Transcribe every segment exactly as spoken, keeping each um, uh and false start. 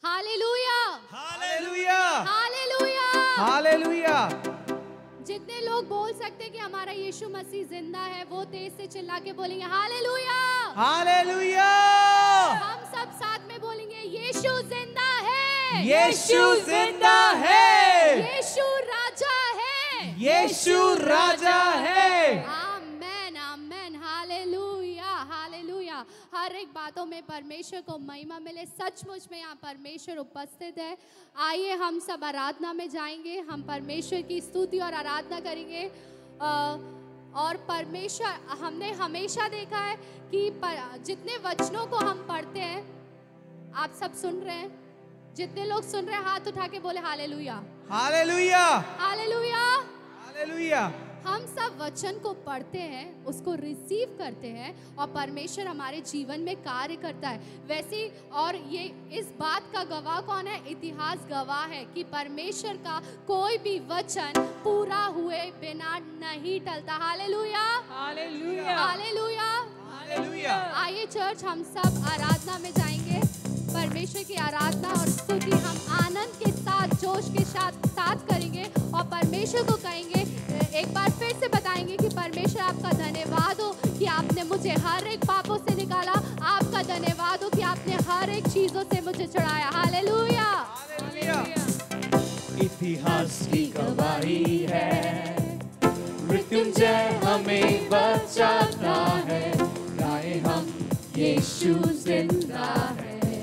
Hallelujah, hallelujah, hallelujah, hallelujah. जितने लोग बोल सकते हैं कि हमारा यीशु मसीह जिंदा है, वो तेज से चिल्ला के बोलेंगे हालेलुया। हालेलुया। हम सब साथ में बोलेंगे यीशु जिंदा है, यीशु जिंदा है, यीशु राजा है, यीशु राजा है। Amen, amen, hallelujah, hallelujah. हर एक बातों में परमेश्वर को महिमा मिले। सचमुच में यहाँ परमेश्वर उपस्थित है। आइए हम सब आराधना में जाएंगे। हम परमेश्वर की स्तुति और आराधना करेंगे। आ, और परमेश्वर, हमने हमेशा देखा है कि पर, जितने वचनों को हम पढ़ते हैं, आप सब सुन रहे हैं, जितने लोग सुन रहे हैं हाथ उठा के बोले हालेलुया, हालेलुया, हालेलुया, हालेलुया। हम सब वचन को पढ़ते हैं, उसको रिसीव करते हैं और परमेश्वर हमारे जीवन में कार्य करता है। वैसे और ये इस बात का गवाह कौन है? इतिहास गवाह है कि परमेश्वर का कोई भी वचन पूरा हुए बिना नहीं टलता। Hallelujah, hallelujah, hallelujah, hallelujah. आइए चर्च हम सब आराधना में जाएंगे। परमेश्वर की आराधना और स्तुति हम आनंद के साथ, जोश के साथ साथ करेंगे और परमेश्वर को कहेंगे, एक बार फिर से बताएंगे कि परमेश्वर आपका धन्यवाद हो कि आपने मुझे हर एक पापों से निकाला। आपका धन्यवाद हो कि आपने हर एक चीजों से मुझे छुड़ाया। Hallelujah, hallelujah. इतिहास की गवाही है, मृत्युंजय हमें बचाता है, गाए हम यीशु जिंदा है।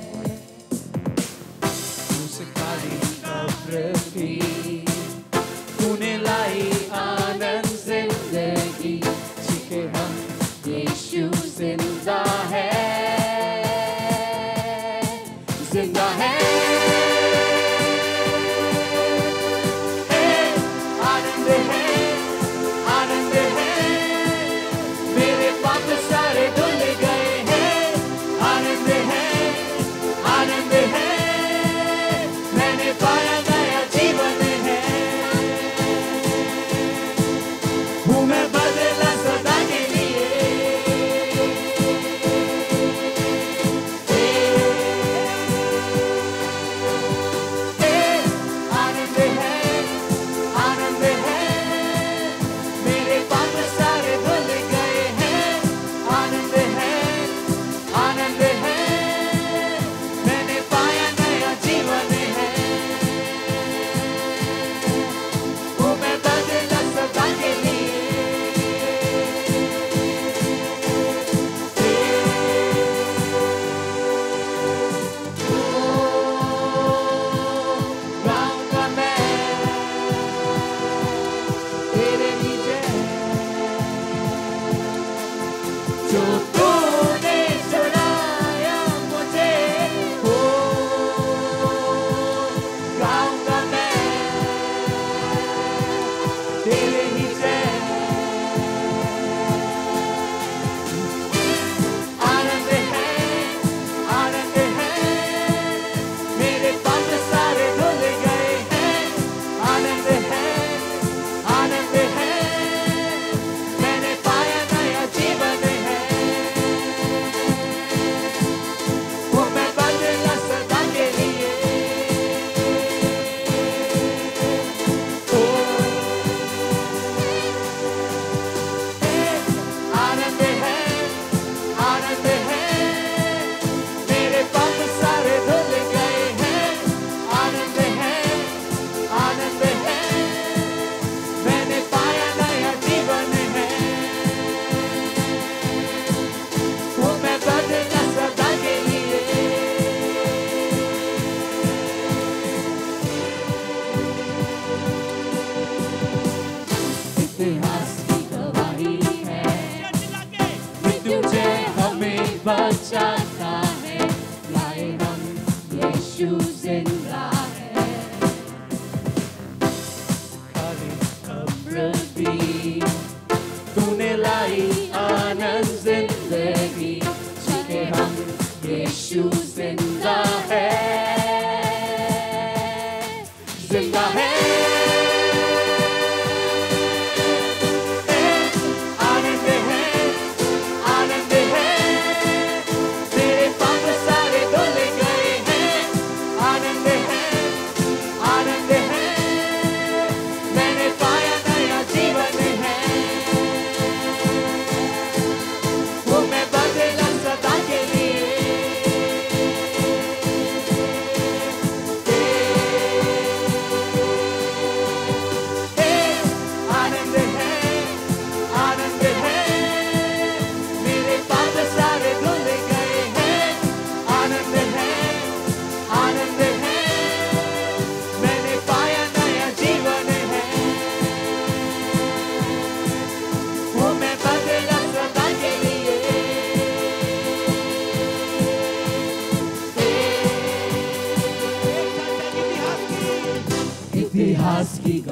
उसकारी कब्र की तूने लाई आनंद जिंदगी, जीके हम यीशु जिंदा है, जिंदा है। आनंद है, आनंद है, मेरे पाप सारे धुल गए हैं।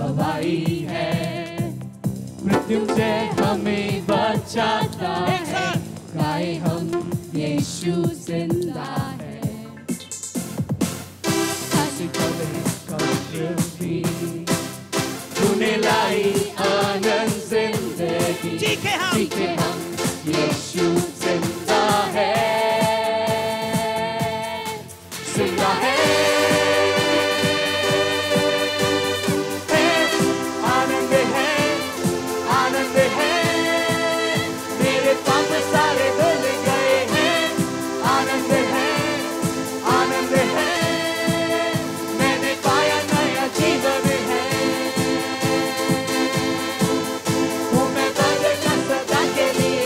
गवाही है, मृत्युंजय हमें बचाता है, गाए हम यीशु जिंदा है। हंसी कब्र कब्र भी तूने लाई आनंद जिंदगी, चीखे हम चीखे हम यीशु जिंदा है, जिंदा है। आनंद है, आनंद है, मेरे पाप सारे धुल गए हैं। आनंद है, आनंद है, मैंने पाया नया जीवन है। वो मैं बदला सदा के लिए।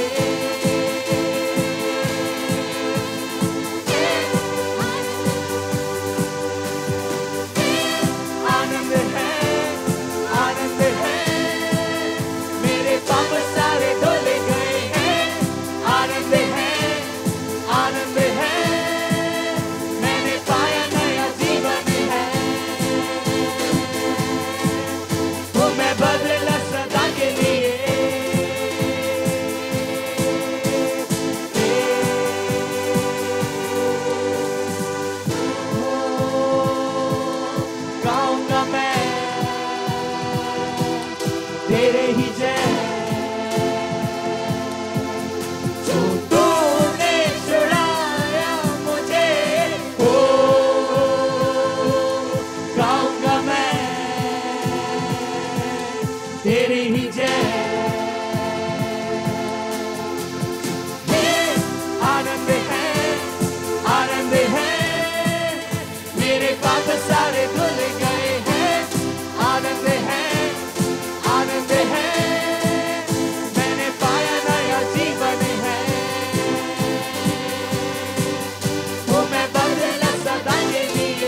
आनंद है, आनंद है, मेरे पाप सारे धुल गए हैं। आनंद है, आनंद है, मैंने पाया नया जीवन है। वो मैं बदला सदा के लिए। गाऊंगा मैं तेरे ही जय, जो तूने छुड़ाया मुझे। ओ गाऊंगा मैं तेरे ही जय। हे आनंद है, आनंद है, मेरे पाप सारे धुल गए हैं। आनंद है, आनंद है, मैंने पाया नया जीवन है। वो मैं बदला सदा के लिए।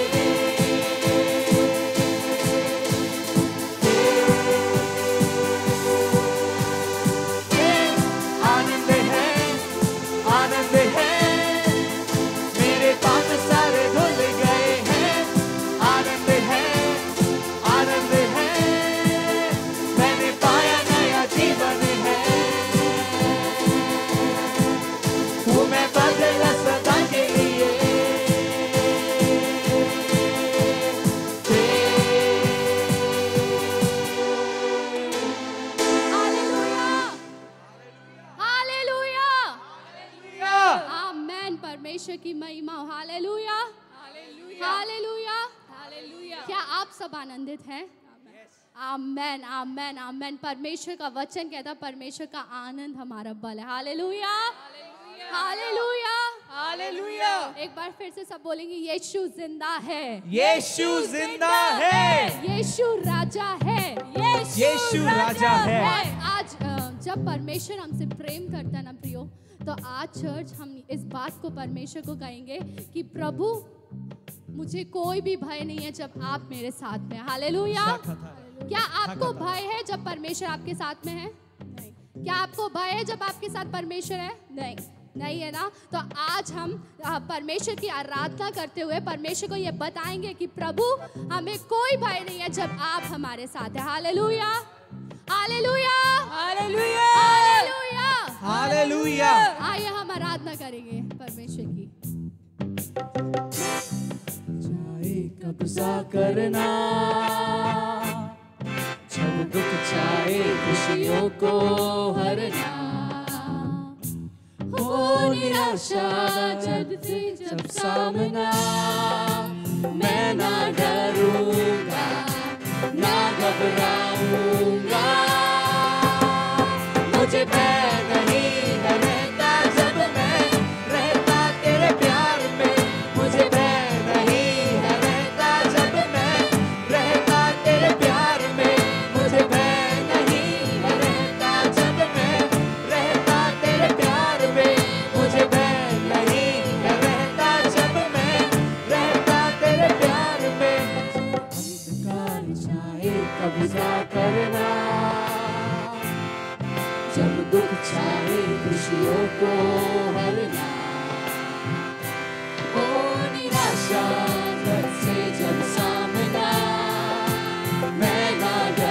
आनंद है, आनंद है, मेरे पाप सारे धुल गए हैं। आनंद है, आनंद है, मैंने पाया नया जीवन है। वो मैं बदला सदा के लिए। Hallelujah, hallelujah, amen. परमेश्वर की महिमा। Hallelujah, hallelujah, hallelujah. क्या आप सब आनंदित हैं? आमेन, आमेन, आमेन। परमेश्वर का वचन कहता है परमेश्वर का आनंद हमारा बल है। Hallelujah, hallelujah, hallelujah. एक बार फिर से सब बोलेंगे यीशु जिंदा है, यीशु जिंदा है, यीशु राजा है, यीशु राजा है। आज अ, जब परमेश्वर हमसे प्रेम करता है ना प्रियो, तो आज चर्च हम इस बात को परमेश्वर को कहेंगे कि प्रभु मुझे कोई भी भय नहीं है जब आप मेरे साथ में। हालेलुया। क्या आपको भय है जब परमेश्वर आपके साथ में है? नहीं। क्या आपको भय है जब आपके साथ परमेश्वर है? नहीं, नहीं है ना। तो आज हम अ, परमेश्वर की आराधना करते हुए परमेश्वर को ये बताएंगे कि प्रभु हमें कोई भय नहीं है जब आप हमारे साथ हैं। Hallelujah, hallelujah, hallelujah, hallelujah, hallelujah. आइए हम आराधना करेंगे परमेश्वर की। चाहे कब्जा करना, जब दुख चाहे खुशियों को हरना, हो निराशा जब से जब सामना, मैं ना डरूंगा ना घबराऊंगा। मुझे भय नहीं है रहता जब मैं रहता तेरे प्यार में। मुझे भय नहीं है रहता जब मैं रहता तेरे प्यार में। मुझे भय नहीं है रहता जब मैं रहता तेरे प्यार में। मुझे भय नहीं है रहता जब मैं रहता तेरे प्यार में। अंधकार छाए कब्जा करना, जब दुख छाए खुशियों को हरना, हो निराशा जब से जब सामना, मैं ना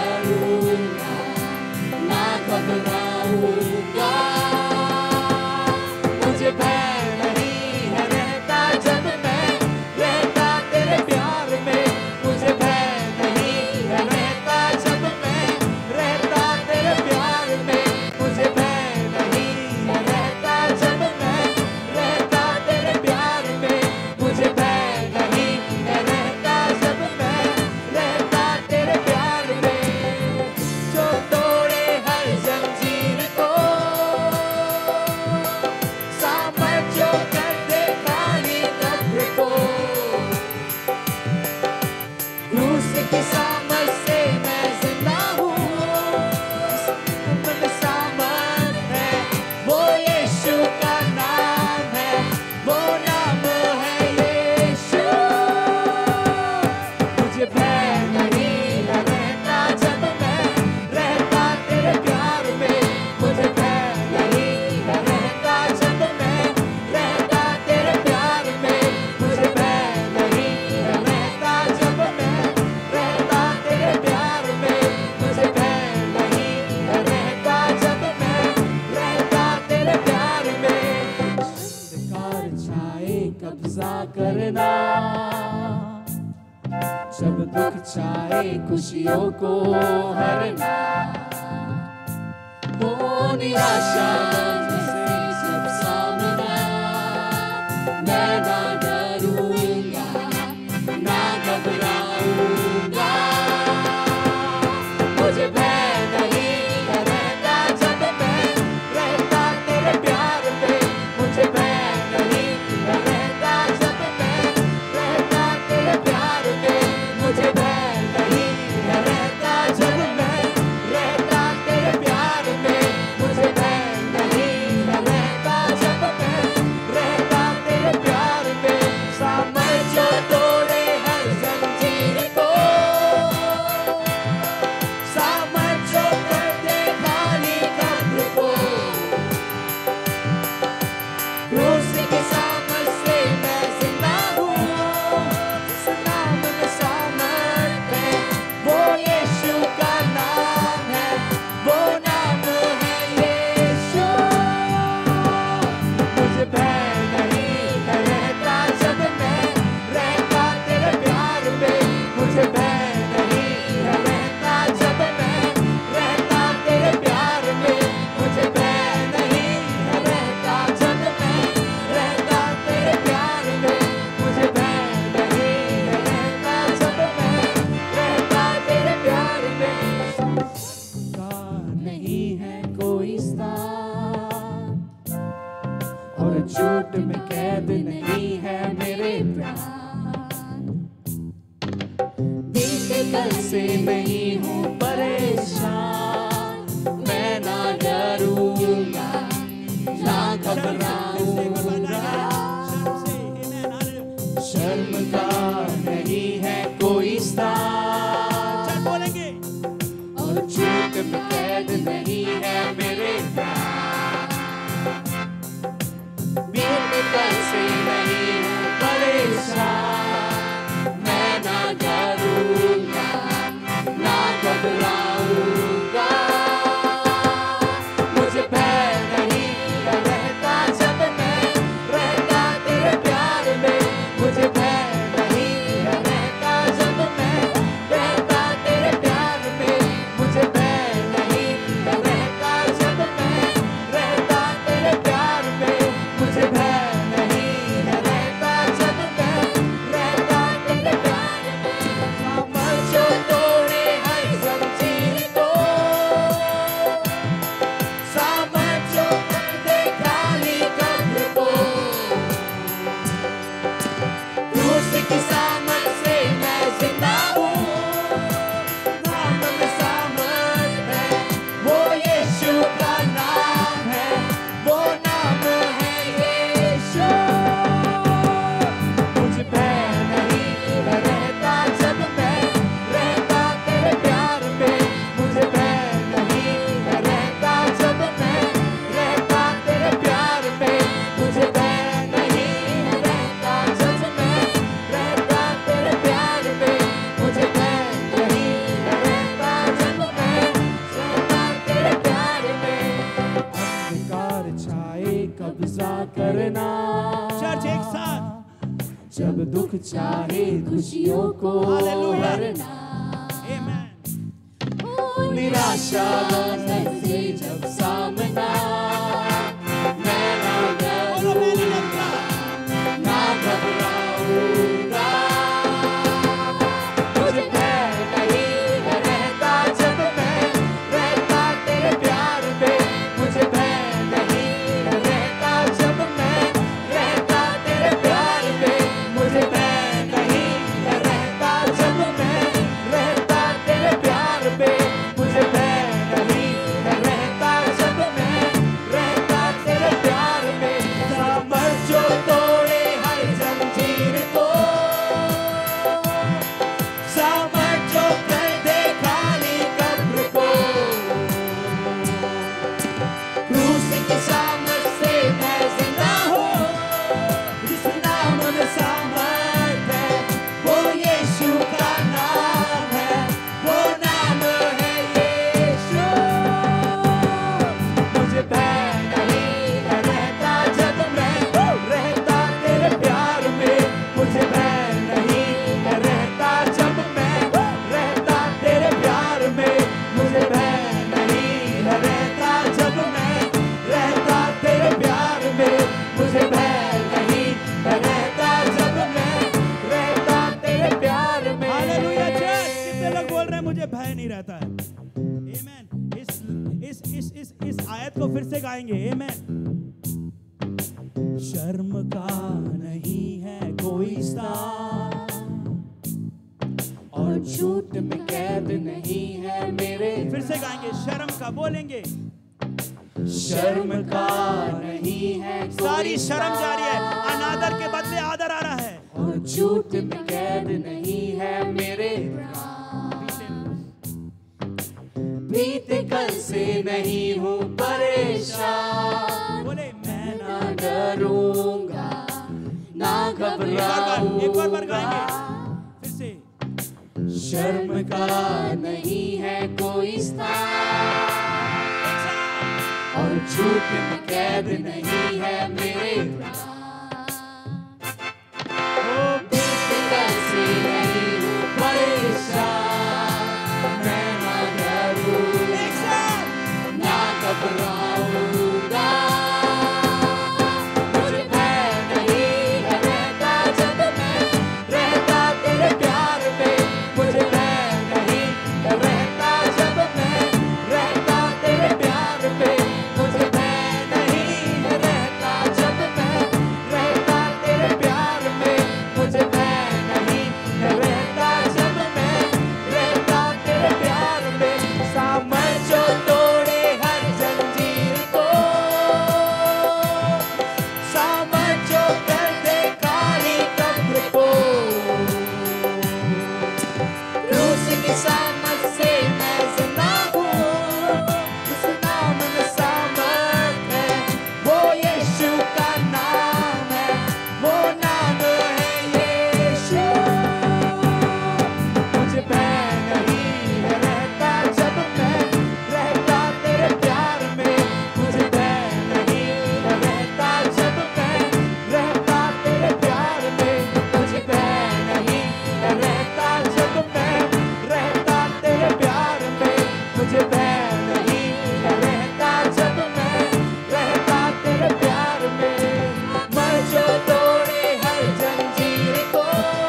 करना। जब दुख छाए खुशियों को हरना, वो निराशा से जब सामना, मैं ना डरूंगा ना घबराऊंगा। मुझे भय नहीं है रहता जब मैं रहता तेरे प्यार में। मुझे भय नहीं है रहता जब मैं रहता तेरे प्यार में। मुझे भय नहीं है रहता जब मैं रहता तेरे प्यार में। मुझे भय नहीं है रहता जब मैं रहता तेरे प्यार में। सामर्थ जो तोड़े हर जंजीर को, सामर्थ जो कर दे खाली कब्र को। क्रूस की सामर्थ से मैं जिंदा हूँ। इस नाम में सामर्थ है, वो यीशु का नाम है, वो नाम है यीशु। मुझे भय नहीं है रहता जब मैं रहता तेरे प्यार में। मुझे भय नहीं है रहता जब मैं रहता तेरे प्यार में। मुझे भय नहीं है रहता जब मैं रहता तेरे प्यार में। मुझे भय नहीं है रहता जब मैं रहता तेरे प्यार में। का नहीं है कोई स्थान, और झूठ में कैद नहीं है मेरे प्राण। बीते कल से नहीं हूँ परेशान, मैं ना डरूंगा ना घबराऊंगा। शर्म का नहीं है कोई स्थान, बोलेंगे और झूठ में कैद नहीं है मेरे प्राण। बीते कल से नहीं हूँ परेशान, मैं ना डरूंगा ना घबराऊंगा। मुझे भय नहीं है रहता जब मैं रहता तेरे प्यार में। मुझे भय नहीं है रहता जब मैं रहता तेरे प्यार में। मुझे भय नहीं है रहता जब मैं रहता तेरे प्यार में। मुझे भय नहीं है रहता जब मैं रहता तेरे प्यार में। सामर्थ जो तोड़े हर जंजीर को, सामर्थ जो कर दे खाली कब्र को। क्रूस की सामर्थ से मैं जिंदा हूँ। नाम में सामर्थ है, वो यीशु का नाम है, वो नाम है यीशु। मुझे भय नहीं है रहता जब मैं रहता तेरे प्यार में। मुझे भय नहीं है रहता जब मैं रहता तेरे प्यार में। मुझे भय नहीं है रहता जब मैं रहता तेरे प्यार में। मुझे भय नहीं है रहता जब मैं रहता तेरे प्यार में। अंधकार छाए कब्जा करना, चर्च एक साथ। जब दुख चाहे खुशियों को हालेलुया। हरना। आमेन। ओ निराशा से जब सामना, मैं ना बोलो मैं नहीं डरूंगा डरता। ना घबराऊंगा। मुझे भय नहीं है रहता जब मैं रहता तेरे प्यार में। मुझे भय नहीं है रहता जब मैं रहता तेरे प्यार में। मुझे भय नहीं है रहता जब मैं रहता तेरे प्यार में। मुझे भय नहीं है रहता जब मैं से गाएंगे आमेन। शर्म का नहीं है कोई स्थान और झूठ में कैद नहीं है मेरे। फिर से गाएंगे शर्म का, बोलेंगे शर्म का नहीं है कोई सारी शर्म जा रही है, स्थान अनादर के बदले आदर आ रहा है। और झूठ में कैद नहीं है मेरे बीते कल से नहीं हूँ परेशान। बोले मैं ना डरूंगा ना एक और बार, एक और बार गाएंगे घबराऊंगा। फिर से शर्म का नहीं है कोई स्थान और झूठ में कैद नहीं है मेरे बीते कल से नहीं हूँ परेशान। मैं ना डरूंगा ना घबराऊंगा। मुझे भय नहीं है रहता जब मैं रहता तेरे प्यार में। मुझे भय नहीं है रहता जब मैं रहता तेरे प्यार में। मुझे भय नहीं है रहता जब मैं रहता तेरे प्यार में। मुझे भय नहीं है रहता जब मैं रहता तेरे प्यार में। सामर्थ जो तोड़े हर जंजीर को, सामर्थ जो कर दे काली कब्र को। क्रूस की सामर्थ से मैं जिंदा हूँ। उस नाम में सामर्थ है, वो यीशु का नाम है। वो नाम है यीशु। मुझे भय नहीं है रहता जब मैं रहता तेरे प्यार में। मुझे भय नहीं है रहता जब मैं रहता तेरे प्यार में। मुझे भय नहीं है रहता जब मैं रहता तेरे प्यार में। मुझे भय नहीं है रहता जब मैं रहता तेरे प्यार में। मर जो तोड़े हर जंजीर को,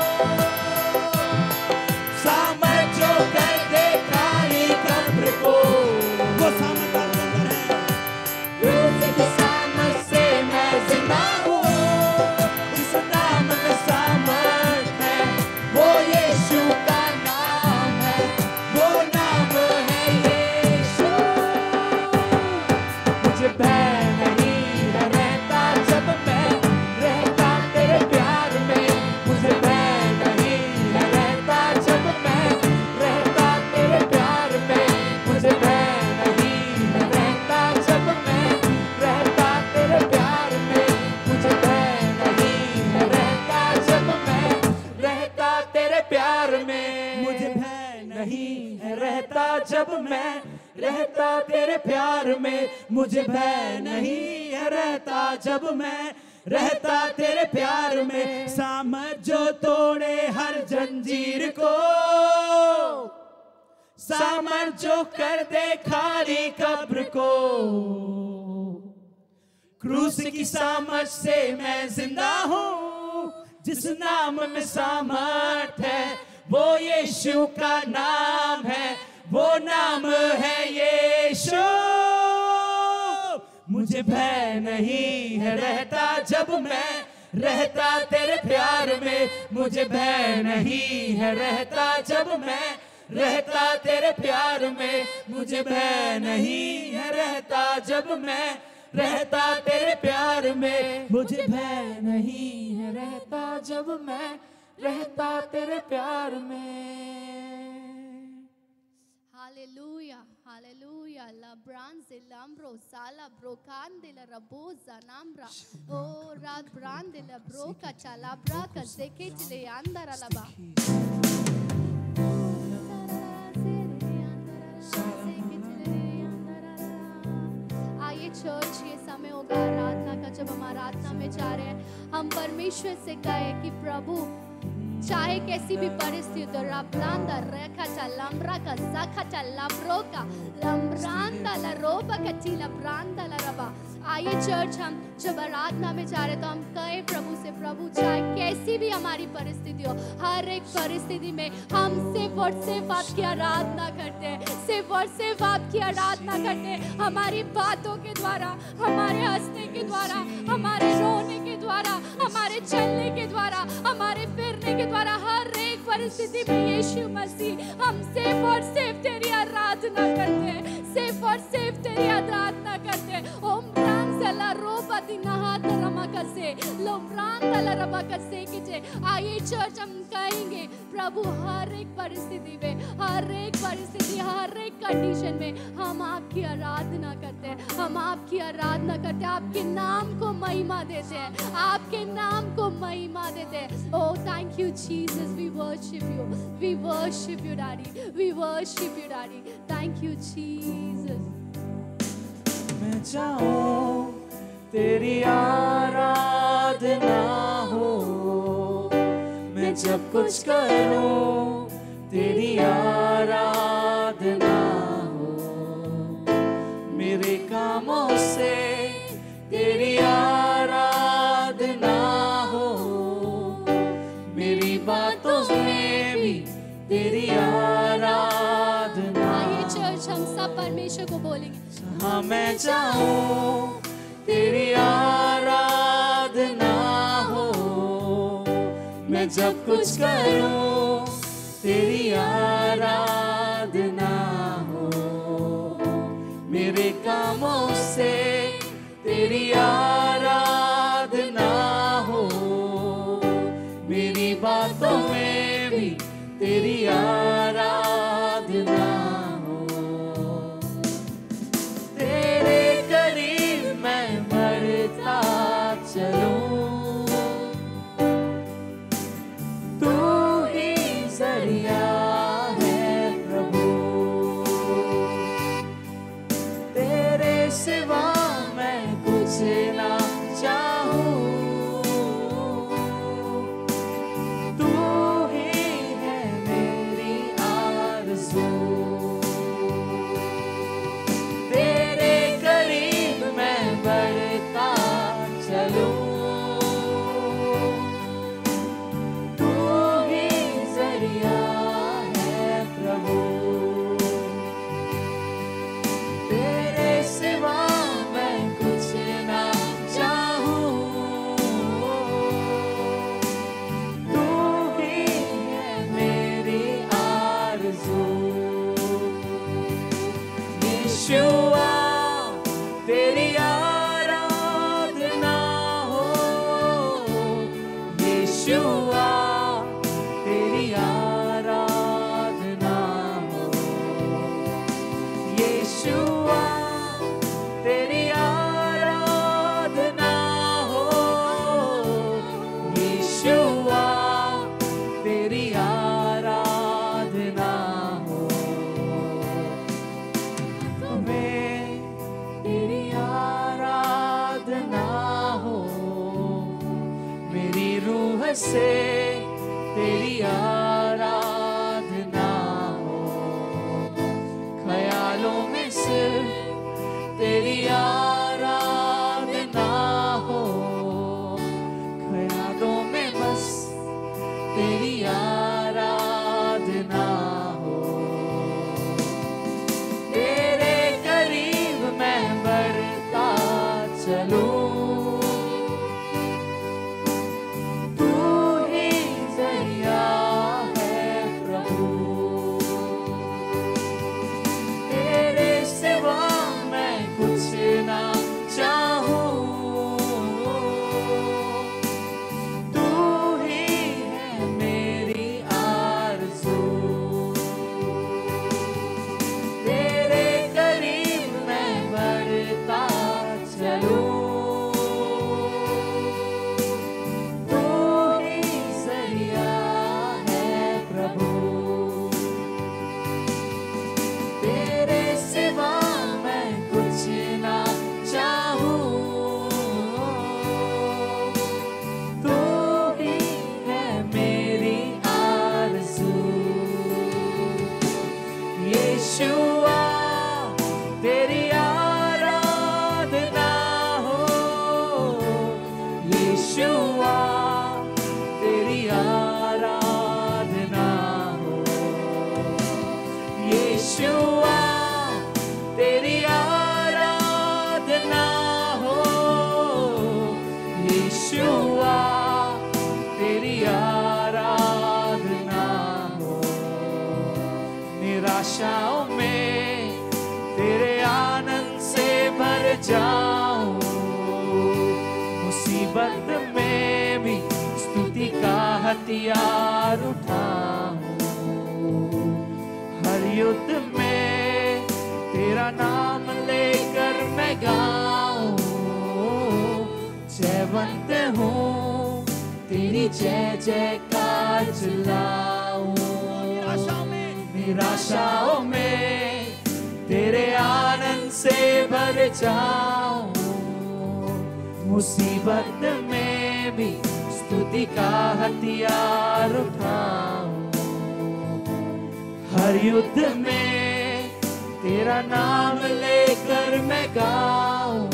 सामर्थ जो कर दे काली कब्र को। वो सामर्थ आपके अंदर है। क्रूस की सामर्थ से मैं जिंदा हूँ। उस नाम में सामर्थ है, वो यीशु का नाम है। वो नाम है यीशु। मुझे भय नहीं है रहता जब मैं रहता तेरे प्यार में। मुझे भय नहीं है रहता जब मैं रहता तेरे प्यार में। मुझे भय नहीं है रहता जब मैं रहता तेरे प्यार में। मुझे भय नहीं है रहता जब मैं रहता तेरे प्यार में। मुझे भय नहीं है रहता जब मैं रहता तेरे प्यार में। मुझे भय नहीं है रहता जब मैं रहता तेरे प्यार में। सामर्थ जो तोड़े हर जंजीर को, सामर्थ जो कर दे खाली कब्र को। क्रूस की सामर्थ से मैं जिंदा हूँ। जिस नाम में सामर्थ है, वो यीशु का नाम है। वो नाम है यीशु। मुझे भय नहीं है रहता जब मैं रहता तेरे प्यार में। मुझे भय नहीं है रहता जब मैं रहता तेरे प्यार में। मुझे भय नहीं है रहता जब मैं रहता तेरे प्यार में। मुझे भय नहीं है रहता जब मैं रहता तेरे प्यार में। Hallelujah, hallelujah. La branze lambro sala brokan de la raboza nambra. Oh, rad brande la broca chalabra ka zeke chile andara laba. आइए चर्च, ये समय होगा आराधना का। जब हम आराधना में जा रहे हैं, हम परमेश्वर से कहे कि प्रभु चाहे कैसी भी परिस्थिति हो, रब्रांदा रेखा लम्ब्रा का ज़खा लम्ब्रोका लम्ब्रांदा ला रोबा का ची लम्ब्रांदा ला रबा। आइए चर्च, हम जब आराधना में जा रहे तो हम कहे प्रभु से, प्रभु चाहे कैसी भी हमारी परिस्थिति हो, हर एक परिस्थिति में हम सिर्फ और सिर्फ आपकी आराधना करते हैं, सिर्फ और सिर्फ आपकी आराधना करते हैं। हमारी बातों के द्वारा, हमारे हंसने के द्वारा, हमारे रोने के द्वारा, हमारे चलने के द्वारा, हमारे फिरने के द्वारा, हर एक परिस्थिति में यीशु मसीह हम सिर्फ और सिर्फ तेरी आराधना करते हैं, सिर्फ और सिर्फ तेरी आराधना करते हैं। ओम प्राण सला रोपति नहात रमकसे लोमरान तला रबकसे किचे। आइए चर्च, हम कहेंगे प्रभु हर एक परिस्थिति में, हर एक परिस्थिति, हर एक कंडीशन में हम आपकी आराधना करते हैं, हम आपकी आराधना करते हैं, आपके नाम को महिमा देते हैं, आपके नाम को महिमा देते हैं। Oh thank you Jesus, we worship you, we worship you daddy, we worship you daddy, thank you Jesus. मैं चाहूं तेरी आराधना हो, मैं जब कुछ करूं तेरी आराधना हो, मेरे कामों से तेरी आराधना हो, मेरी बातों में भी तेरी आराधना। आइए चर्च, हम सब परमेश्वर को बोलेंगे, हाँ मैं चाहूं तेरी आराधना हो, मैं जब कुछ करूं तेरी आराधना हो, मेरे कामों से तेरी आराधना हो, मेरी बातों में भी तेरी आराधना हो। तेरे करीब मैं बढ़ता चलूं, तू ही जरिया है प्रभु, तेरे सिवा मैं कुछ ना चाहूं, तू ही है मेरी आरज़ू। तेरे करीब मैं बढ़ता चलूं, तू ही जरिया है प्रभु, तेरे सिवा मैं कुछ ना चाहूं, तू ही है मेरी आरज़ू। यीशुआ तेरी आराधना हो, यीशुआ तेरी आराधना हो, यीशुआ तेरी आराधना हो, यीशुआ तेरी आराधना हो, तुम्हें तेरी आराधना हो, मेरी रूह से तेरी आराधना हो, ख्यालों में सिर्फ तेरी आराधना हो, ख्यालों में बस तेरी आराधना हो। तेरे करीब मैं बढ़ता चलूं, तू ही जरिया जाऊं, मुसीबत में भी स्तुति का हथियार उठाऊं, हर युद्ध में तेरा नाम लेकर मैं गाऊं, जयवंत हूँ तेरी जय जयकार चलाऊं, निराशाओं में तेरे आनंद से भर जाऊं, मुसीबत में भी स्तुति का हथियार उठाऊं, हर युद्ध में तेरा नाम लेकर मैं गाऊं,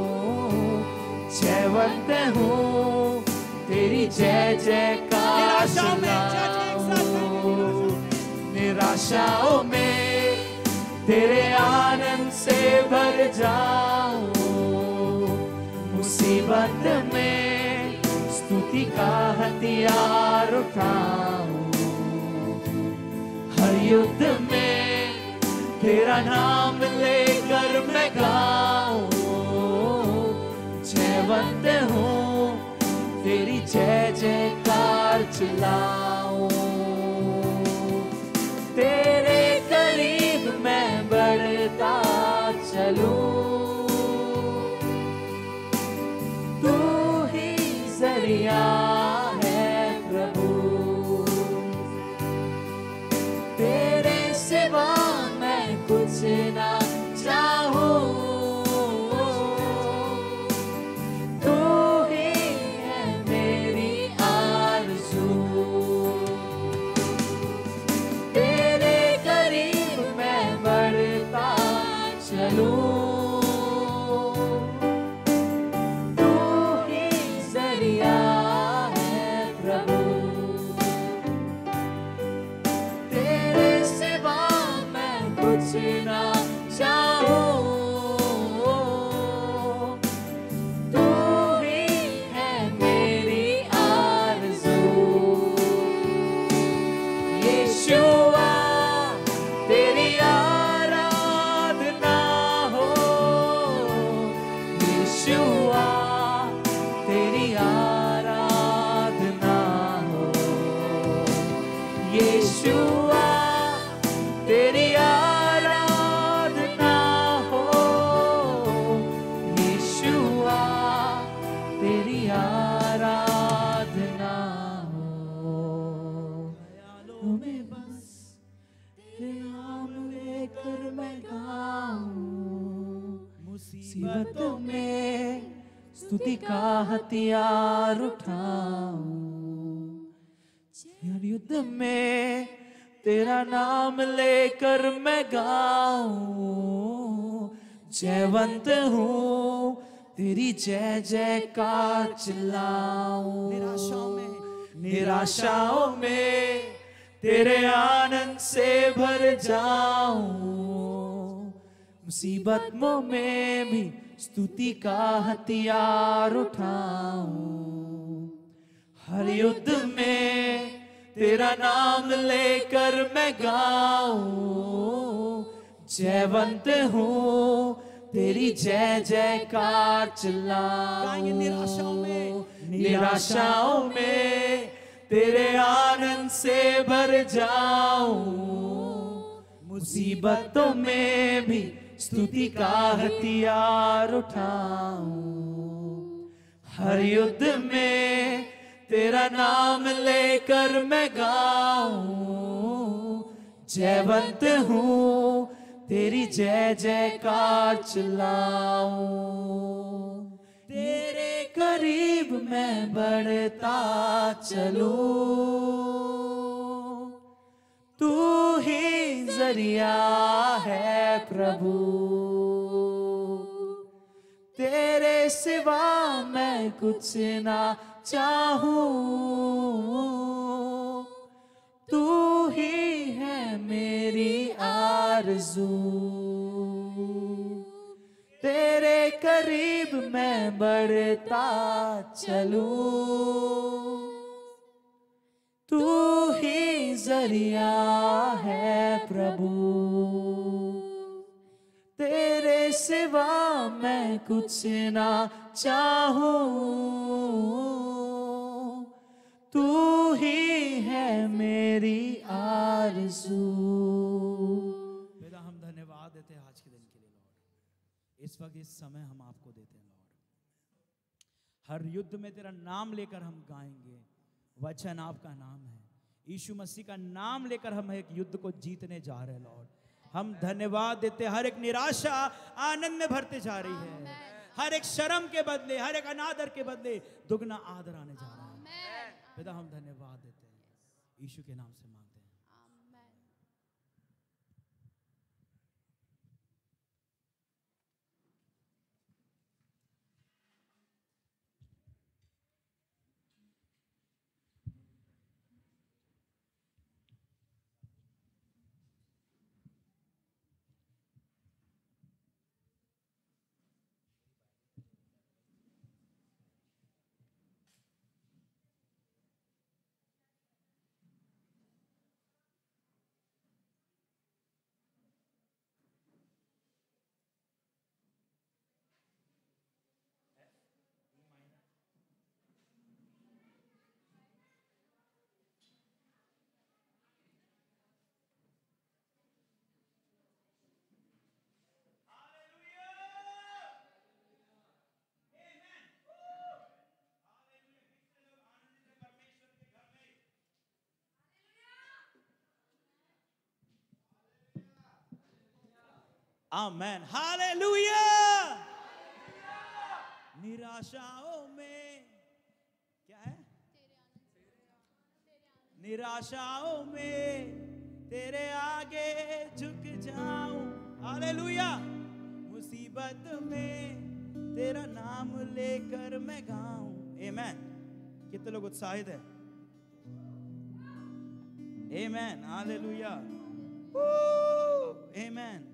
जयवंत हूँ तेरी जय जयकार चलाऊं, निराशाओं में तेरे आनंद से भर जाऊं, मुसीबत में स्तुति का हथियार उठाऊं, हर युद्ध में तेरा नाम लेकर मैं गाऊं, जयवंत हूँ तेरी जय जयकार चलाऊं, तेरे करीब मैं बढ़ता चलूं, तू ही जरिया है प्रभु, तेरे सिवा मैं कुछ ना चाहूं, तू ही है मेरी आरज़ू, तेरे करीब मैं बढ़ता चलूं, तू ही जरिया है प्रभु, तेरे सिवा मैं कुछ ना चाहूं, तू ही है मेरी आरज़ू, यीशुआ तेरी आराधना हो, यीशुआ तेरी आराधना हो, यीशुआ तेरी आराधना हो, यीशुआ तेरी आराधना हो, ख्यालों में बस तेरे नाम लेकर मैं गाऊं, मुसीबतों में स्तुति का हथियार उठाऊं, हर युद्ध में तेरा नाम लेकर मैं गाऊं, जयवंत हूँ तेरी जय जयकार चलाऊं, निराशाओं में निराशाओं में तेरे आनंद से भर जाऊं, मुसीबतों में भी स्तुति का हथियार उठाऊं, हर युद्ध में तेरा नाम लेकर मैं गाऊं, जयवंत हूँ तेरी जय जयकार चलाऊं, निराशाओं में निराशाओं में तेरे आनंद से भर जाऊं, मुसीबतों में भी स्तुति का हथियार उठाऊं, हर युद्ध में तेरा नाम लेकर मैं गाऊं, जयवंत हूँ तेरी जय जयकार चलाऊं, तेरे करीब मैं बढ़ता चलूं, तू ही जरिया है प्रभु, तेरे सिवा मैं कुछ ना चाहूं, तू ही है मेरी आरज़ू, तेरे करीब मैं बढ़ता चलूं, तू ही जरिया है प्रभु, तेरे सिवा मैं कुछ ना चाहूं, तू ही है मेरी आरज़ू। पिता हम धन्यवाद देते हैं आज के दिन के लिए लॉर्ड। इस वक्त इस समय हम आपको देते हैं लॉर्ड। हर युद्ध में तेरा नाम लेकर हम गाएंगे। वचन आपका नाम है, यीशु मसीह का नाम लेकर हम एक युद्ध को जीतने जा रहे हैं लॉर्ड। हम धन्यवाद देते हैं। हर एक निराशा आनंद में भरते जा रही है। हर एक शर्म के बदले, हर एक अनादर के बदले दुगना आदर आने जा रहा है। पिता हम धन्यवाद देते हैं, यीशु के नाम से मांगते हैं। Amen, hallelujah. निराशाओं में क्या है? निराशाओं में तेरे आगे झुक जाऊं। हालेलुया। मुसीबत में तेरा नाम लेकर मैं गाऊं। आमेन। कितने लोग उत्साहित है? आमेन, हालेलुया, आमेन।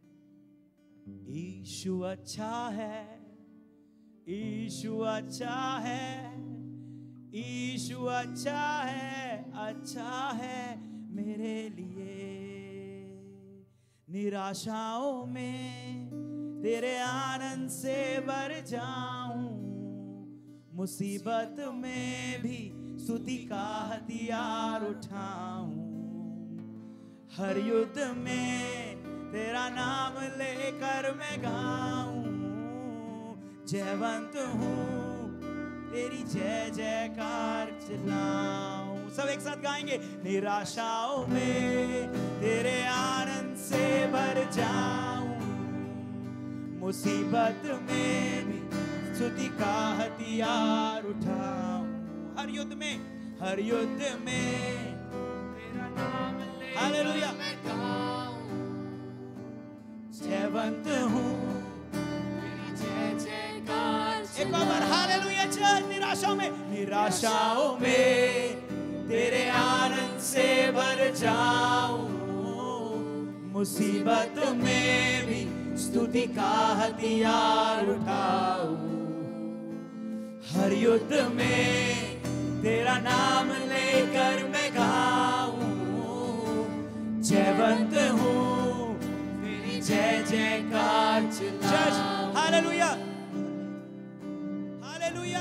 यीशु अच्छा है, यीशु अच्छा है, यीशु अच्छा है, अच्छा है मेरे लिए। निराशाओं में तेरे आनंद से भर जाऊं, मुसीबत में भी स्तुति का हथियार उठाऊं। हर युद्ध में तेरा नाम लेकर मैं गाऊं, जयवंत हूँ तेरी जय जयकार चलाऊं। सब एक साथ गाएंगे। निराशाओं में तेरे आनंद से भर जाऊं, मुसीबत में भी स्तुति का हथियार उठाऊं। हर युद्ध में, हर युद्ध में तेरा नाम लेकर मैं गाऊं, जयवंत हूँ तेरी जय जयकार। एक बार हालेलुया चल। निराशाओं में, निराशाओं में तेरे आनंद से भर जाऊं, मुसीबत में भी स्तुति का हथियार उठाऊं। हर युद्ध में तेरा नाम लेकर मैं गाऊं, जयवंत हूँ जय जयकार चलाऊं। Hallelujah, hallelujah,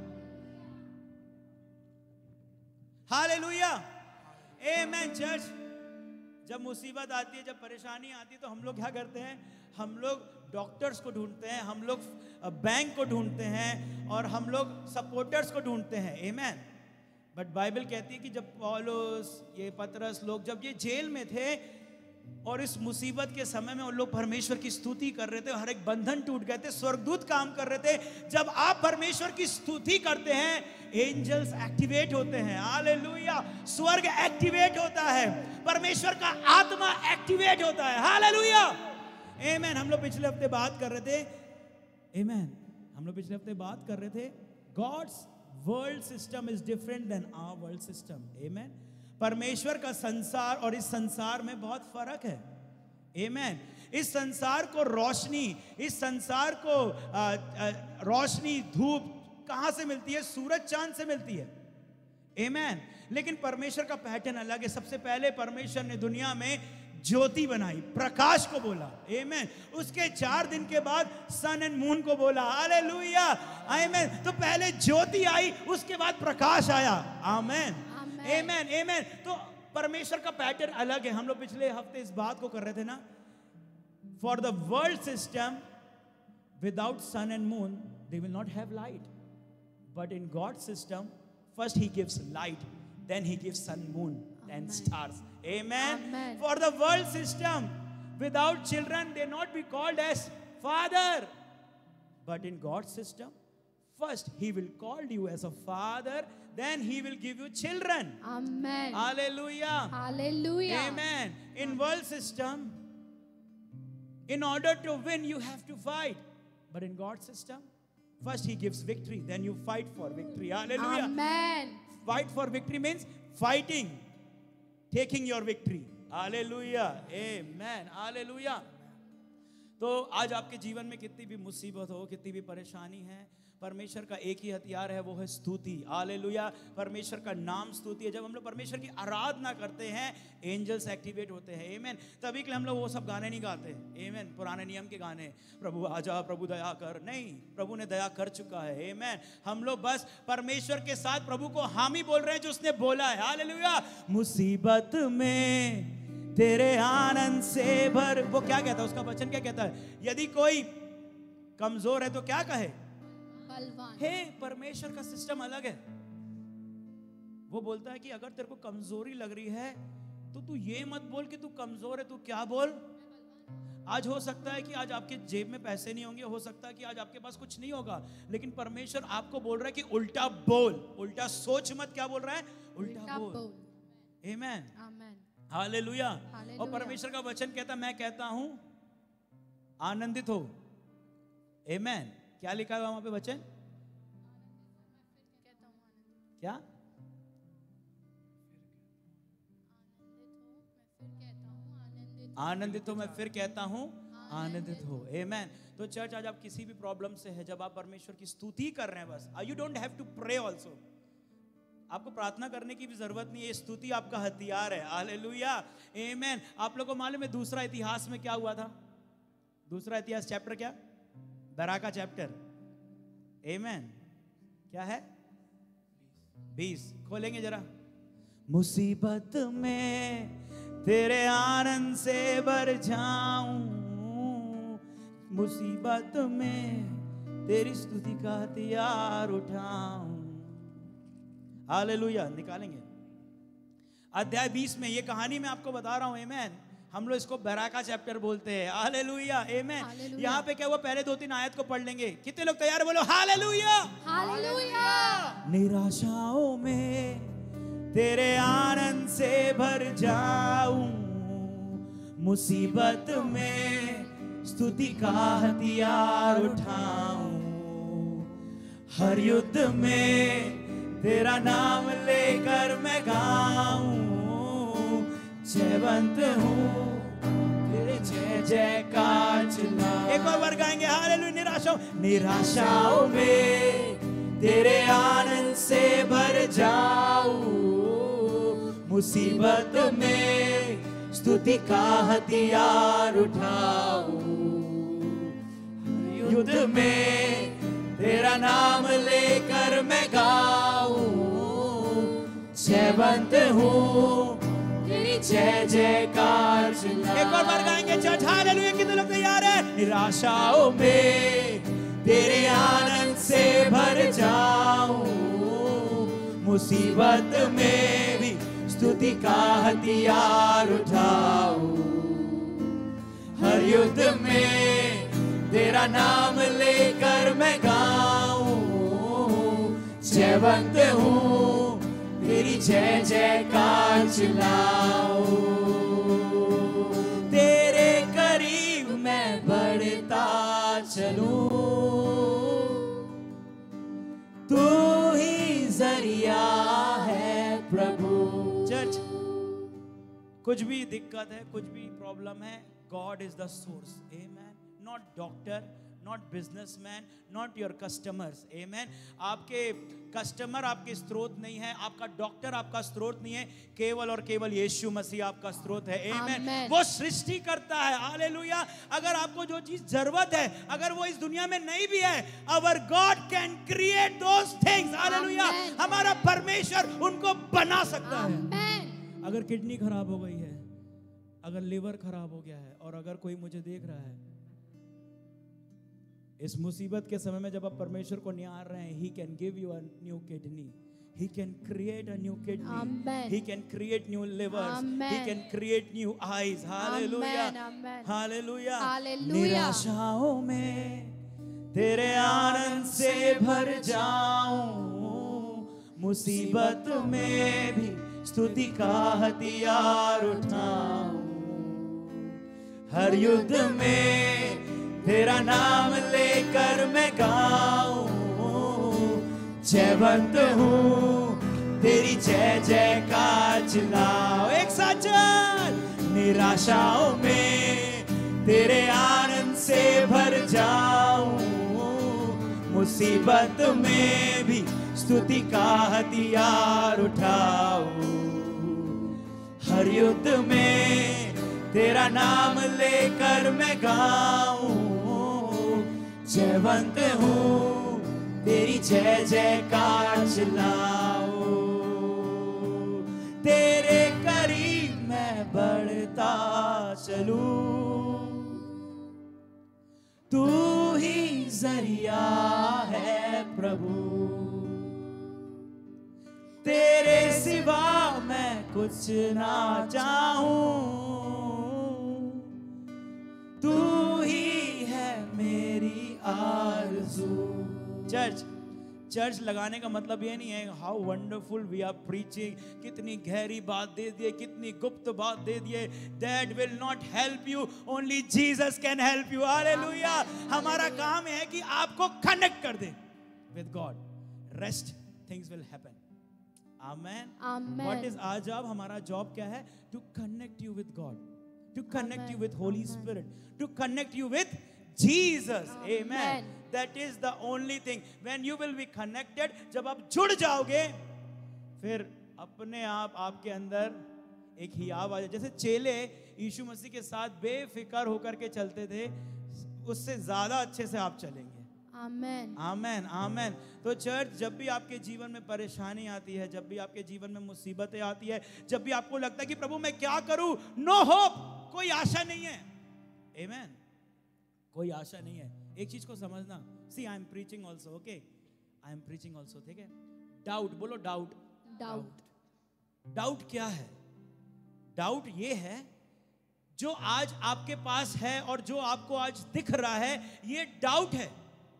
hallelujah, amen. Church, जब मुसीबत आती है, जब परेशानी आती है, तो हम लोग क्या करते हैं? हम लोग डॉक्टर्स को ढूंढते हैं, हम लोग बैंक को ढूंढते हैं, और हम लोग सपोर्टर्स को ढूंढते हैं। आमेन। बट बाइबल कहती है कि जब पौलुस, ये पतरस लोग जब ये जेल में थे और इस मुसीबत के समय में उन लोग परमेश्वर की स्तुति कर रहे थे, हर एक बंधन टूट गए थे, स्वर्गदूत काम कर रहे थे। जब आप परमेश्वर की स्तुति करते हैं, एंजल्स एक्टिवेट होते हैं। हालेलुया। स्वर्ग एक्टिवेट होता है, परमेश्वर का आत्मा एक्टिवेट होता है। Hallelujah, amen. हम लोग पिछले हफ्ते बात कर रहे थे, आमेन, हम लोग पिछले हफ्ते बात कर रहे थे, God's world system is different than our world system. Amen. परमेश्वर का संसार और इस संसार में बहुत फर्क है। आमेन। इस संसार को रोशनी, इस संसार को आ, आ, रोशनी, धूप कहां से मिलती है? सूरज चांद से मिलती है। आमेन। लेकिन परमेश्वर का पैटर्न अलग है। सबसे पहले परमेश्वर ने दुनिया में ज्योति बनाई, प्रकाश को बोला, आमेन। उसके चार दिन के बाद सन एंड मून को बोला, हालेलुया, आमेन। तो पहले ज्योति आई, उसके बाद प्रकाश आया, आमेन, आमेन, आमेन। तो परमेश्वर का पैटर्न अलग है। हम लोग पिछले हफ्ते इस बात को कर रहे थे ना, for the world system without sun and moon they will not have light, but in God system first he gives light, then he gives sun, moon and stars, amen. Amen. For the world system, without children they not be called as father, but in God's system, first he will call you as a father, then he will give you children, amen, hallelujah, hallelujah, amen. In world system, in order to win you have to fight, but in God's system, first he gives victory, then you fight for victory, hallelujah, amen. Fight for victory means fighting, taking your victory, hallelujah, amen, hallelujah. तो आज आपके जीवन में कितनी भी मुसीबत हो, कितनी भी परेशानी है, परमेश्वर का एक ही हथियार है, वो है स्तुति, हालेलुया। परमेश्वर का नाम स्तुति है। जब हम लोग परमेश्वर की आराधना करते हैं, एंजल्स एक्टिवेट होते हैं, आमेन। तभी के लिए हम लोग वो सब गाने नहीं गाते, आमेन, पुराने नियम के गाने, प्रभु आजा, प्रभु दया कर, नहीं, प्रभु ने दया कर चुका है, आमेन। हम लोग बस परमेश्वर के साथ प्रभु को हामी बोल रहे हैं जो उसने बोला है, हालेलुया। मुसीबत में तेरे आनंद से भर, वो क्या कहता है, उसका वचन क्या कहता है, यदि कोई कमजोर है तो क्या कहे, हे, परमेश्वर का सिस्टम अलग है। वो बोलता है कि अगर तेरे को कमजोरी लग रही है तो तू ये मत बोल कि तू कमजोर है, तू क्या बोल, आज हो सकता है कि आज आपके जेब में पैसे नहीं होंगे, हो सकता है कि आज आपके पास कुछ नहीं होगा, लेकिन परमेश्वर आपको बोल रहा है कि उल्टा बोल, उल्टा सोच मत, क्या बोल रहा है, उल्टा बोल, आमेन, आमेन, हालेलुया। और परमेश्वर का वचन कहता, मैं कहता हूं आनंदित हो, आमेन। क्या लिखा है वहां पे वचन, क्या, आनंदित हो, मैं फिर कहता हूं आनंदित हो, आमेन। तो चर्च, आज आप किसी भी प्रॉब्लम से है, जब आप परमेश्वर की स्तुति कर रहे हैं, बस you don't have to pray also, आपको प्रार्थना करने की भी जरूरत नहीं है, स्तुति आपका हथियार है, हालेलुया, आमेन। आप लोगों को मालूम है दूसरा इतिहास में क्या हुआ था, दूसरा इतिहास चैप्टर क्या, बराका चैप्टर, आमेन, क्या है, बीस, खोलेंगे जरा। मुसीबत में तेरे आनंद से भर जाऊं, मुसीबत में तेरी स्तुति का हथियार उठाऊं, हालेलुया। निकालेंगे अध्याय बीस में, ये कहानी मैं आपको बता रहा हूं, आमेन। हम लोग इसको बराका चैप्टर बोलते हैं, हालेलुया, आमेन। यहाँ पे क्या हुआ, पहले दो तीन आयत को पढ़ लेंगे। कितने लोग तैयार, बोलो हालेलुया, हालेलुया। निराशाओं में तेरे आनंद से भर जाऊं, मुसीबत में स्तुति का हथियार उठाऊं, हर युद्ध में तेरा नाम लेकर मैं गाऊं, जयवंत हूँ तेरे जय जयकार चिल्लाऊं। एक और बार गाएंगे, हालेलुया। निराशाओं निराशाओं में तेरे आनंद से भर जाऊं, मुसीबत में स्तुति का हथियार उठाऊं, युद्ध में तेरा नाम लेकर मैं गाऊं, जयवंत हूँ तेरी जय जयकार चिल्लाऊं। एक और बार गाएंगे चर्च, हालेलुया। कितने लोग तैयार हैं, निराशाओं में तेरे आनंद से भर जाऊं, मुसीबत में भी स्तुति का हथियार उठाऊं, हर युद्ध में तेरा नाम लेकर मैं गाऊं, जयवंत हूँ तेरी जय जयकार चिल्लाऊं, तेरे करीब मैं बढ़ता चलूं, तू ही जरिया है प्रभु। चर्च, कुछ भी दिक्कत है, कुछ भी प्रॉब्लम है, God is the source, amen. Not doctor, not businessmen, not your customers. Amen. आपके कस्टमर आपके स्रोत नहीं है, आपका डॉक्टर आपका स्रोत नहीं है, केवल और केवल यीशु मसीह आपका स्रोत है. Amen. Amen. वो सृष्टि करता है. हालेलुया. अगर आपको जो चीज जरूरत है, अगर वो इस दुनिया में नहीं भी है, our God can create those things. Hallelujah. Amen. हमारा परमेश्वर उनको बना सकता है. Amen. अगर किडनी खराब हो गई है, अगर लिवर खराब हो गया है, और अगर कोई मुझे देख रहा है इस मुसीबत के समय में, जब आप परमेश्वर को निहार रहे हैं, He can give you a new kidney. He can create a new kidney. Amen. He can create new livers. Amen. He can create new eyes. Hallelujah. Amen. Amen. Hallelujah. Hallelujah. निराशाओं में तेरे आनंद से भर जाऊं, मुसीबत में भी स्तुति का हथियार उठाऊं, हर युद्ध में तेरा नाम लेकर मैं गाऊं, जयवंत हूँ तेरी जय जयकार चिल्लाओ. एक साथ चल. निराशाओं में तेरे आनंद से भर जाऊं, मुसीबत में भी स्तुति का हथियार उठाऊं, हर युद्ध में तेरा नाम लेकर मैं गाऊं, जयवंत हूँ तेरी जय जयकार चिल्लाओ. तेरे करीब मैं बढ़ता चलूं, तू ही जरिया है प्रभु, तेरे सिवा मैं कुछ ना चाहूं, तू ही है मेरी आरज़ू. चर्च चर्च लगाने का मतलब ये नहीं है how wonderful we are preaching, कितनी गहरी बात दे दिए, कितनी गुप्त बात दे दिए. That will not help you, only Jesus can help you. Hallelujah. हमारा काम है कि आपको कनेक्ट कर दे with God. Rest things will happen. Amen. Amen. What is our job? हमारा जॉब क्या है? To connect you with God, to connect you with holy spirit, to connect you with Jesus. Amen. Amen. That is the only thing. When you will be connected, जब आप जुड़ जाओगे, फिर अपने आप आपके अंदर एक हियाव आ जाए. जैसे चेले यीशु मसीह के साथ बेफिक्र होकर के चलते थे, उससे ज्यादा अच्छे से आप चलेंगे. आमेन. आमेन. आमेन. तो चर्च, जब भी आपके जीवन में परेशानी आती है, जब भी आपके जीवन में मुसीबतें आती है, जब भी आपको लगता है कि प्रभु मैं क्या करूं, नो होप, कोई आशा नहीं है. आमेन. कोई आशा नहीं है. एक चीज को समझना. See I am preaching also. Okay, I am preaching also. ठीक है. डाउट बोलो. डाउट. डाउट. डाउट क्या है? डाउट ये है जो आज आपके पास है और जो आपको आज दिख रहा है, ये डाउट है.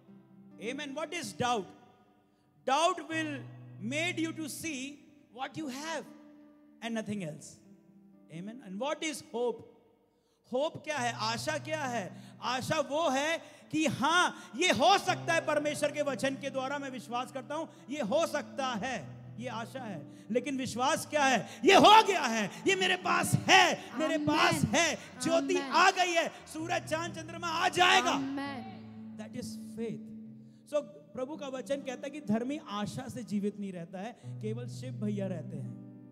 Amen. What is doubt? Doubt will made you to see what you have and nothing else. Amen. And what is hope? Hope क्या है? आशा क्या है? आशा वो है कि हाँ, ये हो सकता है. परमेश्वर के वचन के द्वारा मैं विश्वास करता हूं, ये हो सकता है. ये आशा है. लेकिन विश्वास क्या है? ये हो गया है, ये मेरे पास है, मेरे Amen. पास है. ज्योति Amen. आ गई है, सूरज चांद चंद्रमा आ जाएगा. Amen. That is faith. So प्रभु का वचन कहता है कि धर्मी आशा से जीवित नहीं रहता है, केवल शिव भैया रहते हैं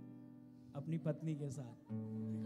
अपनी पत्नी के साथ.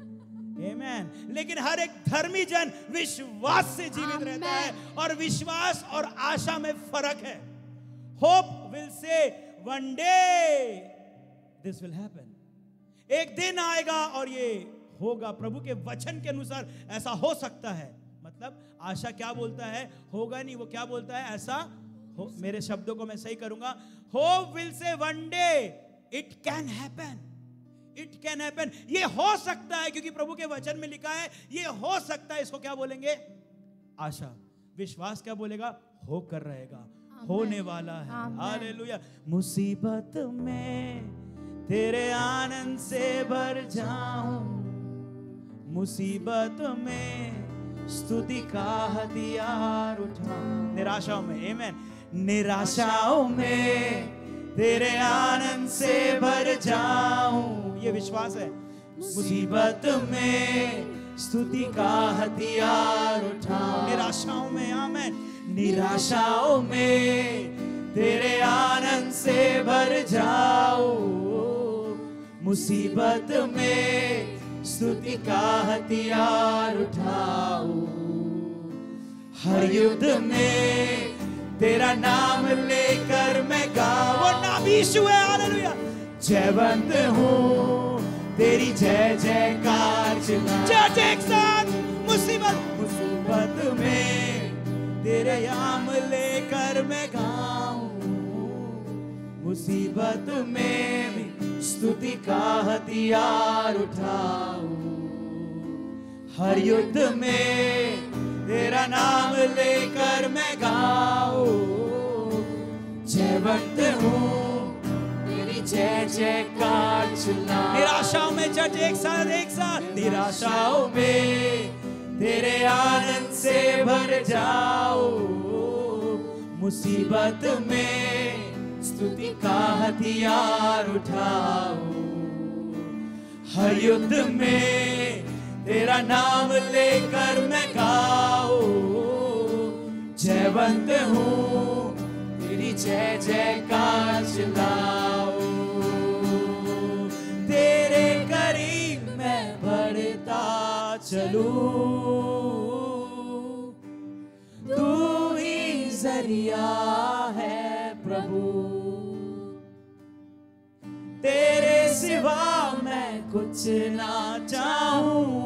Amen. लेकिन हर एक धर्मी जन विश्वास से जीवित Amen. रहता है, और विश्वास और आशा में फर्क है. Hope will say one day this will happen. एक दिन आएगा और ये होगा. प्रभु के वचन के अनुसार ऐसा हो सकता है. मतलब आशा क्या बोलता है? होगा नहीं. वो क्या बोलता है? ऐसा हो. मेरे शब्दों को मैं सही करूंगा. Hope will say one day it can happen. It can happen. ये हो सकता है, क्योंकि प्रभु के वचन में लिखा है ये हो सकता है. इसको क्या बोलेंगे? आशा. विश्वास क्या बोलेगा? होकर रहेगा, होने वाला है. हालेलुया. मुसीबत में तेरे आनंद से भर जाऊं, मुसीबत में स्तुति का हथियार उठाऊं. निराशाओं में. आमेन. निराशाओं में तेरे आनंद से भर जाऊं, ये विश्वास है. मुसीबत में स्तुति का हथियार उठाऊं. निराशाओं में. आमेन. निराशाओं में तेरे आनंद से भर जाओ, मुसीबत में स्तुति का हथियार उठाओ, हर युद्ध में तेरा नाम लेकर मैं गाऊं। वो नाम यीशु है, हालेलुया। जयवंत हूँ तेरी जय जयकार चिल्ला, चर्च एक साथ। मुसीबत मुसीबत में तेरे नाम लेकर मैं गाऊं, मुसीबत में भी स्तुति का हथियार उठाऊं, हर युद्ध में तेरा नाम लेकर मैं गाऊं। जयवंत हूँ तेरी जय जयकार चिल्लाऊं। निराशाओं में चर्च एक साथ एक साथ। निराशाओं में तेरे आनंद से भर जाओ, मुसीबत में स्तुति का हथियार उठाओ, हर युद्ध में तेरा नाम लेकर मैं गाऊं। जयवंत हूँ तेरी जय जयकार चिल्लाऊं, तेरे करीब मैं बढ़ता चलूं, तू ही जरिया है प्रभु, तेरे सिवा मैं कुछ ना चाहूं,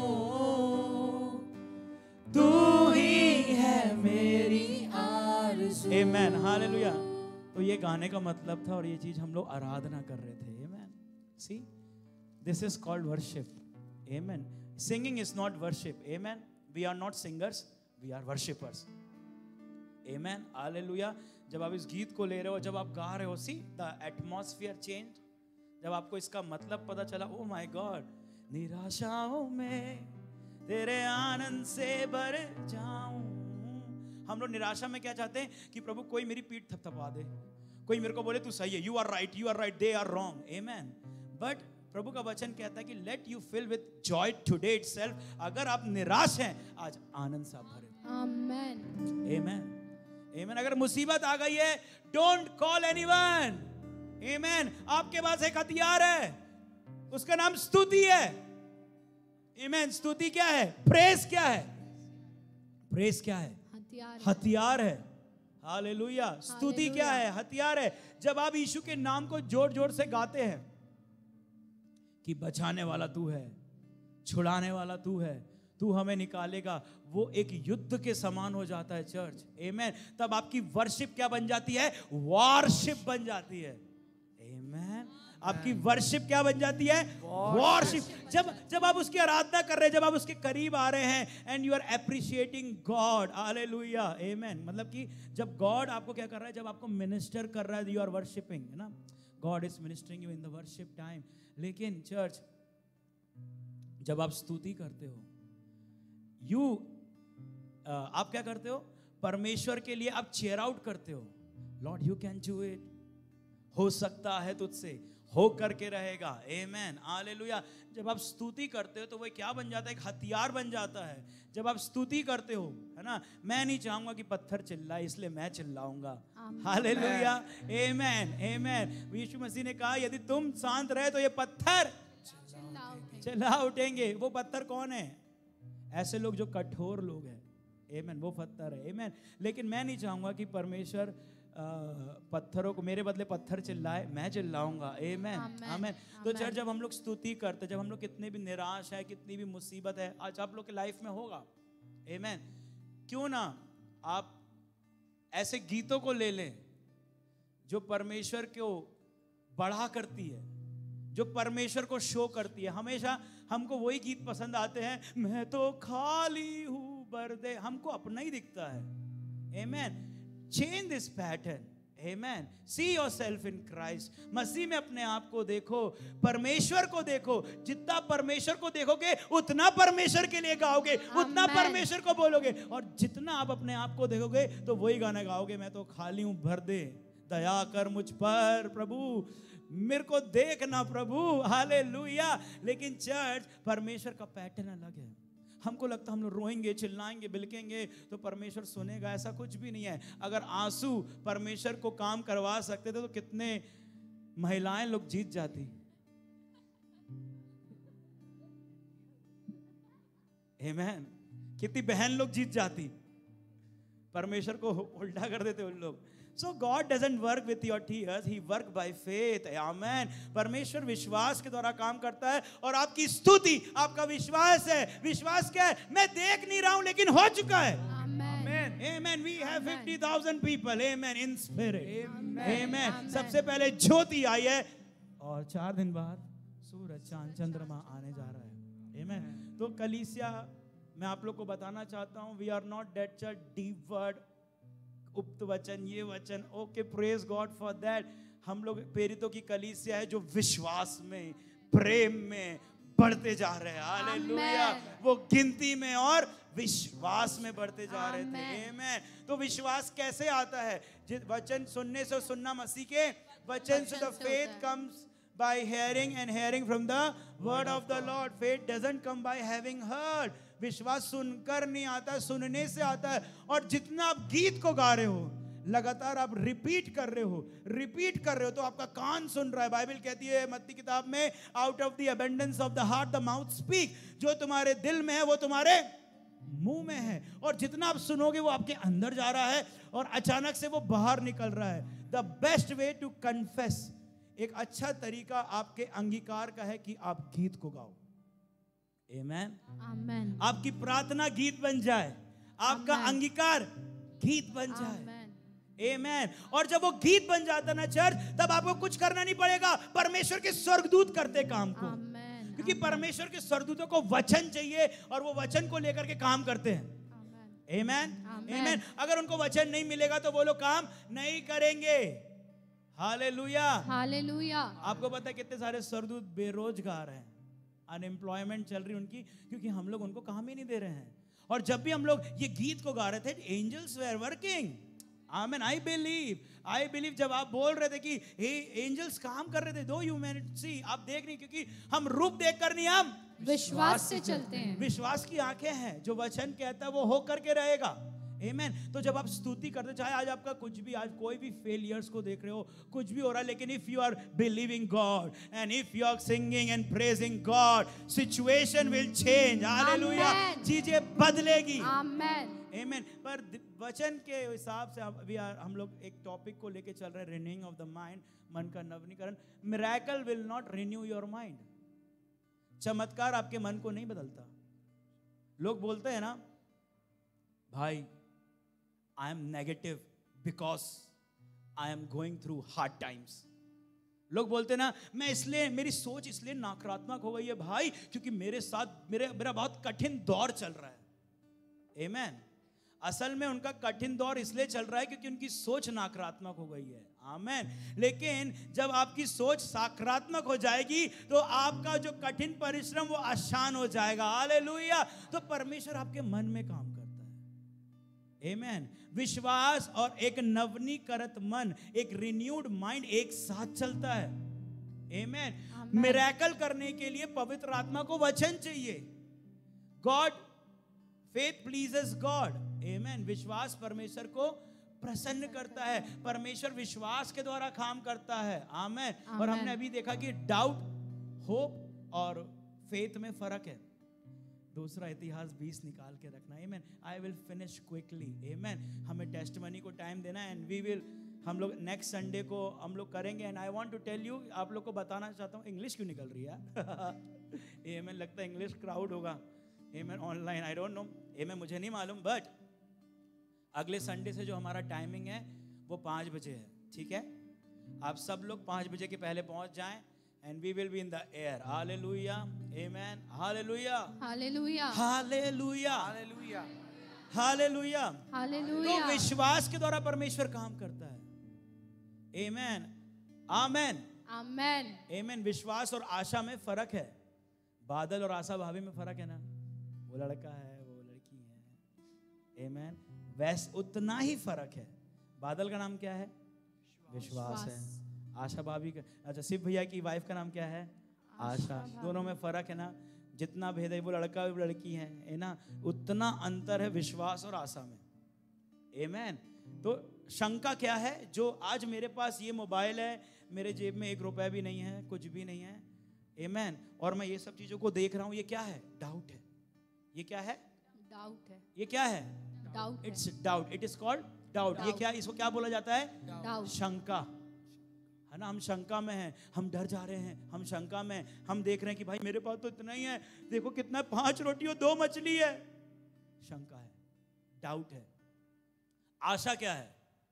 तू ही है मेरी आरज़ू। आमेन, हालेलुया। तो ये गाने का मतलब था और ये चीज हम लोग आराधना कर रहे थे। Amen. See, this is called worship. Amen. Singing is not worship. Amen. We are not singers, we are worshippers. Amen, hallelujah. जब आप इस गीत को ले रहे हो, जब आप गा रहे हो, सी द एटमॉस्फेयर चेंज। जब आपको इसका मतलब पता चला, ओ माय गॉड, निराशाओं में तेरे आनंद से भर जाऊं। हम लोग निराशा में क्या चाहते हैं कि प्रभु कोई मेरी पीठ थपथपा दे, कोई मेरे को बोले तू सही है, you are right, you are right, they are wrong. Amen. But प्रभु का वचन कहता है कि let you fill with joy today itself. अगर आप निराश हैं, आज आनंद से भरे। आमेन, आमेन, आमेन। अगर मुसीबत आ गई है, डोंट कॉल एनीवन। आमेन। आपके पास एक हथियार है, उसका नाम स्तुति है। आमेन। स्तुति क्या है? प्रेस क्या है? प्रेस क्या है? हथियार हथियार है। हालेलुया। स्तुति क्या है? हथियार है। जब आप यीशु के नाम को जोर जोर से गाते हैं कि बचाने वाला तू है, छुड़ाने वाला तू है, तू हमें निकालेगा, वो एक युद्ध के समान हो जाता है चर्च। आमेन। तब आपकी वर्शिप क्या बन जाती है? वॉरशिप बन जाती है। आमेन। आपकी वर्शिप क्या बन जाती है? वॉरशिप। जब जब आप उसकी आराधना कर रहे हैं, जब आप उसके करीब आ रहे हैं, and you are appreciating God. Hallelujah. Amen. मतलब कि जब गॉड आपको क्या कर रहा है, जब आपको मिनिस्टर कर रहा है, यू आर वर्शिपिंग, है ना। God is ministering you in the worship time. लेकिन चर्च, जब आप स्तुति करते हो, यू आप क्या करते हो? परमेश्वर के लिए आप चेयर आउट करते हो। Lord you can do it, हो सकता है तुझसे, हो करके रहेगा। Amen, hallelujah. जब आप स्तुति करते हो तो वह क्या बन जाता है? एक हथियार बन जाता है। जब आप स्तुति करते हो, है ना, मैं नहीं चाहूंगा कि पत्थर चिल्लाए, इसलिए मैं चिल्लाऊंगा। हालेलुया। आमेन, आमेन। यीशु मसीह ने कहा, यदि तुम शांत रहे तो ये पत्थर चिल्ला उठेंगे। वो पत्थर कौन है? ऐसे लोग जो कठोर लोग हैं। आमेन, वो पत्थर है। आमेन। लेकिन मैं नहीं चाहूंगा कि परमेश्वर पत्थरों को, मेरे बदले पत्थर चिल्लाए, मैं चिल्लाऊंगा। आमेन, आमेन। तो चर्च, जब हम लोग स्तुति करते, जब हम लोग कितने भी निराश है, कितनी भी मुसीबत है, आज आप लोग के लाइफ में होगा। आमेन। क्यों ना आप ऐसे गीतों को ले लें जो परमेश्वर को बढ़ा करती है, जो परमेश्वर को शो करती है। हमेशा हमको वही गीत पसंद आते हैं, मैं तो खाली हूं भर दे, हमको अपना ही दिखता है। आमेन। Change this pattern. Amen. See yourself in Christ. मसीह में अपने आप को देखो, परमेश्वर को देखो। जितना परमेश्वर को देखोगे, उतना परमेश्वर के लिए गाओगे, उतना परमेश्वर को बोलोगे। और जितना आप अपने आप को देखोगे, तो वही गाना गाओगे, मैं तो खाली हूं भर दे, दया कर मुझ पर प्रभु, मेरे को देखना प्रभु। हालेलुया। लेकिन चर्च, परमेश्वर का पैटर्न अलग है। हमको लगता है हम लोग रोएंगे, चिल्लाएंगे, बिलकेंगे तो परमेश्वर सुनेगा, ऐसा कुछ भी नहीं है। अगर आंसू परमेश्वर को काम करवा सकते थे तो कितने महिलाएं लोग जीत जाती। आमीन। कितनी बहन लोग जीत जाती, परमेश्वर को उल्टा कर देते उन लोग। So God doesn't work with your tears, He work by faith. Amen. परमेश्वर विश्वास के द्वारा काम करता है और आपकी स्तुति आपका विश्वास है। विश्वास क्या है? मैं देख नहीं रहा हूं लेकिन हो चुका है। Amen. Amen. We have fifty thousand people. Amen. In spirit. Amen. Amen. Amen. सबसे पहले ज्योति आई है और चार दिन बाद सूरज, चांद, चंद्रमा आने जा रहा है। Amen. तो कलीसिया, मैं आप लोग को बताना चाहता हूं, we are not that church deep word, उक्त वचन, ये वचन, okay, praise God for that. हम लोग प्रेरितों की कलीसिया है जो विश्वास में, प्रेम में बढ़ते जा रहे हैं। हालेलुया। वो गिनती में और विश्वास में बढ़ते जा रहे थे। आमीन। तो विश्वास कैसे आता है? जिस वचन सुनने से, सुनना मसीह के वचन से। The faith comes by hearing and hearing from the word of the Lord. Faith doesn't come by having heard. विश्वास सुनकर नहीं आता, सुनने से आता है। और जितना आप गीत को गा रहे हो, लगातार आप रिपीट कर रहे हो, रिपीट कर रहे हो, तो आपका कान सुन रहा है। बाइबल कहती है मत्ती किताब में, out of the abundance of the heart the mouth speak. जो तुम्हारे दिल में है वो तुम्हारे मुंह में है। और जितना आप सुनोगे वो आपके अंदर जा रहा है और अचानक से वो बाहर निकल रहा है। The best way to confess, एक अच्छा तरीका आपके अंगीकार का है कि आप गीत को गाओ। आमेन। आमेन। आपकी प्रार्थना गीत बन जाए, आपका अंगीकार गीत बन जाए। आमेन। और जब वो गीत बन जाता ना चर्च, तब आपको कुछ करना नहीं पड़ेगा, परमेश्वर के स्वर्गदूत करते काम को। आमेन। क्योंकि परमेश्वर के स्वर्गदूतों को वचन चाहिए और वो वचन को लेकर के काम करते हैं। आमेन। आमेन। अगर उनको वचन नहीं मिलेगा तो वो लोग काम नहीं करेंगे। हालेलुया। हालेलुया। आपको पता है कितने सारे स्वर्गदूत बेरोजगार हैं, अनएम्प्लॉयमेंट चल रही उनकी, क्योंकि हम लोग उनको काम ही नहीं दे रहे हैं। और जब भी हम लोग ये गीत को गा रहे थे, angels were working. Amen. I believe, I believe जब आप बोल रहे थे कि हे एंजल्स काम कर रहे थे, दो ह्यूमैनिटी आप देख नहीं, क्योंकि हम रूप देखकर नहीं, हम विश्वास से चलते हैं। विश्वास की आंखें हैं, जो वचन कहता है वो हो करके रहेगा। आमेन। तो जब आप स्तुति करते, चाहे आज आपका कुछ भी, आज कोई भी फेलियर्स को देख रहे हो, कुछ भी हो रहा है, लेकिन if you are believing God and if you are singing and praising God, situation will change. Hallelujah. चीजें बदलेगी। आमेन। आमेन। पर वचन के हिसाब से अभी हम लोग एक टॉपिक को लेके चल रहे हैं, रिन्यूइंग ऑफ द माइंड, मन का नवीनीकरण। Miracle will not renew your mind. चमत्कार आपके मन को नहीं बदलता। लोग बोलते हैं ना, भाई I am negative because I am going through hard times. लोग बोलते ना, मैं इसलिए, मेरी सोच इसलिए नकारात्मक हो गई है भाई, क्योंकि मेरे साथ मेरे मेरा बहुत कठिन दौर चल रहा है। आमेन। असल में उनका कठिन दौर इसलिए चल रहा है क्योंकि उनकी सोच नकारात्मक हो गई है। आमेन। लेकिन जब आपकी सोच सकारात्मक हो जाएगी तो आपका जो कठिन परिश्रम वो आसान हो जाएगा। हालेलुया। तो परमेश्वर आपके मन में काम करता है। आमेन। विश्वास और एक नवनीकृत मन, एक रिन्यूड माइंड एक साथ चलता है। आमेन। मिरेकल करने के लिए पवित्र आत्मा को वचन चाहिए। God, faith pleases God. Amen. विश्वास परमेश्वर को प्रसन्न करता है। परमेश्वर विश्वास के द्वारा काम करता है। आमेन। और हमने अभी देखा कि डाउट, होप और फेथ में फर्क है। दूसरा इतिहास बीस निकाल के रखना। Amen. I will finish quickly. Amen. हमें टेस्टिमनी को टाइम देना एंड वी विल, हम लोग नेक्स्ट संडे को हम लोग करेंगे। And I want to tell you, आप लोग को बताना चाहता हूँ, इंग्लिश क्यों निकल रही है? आमेन। लगता है इंग्लिश क्राउड होगा। Amen. Online, I don't know. Amen. मुझे नहीं मालूम, बट अगले संडे से जो हमारा टाइमिंग है वो पाँच बजे है। ठीक है, आप सब लोग पाँच बजे के पहले पहुंच जाएं and we will be in the air. Hallelujah. Amen. Hallelujah. Hallelujah. Hallelujah. Hallelujah. Hallelujah. Hallelujah. तो विश्वास के द्वारा परमेश्वर काम करता है। Amen. Amen. Amen. Amen. विश्वास और आशा में फर्क है। बादल और आशा भाभी में फर्क है ना, वो लड़का है वो लड़की है। Amen. वैसे उतना ही फर्क है। बादल का नाम क्या है? विश्वास है। आशा भाभी का, अच्छा शिव भैया की वाइफ का नाम क्या है? आशा। दोनों में फर्क है ना। जितना भेद है वो लड़का और लड़की है है ना, उतना अंतर है विश्वास और आशा में। आमेन। तो शंका क्या है? जो आज मेरे पास ये मोबाइल है, मेरे जेब में एक रुपया भी नहीं है, कुछ भी नहीं है, आमेन, और मैं ये सब चीजों को देख रहा हूं, ये क्या है? डाउट है। ये क्या है? डाउट है। ये क्या है? डाउट है। It's doubt. It is called doubt. ये क्या, इसको क्या बोला जाता है? डाउट। शंका, है ना। हम शंका में हैं, हम डर जा रहे हैं, हम शंका में, हम देख रहे हैं कि भाई मेरे पास तो इतना ही है, देखो कितना, पांच रोटी और दो मछली है। शंका है, डाउट है। आशा क्या है?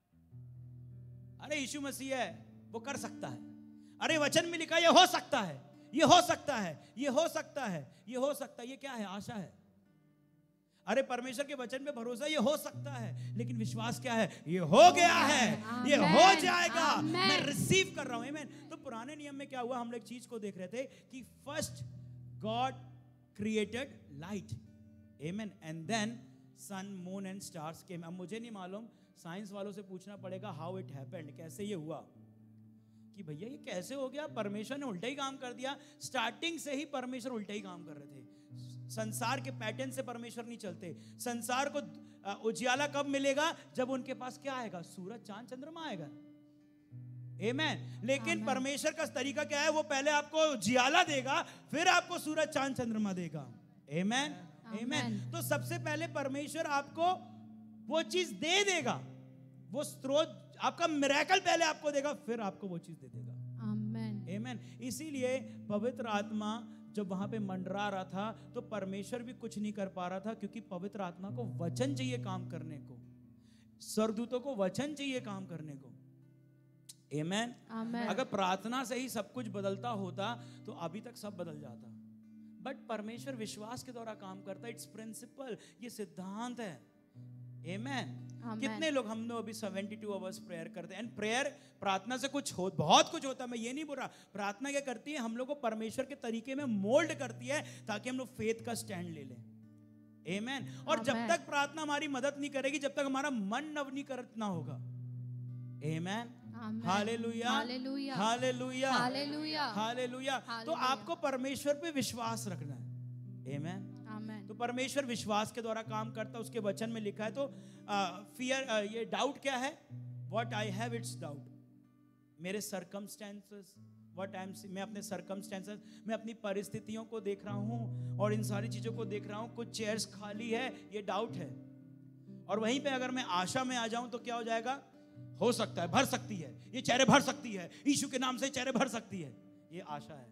अरे यीशु मसीह है, वो कर सकता है। अरे वचन में लिखा ये हो सकता है, ये हो सकता है, ये हो सकता है, ये हो सकता है। ये क्या है? आशा है। अरे परमेश्वर के वचन पे भरोसा, ये हो सकता है, लेकिन विश्वास क्या है? ये हो गया है, ये हो जाएगा, मैं रिसीव कर रहा हूं। आमीन। तो पुराने नियम में क्या हुआ? हम लोग एक चीज को देख रहे थे कि first God created light, amen, and then sun, moon and stars came. अब मुझे नहीं मालूम, साइंस वालों से पूछना पड़ेगा हाउ इट हैपेंड, कैसे ये हुआ, कि भैया ये कैसे हो गया? परमेश्वर ने उल्टा ही काम कर दिया। स्टार्टिंग से ही परमेश्वर उल्टा ही काम कर रहे थे। संसार के पैटर्न से परमेश्वर नहीं चलते। संसार को उजियाला कब मिलेगा? जब उनके पास क्या आएगा? सूरज, चांद, चंद्रमा आएगा। आमीन। लेकिन परमेश्वर का तरीका क्या है? वो पहले आपको उजियाला देगा, फिर आपको सूरज, चांद, चंद्रमा देगा। आमीन। आमीन। तो सबसे पहले परमेश्वर आपको वो चीज दे देगा, वो स्रोत, आपका मिरेकल पहले आपको देगा, फिर आपको वो चीज दे देगा। आमीन। आमीन। इसीलिए पवित्र आत्मा जब वहां पे मंडरा रहा था, तो परमेश्वर भी कुछ नहीं कर पा रहा था, क्योंकि पवित्र आत्मा को वचन चाहिए काम करने को, स्वर्गदूतों को वचन चाहिए काम करने को। आमीन। आमीन। अगर प्रार्थना से ही सब कुछ बदलता होता तो अभी तक सब बदल जाता, बट परमेश्वर विश्वास के द्वारा काम करता है। इट्स प्रिंसिपल, ये सिद्धांत है। आमीन। कितने लोग, हम लोग अभी बहत्तर आवर्स प्रेयर करते हैं, एंड प्रेयर, प्रार्थना से कुछ हो, बहुत कुछ होता है, मैं ये नहीं बोल रहा। प्रार्थना क्या करती है? हम लोग को परमेश्वर के तरीके में मोल्ड करती है, ताकि हम लोग फेथ का स्टैंड ले लें। आमीन। और जब तक प्रार्थना हमारी मदद नहीं करेगी, जब तक हमारा मन नवीनीकृत ना होगा। Amen. Hallelujah, hallelujah, hallelujah, hallelujah, hallelujah. तो आपको परमेश्वर पे विश्वास रखना है। आमीन। आमीन। तो परमेश्वर विश्वास के द्वारा काम करता है, उसके वचन में लिखा है। तो फियर, ये डाउट क्या है? What I have, it's doubt. मेरे सरकमस्टेंसेस, व्हाट आई एम, मैं अपने सरकमस्टेंसेस, मैं अपनी परिस्थितियों को देख रहा हूं और इन सारी चीजों को देख रहा हूं, कुछ चेयर्स खाली है, ये डाउट है। और वहीं पे अगर मैं आशा में आ जाऊं तो क्या हो जाएगा? हो सकता है, भर सकती है, ये चेहरे भर सकती है, यीशु के नाम से चेहरे भर सकती है। ये आशा है,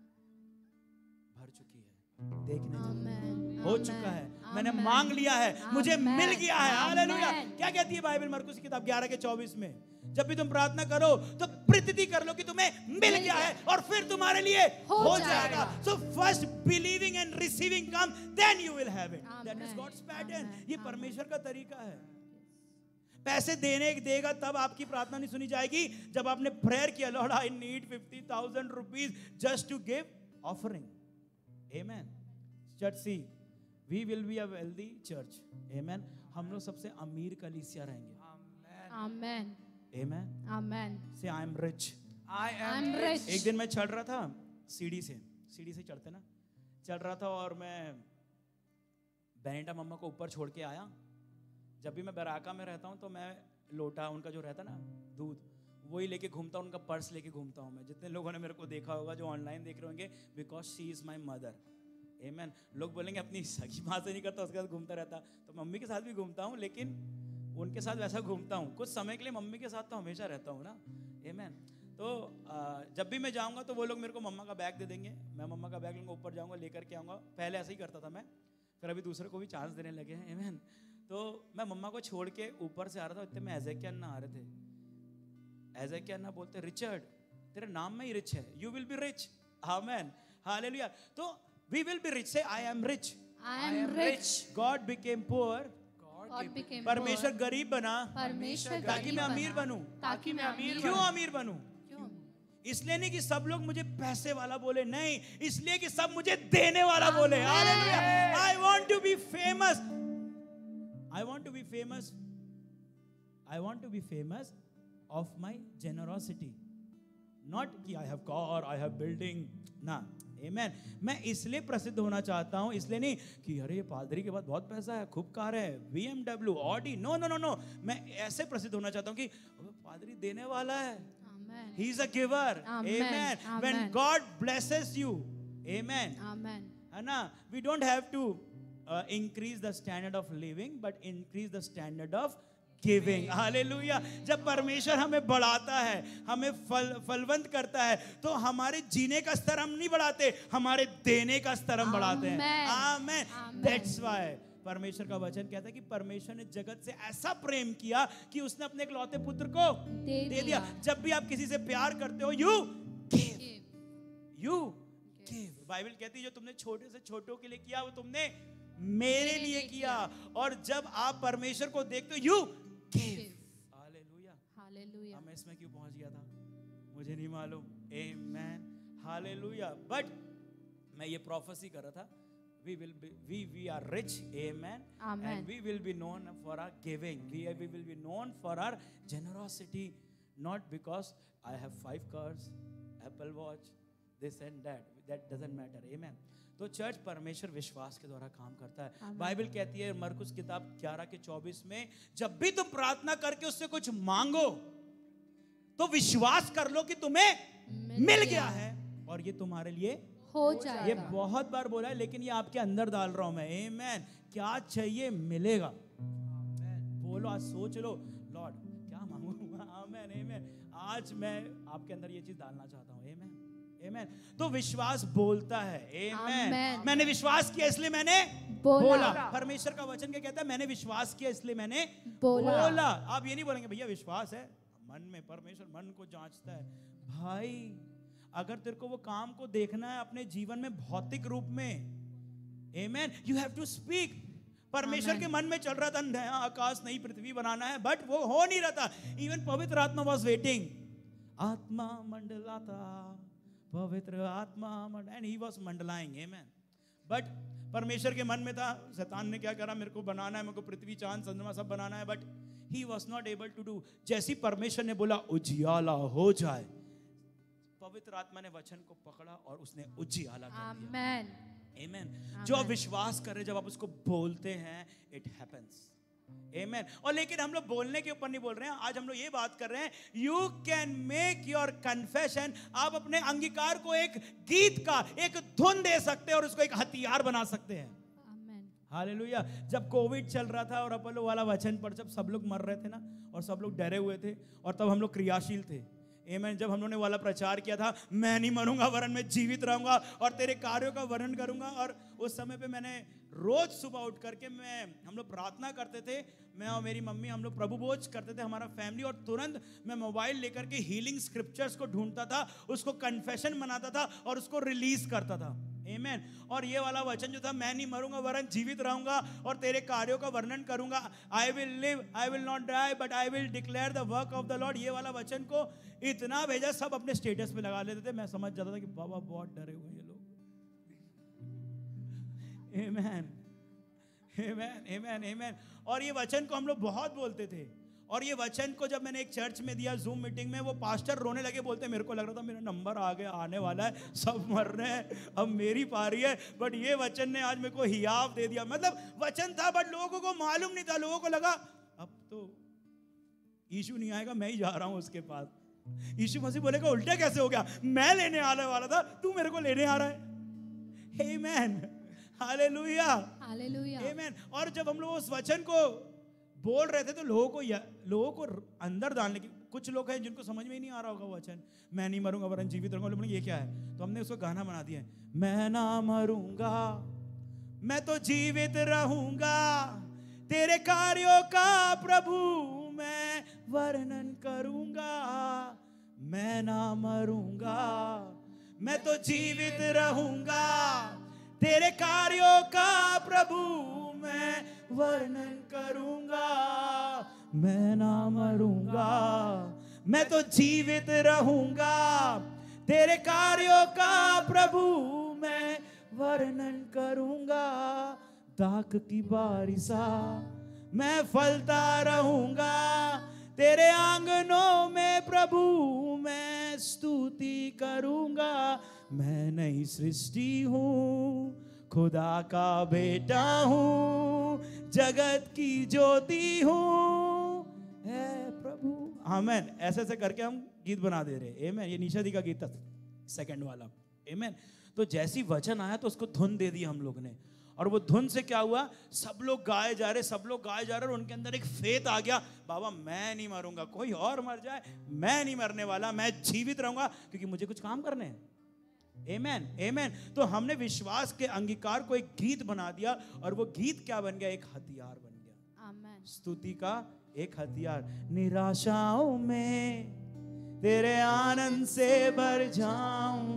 भर चुकी है, देखने चलो, हो चुका है, मैंने मांग लिया है, मुझे मिल गया है। हालेलुया। क्या कहती है बाइबल? मरकुस की किताब ग्यारह के चौबीस में, जब भी तुम प्रार्थना करो तो प्रतीति कर लो कि तुम्हें मिल गया है, और फिर तुम्हारे लिए हो जाएगा। So first believing and receiving come, then you will have it. That is God's pattern. ये परमेश्वर का तरीका है। पैसे देने देगा तब आपकी प्रार्थना नहीं सुनी जाएगी, जब आपने प्रेयर किया, lord I need fifty thousand rupees just to give offering. Amen. Church see, we will be a wealthy church. Amen. हम लोग सबसे अमीर कलीसिया रहेंगे। आमेन। Amen. Amen. Say I am rich, I I'm am rich. एक दिन मैं चढ़ रहा था सीढ़ी से, सीढ़ी से चढ़ते ना, चढ़ रहा था और मैं बेनेटा मम्मा को ऊपर छोड़ के आया। जब भी मैं बराका में रहता हूँ तो मैं लोटा, उनका जो रहता ना दूध, वही लेके घूमता हूँ, उनका पर्स लेके घूमता हूँ मैं। जितने लोगों ने मेरे को देखा होगा, जो ऑनलाइन देख रहे होंगे, because she is my mother. Amen. लोग बोलेंगे अपनी सगी माँ से नहीं करता, उसके साथ घूमता रहता, तो मम्मी के साथ भी घूमता हूँ, लेकिन उनके साथ वैसा घूमता हूँ कुछ समय के लिए। मम्मी के साथ तो हमेशा रहता हूँ ना। आमेन। तो जब भी मैं जाऊँगा तो वो लोग मेरे को मम्मा का बैग दे देंगे, मैं मम्मा का बैग लूँगा, ऊपर जाऊँगा, लेकर के आऊँगा। पहले ऐसे ही करता था मैं, फिर अभी दूसरे को भी चांस देने लगे हैं। आमेन। तो मैं मम्मा को छोड़ के ऊपर से आ रहा था, इतने में एजेकिया अन्ना आ रहे थे। एजेकिया अन्ना बोलते, रिचर्ड तेरे नाम में ही रिच है, you will be rich. Amen. Hallelujah. तो we will be rich. Say I am rich, I am rich. God became poor, God became परमेश्वर poor. गरीब बना परमेश्वर ताकि गरीब मैं अमीर बना, बनूं। ताकि मैं अमीर क्यों बनूं। अमीर बनूं? क्यों? इसलिए नहीं कि सब लोग मुझे पैसे वाला बोले, नहीं, इसलिए कि सब मुझे देने वाला बोले। Hallelujah. I want to be famous, I want to be famous, I want to be famous of my generosity, not कि I have car, I have building ना। आमेन। मैं इसलिए प्रसिद्ध होना चाहता हूं, इसलिए नहीं कि अरे ये पादरी के पास बहुत पैसा है, खूब कार है, BMW, Audi, no no no no. मैं ऐसे प्रसिद्ध होना चाहता हूं कि पादरी देने वाला है, he is a giver, amen, when God blesses you, amen, Amen. है ना। we don't have to uh, increase the standard of living but increase the standard of giving, hallelujah. जब परमेश्वर हमें बढ़ाता है, हमें फल फलवंत करता है, तो हमारे जीने का स्तर हम नहीं बढ़ाते, हमारे देने का स्तर हम बढ़ाते हैं। आमेन। दैट्स व्हाई परमेश्वर का वचन कहता है कि परमेश्वर ने जगत से ऐसा प्रेम किया कि उसने अपने इकलौते पुत्र को दे, दे दिया। जब भी आप किसी से प्यार करते हो, you give, you give. Bible कहती है जो तुमने छोटे से छोटों के लिए किया वो तुमने मेरे लिए किया। और जब आप परमेश्वर को देखते हो, यू हालेलुया, हालेलुया। मैं इसमें क्यों पहुंच गया था मुझे नहीं मालूम। आमेन, हालेलुया। बट मैं ये प्रोफेसी कर रहा था, we will be we we are rich, amen, Amen. and we will be known for our giving, we we will be known for our generosity, not because I have five cars, Apple watch, this and that, that doesn't matter, amen। तो church परमेश्वर विश्वास के द्वारा काम करता है। Bible कहती है मरकुस किताब ग्यारह के चौबीस में, जब भी तुम प्रार्थना करके उससे कुछ मांगो तो विश्वास कर लो कि तुम्हें मिल, मिल गया है और ये तुम्हारे लिए हो जाएगा। ये बहुत बार बोला है लेकिन ये आपके अंदर डाल रहा हूं मैं। आमेन। क्या चाहिए मिलेगा। बोलो, आज सोच लो, लॉर्ड क्या मांगूंगा। आमेन, आमेन। आज मैं आपके अंदर ये चीज डालना चाहता हूं। आमेन, आमेन। तो विश्वास बोलता है। आमेन। मैंने विश्वास किया इसलिए मैंने बोला, बोला। परमेश्वर का वचन क्या कहता है, मैंने विश्वास किया इसलिए मैंने बोला, बोला। आप ये नहीं बोलेंगे भैया विश्वास है मन में, परमेश्वर मन को जांचता है। भाई अगर तेरे को वो काम को देखना है अपने जीवन में भौतिक रूप में, amen, you have to speak. परमेश्वर के मन में चल रहा था नया आकाश नई पृथ्वी बनाना है, बट वो हो नहीं रहा था। इवन पवित्र आत्मा वाज वेटिंग, आत्मा मंडलाता, पवित्र आत्मा मंडल, एंड ही वाज मंडलाइंग, आमेन। बट परमेश्वर के मन में था, शैतान ने क्या करा, मेरे को बनाना है, मेरे को पृथ्वी चांद चंद्रमा सब बनाना है, but he was not able to do. जैसी परमेश्वर ने बोला उजियाला हो जाए, पवित्र आत्मा ने वचन को पकड़ा और उसने उजियाला कर दिया। आमेन, आमेन। जो आप विश्वास कर रहे, जब आप उसको बोलते हैं, इट हैपेंस। आमेन। और लेकिन हम लोग बोलने के ऊपर नहीं बोल रहे हैं, आज हम लोग ये बात कर रहे हैं, you can make your confession. आप अपने अंगीकार को एक गीत का, एक धुन दे सकते हैं और उसको एक हथियार बना सकते हैं। हालेलुया। जब कोविड चल रहा था और अपोलो वाला वचन पर जब सब लोग मर रहे थे ना, और सब लोग डरे हुए थे, और तब हम लोग क्रियाशील थे। आमेन। जब हम लोगों ने वाला प्रचार किया था, मैं नहीं मरूंगा वरन मैं जीवित रहूंगा और तेरे कार्यों का वर्णन करूंगा। और उस समय पे मैंने रोज सुबह उठ करके मैं हम लोग प्रार्थना करते थे, मैं और मेरी मम्मी हम लोग प्रभु भोज करते थे, हमारा फैमिली, और तुरंत मैं मोबाइल लेकर के हीलिंग स्क्रिप्चर्स को ढूंढता था, उसको कन्फेशन बनाता था और उसको रिलीज करता था। आमेन। और ये वाला वचन जो था, मैं नहीं मरूंगा वरन जीवित रहूंगा और तेरे कार्यों का वर्णन करूंगा, I will live, I will not die but I will declare the work of the lord. ये वाला वचन को इतना भेजा, सब अपने स्टेटस पे लगा लेते थे। मैं समझ जाता था कि बाबा बहुत डरे हुए ये लोग। आमेन, आमेन, आमेन, आमेन। और ये वचन को हम लोग बहुत बोलते थे। और ये वचन को जब मैंने एक चर्च में दिया जूम मीटिंग में, वो पास्टर रोने लगे, बोलते मेरे को लग रहा था मेरा नंबर आ गया, आने वाला है, सब मर रहे हैं, अब मेरी पारी है, बट ये वचन ने आज मेरे को हियाव दे दिया। मतलब वचन था बट लोगों को मालूम नहीं था, लोगों को लगा अब तो यीशु नहीं आएगा, मैं ही जा रहा हूं उसके पास। यीशु मसीह बोलेगा उल्टा कैसे हो गया, मैं लेने आने वाला था, तू मेरे को लेने आ रहा है। Amen, hallelujah, hallelujah, amen. और जब हम लोग उस वचन को बोल रहे थे तो लोगों को लोगों को अंदर डालने की, कुछ लोग हैं जिनको समझ में ही नहीं आ रहा होगा वचन, मैं नहीं मरूंगा वरन जीवित रहूंगा, लोग ये क्या है, तो हमने उसको गाना बना दिया है, मैं ना मरूंगा मैं तो जीवित रहूंगा, तेरे कार्यों का प्रभु मैं वर्णन करूंगा, मैं ना मरूंगा मैं तो जीवित रहूंगा, तेरे कार्यों का प्रभु मैं वर्णन करूंगा, मैं ना मरूंगा मैं तो जीवित रहूंगा, तेरे कार्यों का प्रभु मैं वर्णन करूंगा, दाख की बारिशा मैं फलता रहूंगा, तेरे आंगनों में प्रभु मैं स्तुति करूंगा, मैं नई सृष्टि हूँ, खुदा का बेटा हूँ, जगत की ज्योति हूँ, है प्रभु। आमेन। ऐसे ऐसे करके हम गीत बना दे रहे। आमेन। ये निशा दी का गीत था, सेकंड वाला। आमेन। तो जैसी वचन आया तो उसको धुन दे दी हम लोग ने, और वो धुन से क्या हुआ, सब लोग गाए जा रहे, सब लोग गाए जा रहे, और उनके अंदर एक फेथ आ गया, बाबा मैं नहीं मरूंगा, कोई और मर जाए, मैं नहीं मरने वाला, मैं जीवित रहूंगा, क्योंकि मुझे कुछ काम करने हैं। आमेन, आमेन। तो हमने विश्वास के अंगीकार को एक गीत बना दिया, और वो गीत क्या बन गया, एक हथियार बन गया। आमेन। स्तुति का एक हथियार। निराशाओं में तेरे आनंद से भर जाऊं,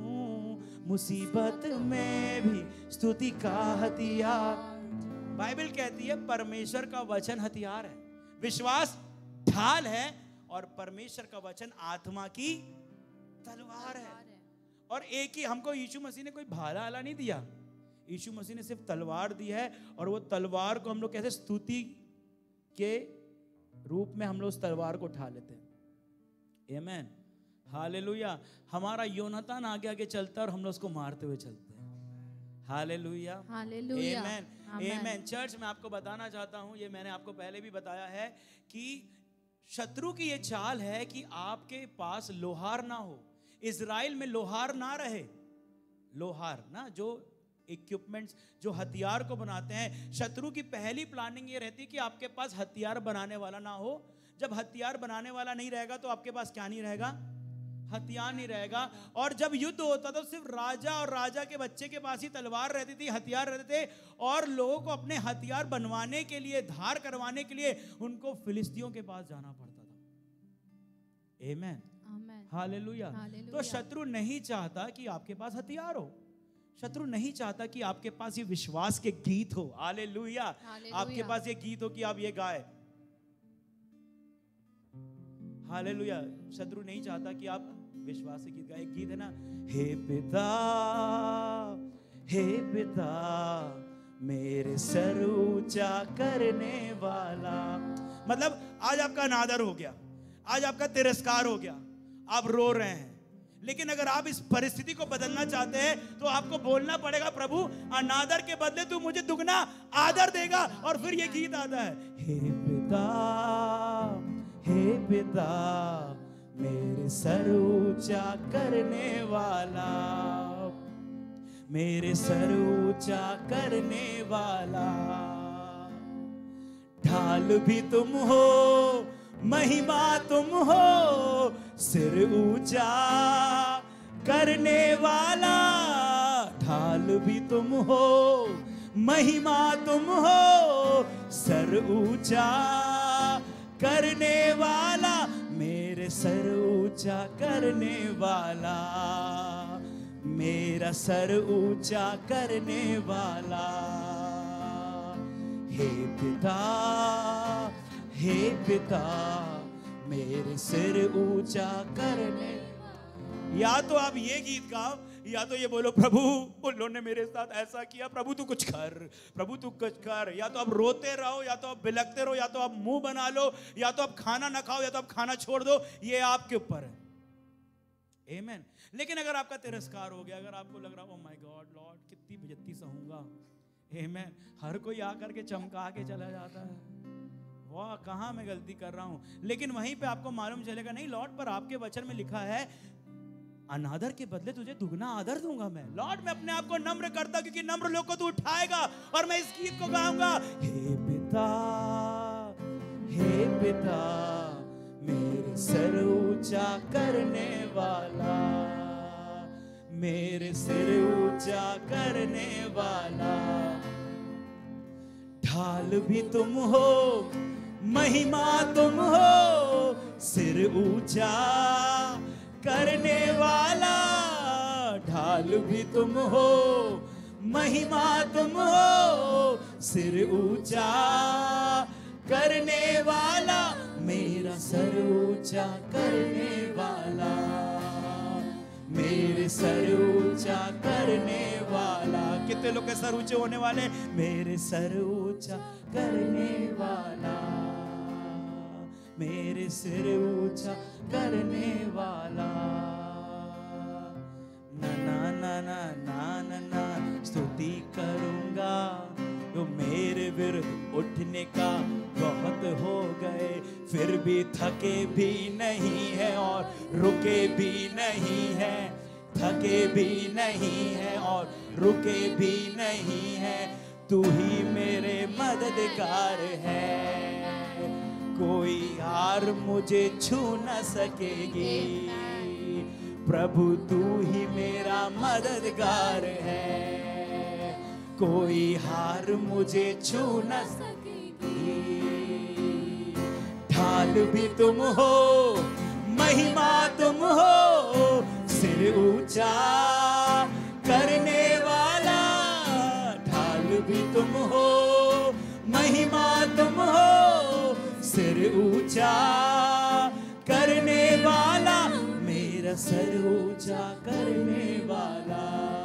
मुसीबत में भी स्तुति का हथियार। बाइबल कहती है परमेश्वर का वचन हथियार है, विश्वास ढाल है, और परमेश्वर का वचन आत्मा की तलवार है। और एक ही, हमको यीशु मसीह ने कोई भाला आला नहीं दिया, यीशु मसीह ने सिर्फ तलवार दी है, और वो तलवार को हम लोग कैसे स्तुति के रूप में हम लोग उस तलवार को उठा लेते हैं। Amen, hallelujah. हमारा योनातान आगे आगे चलता है और हम लोग उसको मारते हुए चलते हैं। Hallelujah, hallelujah, amen, amen. Church में आपको बताना चाहता हूं, ये मैंने आपको पहले भी बताया है, कि शत्रु की ये चाल है कि आपके पास लोहार ना हो, इजराइल में लोहार ना रहे। लोहार ना, जो इक्विपमेंट्स, जो हथियार को बनाते हैं, शत्रु की पहली प्लानिंग ये रहती है कि आपके पास हथियार बनाने वाला ना हो। जब हथियार बनाने वाला नहीं रहेगा तो आपके पास क्या नहीं रहेगा, हथियार नहीं रहेगा। और जब युद्ध होता था तो सिर्फ राजा और राजा के बच्चे के पास ही तलवार रहती थी, हथियार रहते थे, और लोगों को अपने हथियार बनवाने के लिए, धार करवाने के लिए उनको फिलिस्तियों के पास जाना पड़ता था। Amen, hallelujah. तो शत्रु नहीं चाहता कि आपके पास हथियार हो, शत्रु नहीं चाहता कि आपके पास ये विश्वास के गीत हो। हालेलुया। आपके पास ये गीत हो कि आप ये गाए। हालेलुया। शत्रु नहीं चाहता कि आप विश्वास से गीत गाए। एक गीत है ना, हे पिता, हे पिता, मेरे सर ऊंचा करने वाला। मतलब आज आपका अनादर हो गया, आज आपका तिरस्कार हो गया, आप रो रहे हैं, लेकिन अगर आप इस परिस्थिति को बदलना चाहते हैं तो आपको बोलना पड़ेगा, प्रभु अनादर के बदले तू मुझे दुगना आदर देगा। और फिर ये गीत आता है, हे पिता, हे पिता, मेरे सर ऊंचा करने वाला, मेरे सर ऊंचा करने वाला, ढाल भी तुम हो, महिमा तुम हो, सिर ऊंचा करने वाला, ढाल भी तुम हो, महिमा तुम हो, सर ऊंचा करने वाला, मेरे सर ऊंचा करने वाला, मेरा सर ऊंचा करने वाला। हे पिता, हे पिता, मेरे सिर ऊंचा करने। या तो आप ये गीत गाओ, या तो ये बोलो, प्रभु उन लोगों ने मेरे साथ ऐसा किया, प्रभु तू कुछ कर, प्रभु तू कुछ कर। या तो आप रोते रहो, या तो आप बिलखते रहो, या तो आप मुंह बना लो, या तो आप खाना ना खाओ, या तो आप खाना छोड़ दो, ये आपके ऊपर है। आमेन। लेकिन अगर आपका तिरस्कार हो गया, अगर आपको लग रहा है, ओ माय गॉड लॉर्ड, कितनी बेइज्जती सहूंगा, आमेन, हर कोई आकर के चमका के चला जाता है, वाह कहां मैं गलती कर रहा हूं। लेकिन वहीं पे आपको मालूम चलेगा, नहीं लॉर्ड, पर आपके वचन में लिखा है, अनादर के बदले तुझे दुगना आदर दूंगा मैं। लॉर्ड, मैं अपने आप को नम्र करता, क्योंकि नम्र लोग को तू उठाएगा। और मैं इस गीत को गाऊंगा, हे पिता, हे पिता, मेरे सर ऊंचा करने वाला, मेरे सिर ऊंचा करने वाला, ढाल भी तुम हो, महिमा तुम हो, सिर ऊंचा करने वाला, ढाल भी तुम हो, महिमा तुम हो, सिर ऊंचा करने वाला, मेरा सर ऊंचा करने वाला, मेरे सर ऊंचा करने वाला। कितने लोग के सर ऊंचे होने वाले? मेरे सर ऊंचा करने वाला, मेरे सिर ऊंचा करने वाला। उठने का बहुत हो गए, फिर भी थके भी नहीं है और रुके भी नहीं है, थके भी नहीं है और रुके भी नहीं है, तू ही मेरे मददगार है, कोई हार मुझे छू न सकेगी, प्रभु तू ही मेरा मददगार है, कोई हार मुझे छू न सकेगी, ढाल भी तुम हो, महिमा तुम हो, सिर ऊंचा करने वाला, ढाल भी तुम हो, महिमा तुम हो, सिर ऊंचा करने वाला, मेरा सर ऊंचा करने वाला,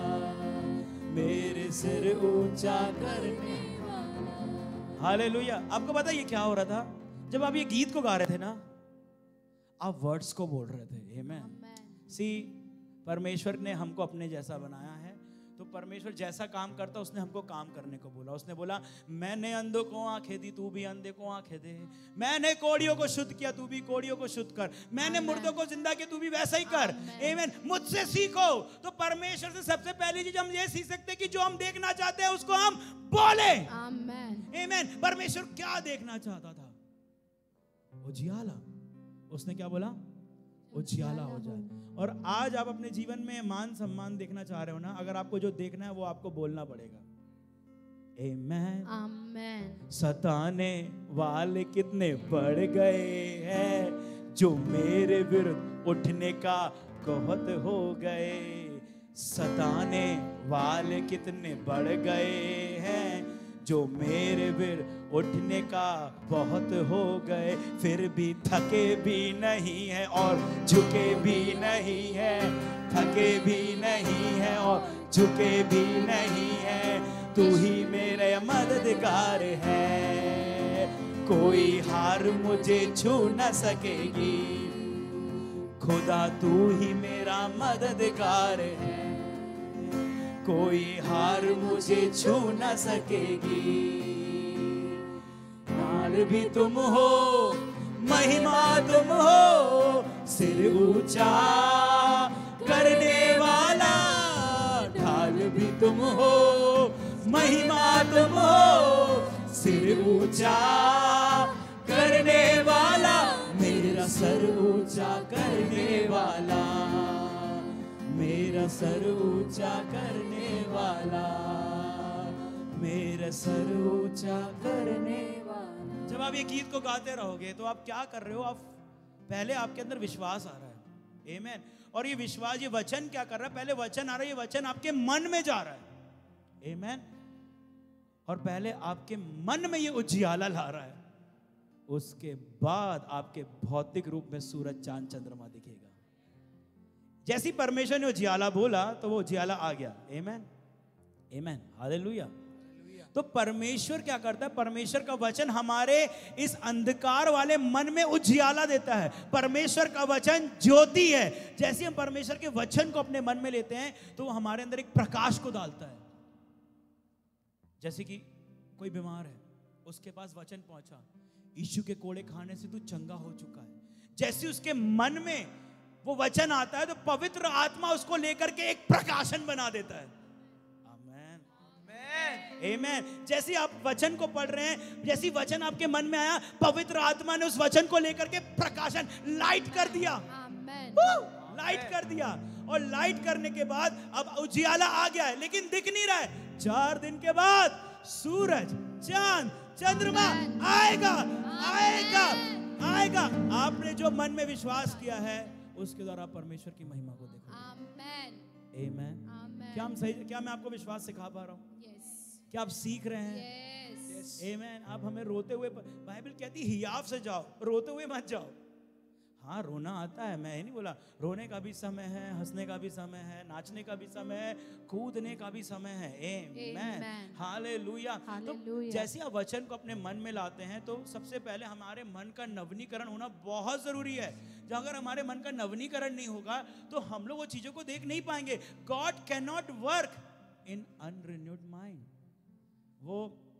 मेरे सिर ऊंचा करने वाला। हालेलुया। आपको पता है ये क्या हो रहा था? जब आप ये गीत को गा रहे थे ना, आप वर्ड्स को बोल रहे थे। आमेन। सी, परमेश्वर ने हमको अपने जैसा बनाया है, तो परमेश्वर जैसा काम करता उसने हमको काम करने को बोला। उसने बोला मैंने अंधों को आंखें दी, तू भी अंधे को आंखें दे, मैंने कोढ़ियों को शुद्ध किया, तू भी कोढ़ियों को शुद्ध कर, मैंने मुर्दों को जिंदा किया, तू भी वैसा ही कर। आमीन। मुझसे सीखो। तो परमेश्वर से सबसे पहली चीज हम ये सीख सकते हैं कि जो हम देखना चाहते हैं उसको हम बोले। आमीन। आमीन। परमेश्वर क्या देखना चाहता था? उजियाला। उसने क्या बोला? उजियाला हो जाए। और आज आप अपने जीवन में मान सम्मान देखना चाह रहे हो ना, अगर आपको जो देखना है वो आपको बोलना पड़ेगा। आमेन। आमेन। सताने वाले कितने बढ़ गए हैं, जो मेरे विरुद्ध उठने का कहत हो गए, सताने वाले कितने बढ़ गए हैं, जो मेरे विरुद्ध उठने का बहुत हो गए, फिर भी थके भी नहीं है और झुके भी नहीं है, थके भी नहीं है और झुके भी नहीं है, तू ही मेरे मददगार है, कोई हार मुझे छू न सकेगी, खुदा तू ही मेरा मददगार है, कोई हार मुझे छू न सकेगी, ढाल भी तुम हो, महिमा तुम हो, सिर ऊंचा करने वाला, ढाल भी तुम हो, महिमा तुम हो, सिर ऊंचा करने वाला, मेरा सर ऊंचा करने वाला, मेरा सर ऊंचा करने वाला, मेरा सर ऊंचा करने वाला। जब आप ये गीत को गाते रहोगे तो आप क्या कर रहे हो? आप पहले आपके अंदर विश्वास आ रहा है। आमीन। और ये विश्वास, ये वचन क्या कर रहा है? पहले वचन आ रहा है, ये वचन आपके मन में जा रहा है। आमीन। और पहले आपके मन में ये उजियाला ला रहा है, उसके बाद आपके भौतिक रूप में सूरज चांद चंद्रमा दिखेगा। जैसी परमेश्वर ने उजियाला बोला तो वो उजियाला आ गया। आमीन। आमीन। हालेलुया। तो परमेश्वर क्या करता है? परमेश्वर का वचन हमारे इस अंधकार वाले मन में उजियाला देता है। परमेश्वर का वचन ज्योति है। जैसे हम परमेश्वर के वचन को अपने मन में लेते हैं तो वो हमारे अंदर एक प्रकाश को डालता है। जैसे कि कोई बीमार है, उसके पास वचन पहुंचा, यीशु के कोड़े खाने से तू चंगा हो चुका है। जैसे उसके मन में वो वचन आता है तो पवित्र आत्मा उसको लेकर के एक प्रकाशन बना देता है। आमीन। जैसे आप वचन को पढ़ रहे हैं, जैसी वचन आपके मन में आया, पवित्र आत्मा ने उस वचन को लेकर के प्रकाशन, लाइट कर दिया। आमीन। लाइट कर दिया। और लाइट करने के बाद अब उजियाला आ गया है, लेकिन दिख नहीं रहा है। चार दिन के बाद सूरज, चांद, चंद्रमा आएगा, आएगा, आएगा। आपने जो मन में विश्वास किया है उसके द्वारा परमेश्वर की महिमा को देखो। आमीन। आमीन। क्या हम सही, क्या मैं आपको विश्वास सिखा पा रहा हूँ? क्या आप सीख रहे हैं? यस। आमीन। आप हमें रोते हुए, बाइबल कहती है हियाव से जाओ, रोते हुए मत जाओ। हाँ, रोना आता है, मैं ही नहीं बोला। रोने का भी समय है, हंसने का भी समय है, नाचने का भी समय है, कूदने का भी समय है। आमीन। हालेलुया। तो जैसे आप वचन को अपने मन में लाते हैं तो सबसे पहले हमारे मन का नवीनीकरण होना बहुत जरूरी है। जब अगर हमारे मन का नवीनीकरण नहीं होगा तो हम लोग वो चीजों को देख नहीं पाएंगे। God cannot work in unrenewed mind. वो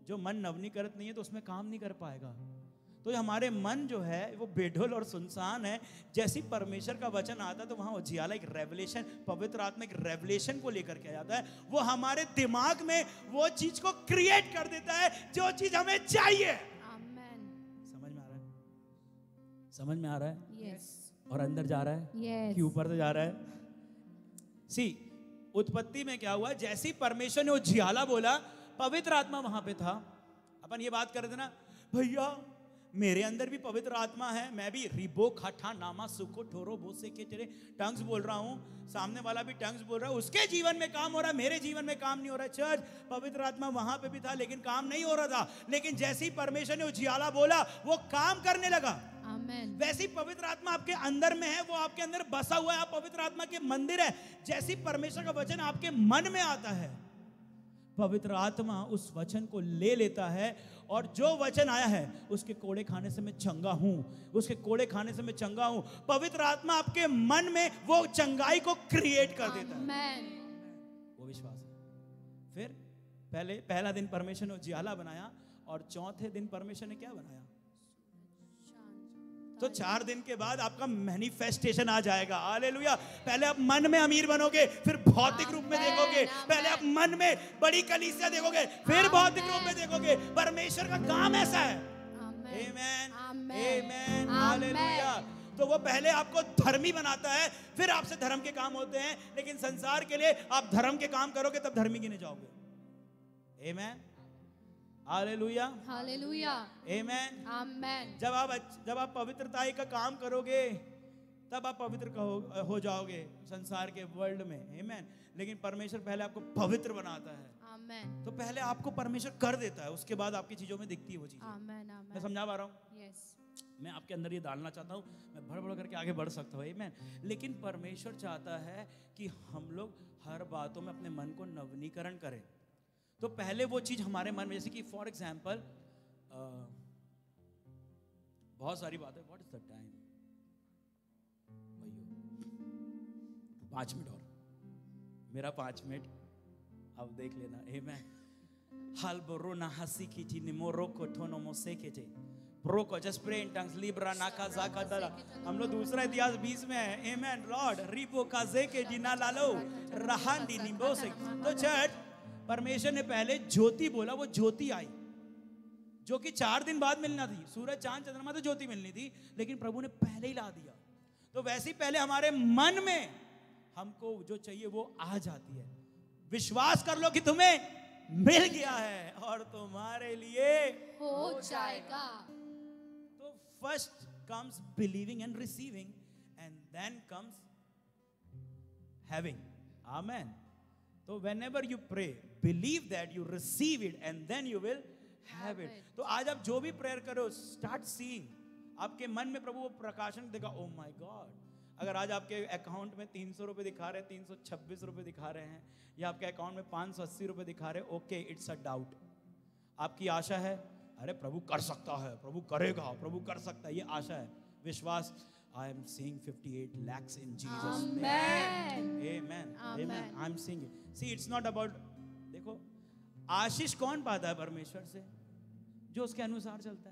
जो मन नवनीकृत नहीं है तो उसमें काम नहीं कर पाएगा। तो ये हमारे मन जो है वो बेढुल और सुनसान है। जैसी परमेश्वर का वचन आता है तो वहां उजियाला, एक रेवलेशन, पवित्र आत्मा एक रेवलेशन को लेकर के आ जाता है। वो हमारे दिमाग में वो चीज को क्रिएट कर देता है जो चीज हमें चाहिए। आमेन। समझ में आ रहा है? समझ में आ रहा है? यस और अंदर जा रहा है यस। कि ऊपर से जा रहा है? सी उत्पत्ति में क्या हुआ, जैसी परमेश्वर ने वो जियाला बोला, पवित्र आत्मा वहां पे था। अपन ये बात कर देना, भैया मेरे अंदर भी पवित्र आत्मा है, मैं भी रिबो खाठा नामा सुको ठोरो बोसे के तेरे टंग्स बोल रहा हूँ, सामने वाला भी टंग्स बोल रहा है, उसके जीवन में काम हो रहा है, मेरे जीवन में काम नहीं हो रहा है। चर्च, पवित्र आत्मा वहां पे भी था लेकिन काम नहीं हो रहा था। लेकिन जैसे ही परमेश्वर ने उजियाला बोला वो काम करने लगा। आमेन। वैसी पवित्र आत्मा आपके अंदर में है, वो आपके अंदर बसा हुआ है, आप पवित्र आत्मा के मंदिर है। जैसी परमेश्वर का वचन आपके मन में आता है, पवित्र आत्मा उस वचन को ले लेता है और जो वचन आया है उसके कोड़े खाने से मैं चंगा हूं, उसके कोड़े खाने से मैं चंगा हूं। पवित्र आत्मा आपके मन में वो चंगाई को क्रिएट कर देता है। आमेन। वो विश्वास है। फिर पहले पहला दिन परमेश्वर ने उजियाला बनाया और चौथे दिन परमेश्वर ने क्या बनाया? तो चार दिन के बाद आपका मैनिफेस्टेशन आ जाएगा। हालेलुया। पहले आप मन में अमीर बनोगे, फिर भौतिक रूप में देखोगे। पहले आप मन में बड़ी कलीसिया देखोगे, फिर भौतिक रूप में देखोगे। परमेश्वर का काम ऐसा है। Amen, amen, hallelujah. तो वो पहले आपको धर्मी बनाता है, फिर आपसे धर्म के काम होते हैं। लेकिन संसार के लिए आप धर्म के काम करोगे तब धर्मी गिने जाओगे। Amen, hallelujah, hallelujah, amen, amen. जब आप जब आप पवित्रताई का काम करोगे तब आप पवित्र हो, हो जाओगे संसार के वर्ल्ड में। आमेन। लेकिन परमेश्वर पहले आपको पवित्र बनाता है। आमेन। तो पहले आपको परमेश्वर कर देता है, उसके बाद आपकी चीजों में दिखती है वो चीजें। आमेन, आमेन। मैं समझा पा रहा हूँ? यस। मैं आपके अंदर ये डालना चाहता हूँ, मैं बढ़ बढ़ करके आगे बढ़ सकता हूँ। आमेन। लेकिन परमेश्वर चाहता है कि हम लोग हर बातों में अपने मन को नवीनीकरण करें। तो पहले वो चीज हमारे मन में, जैसे कि फॉर एग्जाम्पल बहुत सारी बातें। What is the time? पांच मिनट और, मेरा पांच मिनट अब देख लेना। आमेन। हाल बोरो ना हंसी की थी निमोरो को ठोनो मोसे के थे प्रो को जस्ट प्रे इन टंग्स लिब्रा नाका जाका दरा। हम लोग दूसरा इतिहास बीस में है। आमेन। लॉर्ड रिबो काजे के जिना लालो रहांडी निम्बो से। तो चर्च, परमेश्वर ने पहले ज्योति बोला, वो ज्योति आई जो कि चार दिन बाद मिलना थी। सूरज चांद चंद्रमा तो ज्योति मिलनी थी, लेकिन प्रभु ने पहले ही ला दिया। तो वैसे ही पहले हमारे मन में हमको जो चाहिए वो आ जाती है। विश्वास कर लो कि तुम्हें मिल गया है और तुम्हारे लिए हो जाएगा। तो first comes believing and receiving and then comes having. Amen. तो whenever you pray, believe that you receive it and then you will have it. तो आज आप जो भी प्रेयर करो, start seeing, आपके मन में प्रभु वो प्रकाशन देगा। oh my God, अगर आज आपके अकाउंट में तीन सौ रुपए दिखा रहे हैं, तीन सौ छब्बीस रुपए दिखा रहे हैं, या आपके अकाउंट में पाँच सौ अस्सी रुपए दिखा रहे हैं, ओके, इट्स अ डाउट। आपकी आशा है, अरे प्रभु कर सकता है, प्रभु करेगा, प्रभु कर सकता है, ये आशा है। विश्वास, I am seeing fifty-eight lakhs in Jesus' name. Amen. Amen. Amen. Amen. I'm seeing it. See, it's not about, देखो, आशीष कौन पाता है परमेश्वर से? जो उसके अनुसार चलता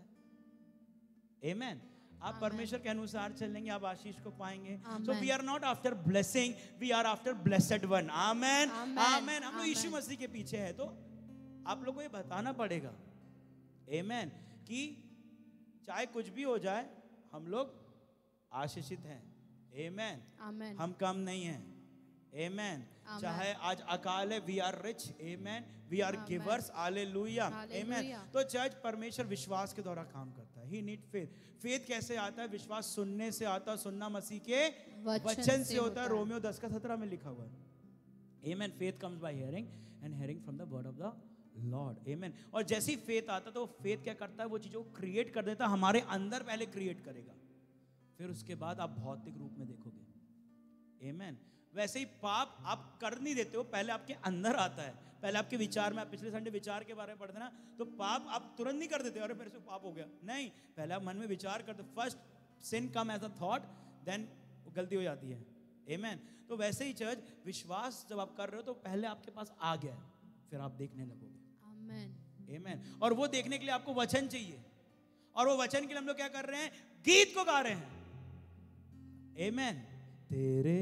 है। Amen. आप परमेश्वर के अनुसार चलेंगे, आप आशीष को पाएंगे। So we are not after blessing, we are after blessed one. Amen. Amen. हम लोग यीशु मसीह के पीछे हैं। तो आप लोगों को ये बताना पड़ेगा, Amen, कि चाहे कुछ भी हो जाए, हम लोग आशीषित हैं। Amen. Amen. हम कम नहीं हैं। Amen. चाहे आज अकाल है, we are rich. Amen. We are givers. Hallelujah. Amen. तो चर्च, परमेश्वर विश्वास के द्वारा काम करता है। He need faith. Faith कैसे आता है? विश्वास सुनने से आता है, सुनना मसीह के वचन से होता है। रोमियो दस का सत्रह में लिखा हुआ है। Amen. Faith comes by hearing and hearing from the word of the Lord. Amen. और जैसी faith आता है तो faith क्या करता है? वो चीजों को क्रिएट कर देता है, हमारे अंदर पहले क्रिएट करेगा, फिर उसके बाद आप भौतिक रूप में देखोगे। Amen. वैसे ही पाप आप कर नहीं देते हो, पहले आपके अंदर आता है, पहले आपके विचार में। आप पिछले संडे विचार के बारे में पढ़ते ना, तो पाप आप तुरंत नहीं कर देते, अरे मेरे से पाप हो गया, नहीं, पहले आप मन में विचार करते। First sin come as a thought, then गलती हो जाती है। Amen. तो वैसे ही चर्च, विश्वास जब आप कर रहे हो तो पहले आपके पास आ गया है, फिर आप देखने लगोगे। Amen. आमेन। और वो देखने के लिए आपको वचन चाहिए, और वो वचन के लिए हम लोग क्या कर रहे हैं, गीत को गा रहे हैं। आमेन। तेरे